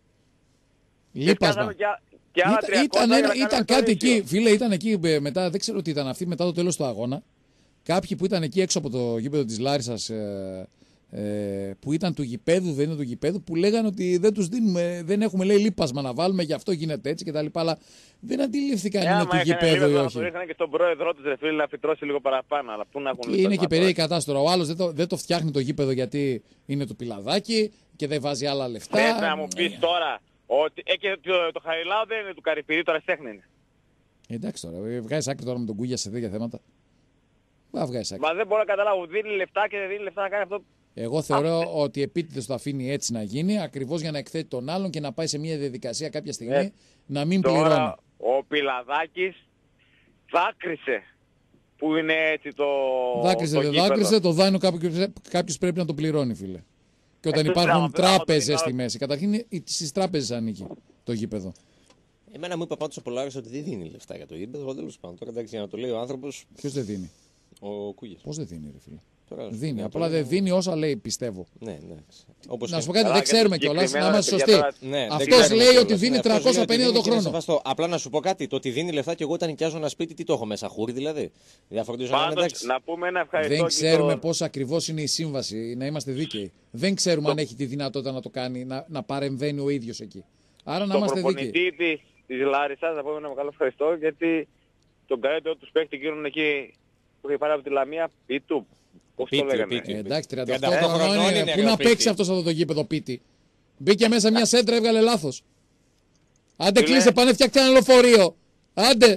S9: Και
S2: Λείπασμα.
S9: σκάσαμε και, α- και άλλα
S2: Ήταν,
S9: τριακόσια
S2: ήταν,
S9: για
S2: ένα-
S9: να
S2: ήταν
S9: κάνουμε το
S2: κάτι
S9: ρίσιο.
S2: εκεί, φίλε, ήταν εκεί ε, μετά, δεν ξέρω τι ήταν αυτή, μετά το τέλος του αγώνα. Κάποιοι που ήταν εκεί έξω από το γήπεδο της Λάρισσας, ε, ε, που ήταν του γηπέδου, δεν είναι του γηπέδου, που λέγανε ότι δεν τους δίνουμε, δεν έχουμε λέει λείπασμα να βάλουμε, γι' αυτό γίνεται έτσι κτλ. Αλλά δεν αντιλήφθηκαν
S9: Ε,
S2: είναι
S9: άμα
S2: του
S9: έκανε
S2: γηπέδου ή
S9: λίγο, να
S2: όχι.
S9: το ρίχνανε και στον πρόεδρό τους, ρε φίλε, να φυτρώσει λίγο παραπάνω. Αλλά πού να έχουν
S2: Και είναι και περίεργη κατάσταση τώρα. Ο άλλος δεν το, δεν το φτιάχνει το γήπεδο γιατί είναι του πιλαδάκι και δεν βάζει άλλα λεφτά.
S9: Θες να μου πεις τώρα ότι ε, και το, το Χαριλάου δεν είναι του Καρυπηρή, τώρα στέχνη είναι.
S2: Ε, εντάξει τώρα, ε, βγάζεις άκρη τώρα με τον Κούγια σε τέτοια θέματα. Μα βγάζεις άκρη.
S9: Μα δεν μπορώ να καταλάβω, δίνει λεφτά και δεν δίνει λεφτά να κάνει αυτό.
S2: Εγώ θεωρώ ότι επίτηδες το αφήνει έτσι να γίνει, ακριβώς για να εκθέτει τον άλλον και να πάει σε μια διαδικασία κάποια στιγμή
S9: Ε,
S2: να μην πληρώνει.
S9: Τώρα ο Πιλαδάκης δάκρυσε που είναι έτσι το
S2: Δάκρυσε,
S9: το
S2: δεν
S9: γήπεδο.
S2: δάκρυσε, το δάνειο κάποιος, κάποιος πρέπει να το πληρώνει, φίλε. Και όταν
S9: Ε,
S2: υπάρχουν
S9: μπράβο, μπράβο,
S2: τράπεζες
S9: το
S2: στη μέση, καταρχήν στις τράπεζες ανήκει το γήπεδο.
S1: Εμένα μου είπε πάντως ο Πολάρης ότι δεν δίνει λεφτά για το γήπεδο. Τέλος πάντων. Τώρα εντάξει, για να το λέει ο άνθρωπος.
S2: Ποιος δεν δίνει?
S1: Ο Κούγιας.
S2: Πώς δεν δίνει, ρε φίλε?
S1: Τώρα,
S2: Δίνει,
S1: να το
S2: απλά
S1: λέω.
S2: δεν δίνει όσα λέει, πιστεύω.
S1: Ναι, ναι. Όπως
S2: Να
S1: και-
S2: σου πω κάτι,
S9: Καλά,
S2: δεν
S9: και
S2: ξέρουμε
S9: το
S2: κιόλας, να
S9: συγκεκριμένα,
S2: είμαστε
S9: παιδιά,
S2: σωστοί.
S9: τώρα-
S1: Ναι, δεν
S2: Αυτός
S1: ξέρουμε
S2: λέει
S1: κιόλας.
S2: ότι δίνει
S1: Ναι, αυτός λέει ότι
S2: τριακόσια πενήντα
S1: δίνει
S2: το
S1: και είναι
S2: χρόνο.
S1: σεβαστό. Απλά να σου πω κάτι. Το ότι δίνει λεφτά και εγώ όταν νοικιάζω ένα σπίτι, τι το έχω μέσα, χούρι δηλαδή. Διαφορετίζω να είναι
S9: Πάντως,
S1: εντάξει.
S9: να πούμε ένα ευχαριστώ
S2: Δεν
S9: και
S2: ξέρουμε
S9: στον-
S2: πώς ακριβώς είναι η σύμβαση, να είμαστε δίκαιοι. Δεν ξέρουμε αν έχει τη δυνατότητα να το κάνει, να, να παρεμβαίνει ο ίδιος εκεί. Άρα να
S9: στον
S2: είμαστε δίκαιοι.
S9: προπονητή της, της Λάρισσας, να πούμε ένα μεγάλο ευχαριστώ γιατί τον καλύτερο τους παίχτη εκείνον εκεί που είχε πάρει από τη Λαμία, Πίτου. Πώς το
S1: Πίτι, ο
S9: λέγανε.
S1: Πίτι.
S2: Ε, εντάξει, τριάντα οκτώ
S1: τριάντα οκτώ
S2: χρονών
S1: χρονών
S2: είναι.
S1: είναι,
S2: Πού
S1: ρε,
S2: να
S1: ο
S2: παίξει
S1: Πίτι.
S2: αυτός αυτό το γήπεδο πίτι. Μπήκε μέσα μια σέντρα, έβγαλε λάθος. Άντε
S9: Τι
S2: κλείσε,
S9: λέει?
S2: πάνε φτιάξτε ένα λεωφορείο. Άντε.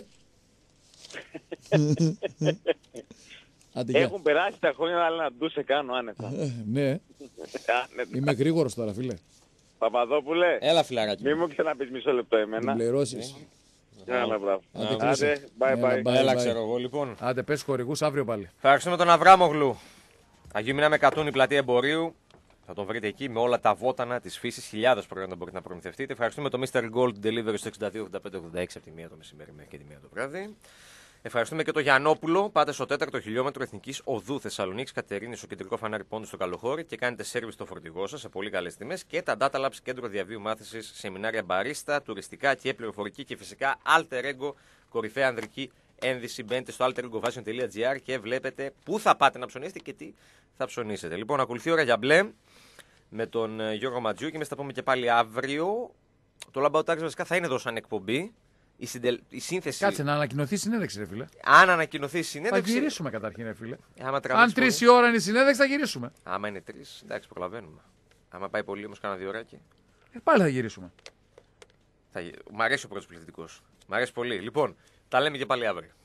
S2: Άντε, γεια.
S9: Έχουν περάσει τα χρόνια, αλλά να ντου σε κάνω άνετα.
S2: Ε, Ναι,
S9: Άνετα.
S2: είμαι γρήγορος τώρα, φίλε.
S9: Παπαδόπουλε,
S1: Έλα φιλαράκι.
S9: μη μου ξαναπείς μισό λεπτό
S2: Την
S9: εμένα.
S2: πληρώσεις.
S9: Έλα, μπράβο.
S2: Άντε, κλείσε.
S9: Άντε, bye
S2: Έλα,
S9: bye.
S2: bye.
S1: Έλα,
S2: bye.
S1: ξέρω εγώ λοιπόν.
S2: Άντε, πες χορηγούς αύριο πάλι.
S1: Ευχαριστούμε τον Αβράμογλου. Αγίου Μινά Κατούνη, πλατεία εμπορίου. Θα τον βρείτε εκεί με όλα τα βότανα τη φύση. Χιλιάδες προϊόντα μπορείτε να προμηθευτείτε. Ευχαριστούμε το μίστερ Gold Delivery στο εξήντα δύο ογδόντα πέντε ογδόντα έξι από τη μία το μεσημέρι μέχρι και τη μία το βράδυ. Ευχαριστούμε και τον Γιαννόπουλο. Πάτε στο τέταρτο χιλιόμετρο Εθνικής Οδού Θεσσαλονίκης Κατερίνη στο κεντρικό φανάρι πόντου στο Καλοχώρι και κάνετε σέρβις στο φορτηγό σας σε πολύ καλές τιμές. Και τα Data Labs, κέντρο διαβίου μάθησης, σεμινάρια μπαρίστα, τουριστικά και πληροφορική και φυσικά Alter Ego, κορυφαία ανδρική ένδυση. Μπαίνετε στο alter ego fashion τελεία gr και βλέπετε πού θα πάτε να ψωνίσετε και τι θα ψωνίσετε. Λοιπόν, ακολουθεί η ώρα για μπλε με τον Γιώργο Ματζιού και εμείς θα πούμε και πάλι αύριο. Το Λαμπαουτάξ βασικά θα είναι εδώ σαν εκπομπή. Η, συντελ... η σύνθεση.
S2: Κάτσε να ανακοινωθεί η συνέντευξη, ρε φίλε.
S1: Αν ανακοινωθεί η συνέντευξη.
S2: Θα γυρίσουμε καταρχήν, ρε φίλε.
S1: Άμα
S2: Αν τρει η ώρα είναι η συνέντευξη, θα γυρίσουμε.
S1: Άμα είναι τρει, εντάξει, προλαβαίνουμε. Άμα πάει πολύ όμως, κάνα δύο ώρακι.
S2: Ε, πάλι θα γυρίσουμε.
S1: Θα... Μ' αρέσει ο πρώτος πληθυντικός. Μ' αρέσει πολύ. Λοιπόν, τα λέμε και πάλι αύριο.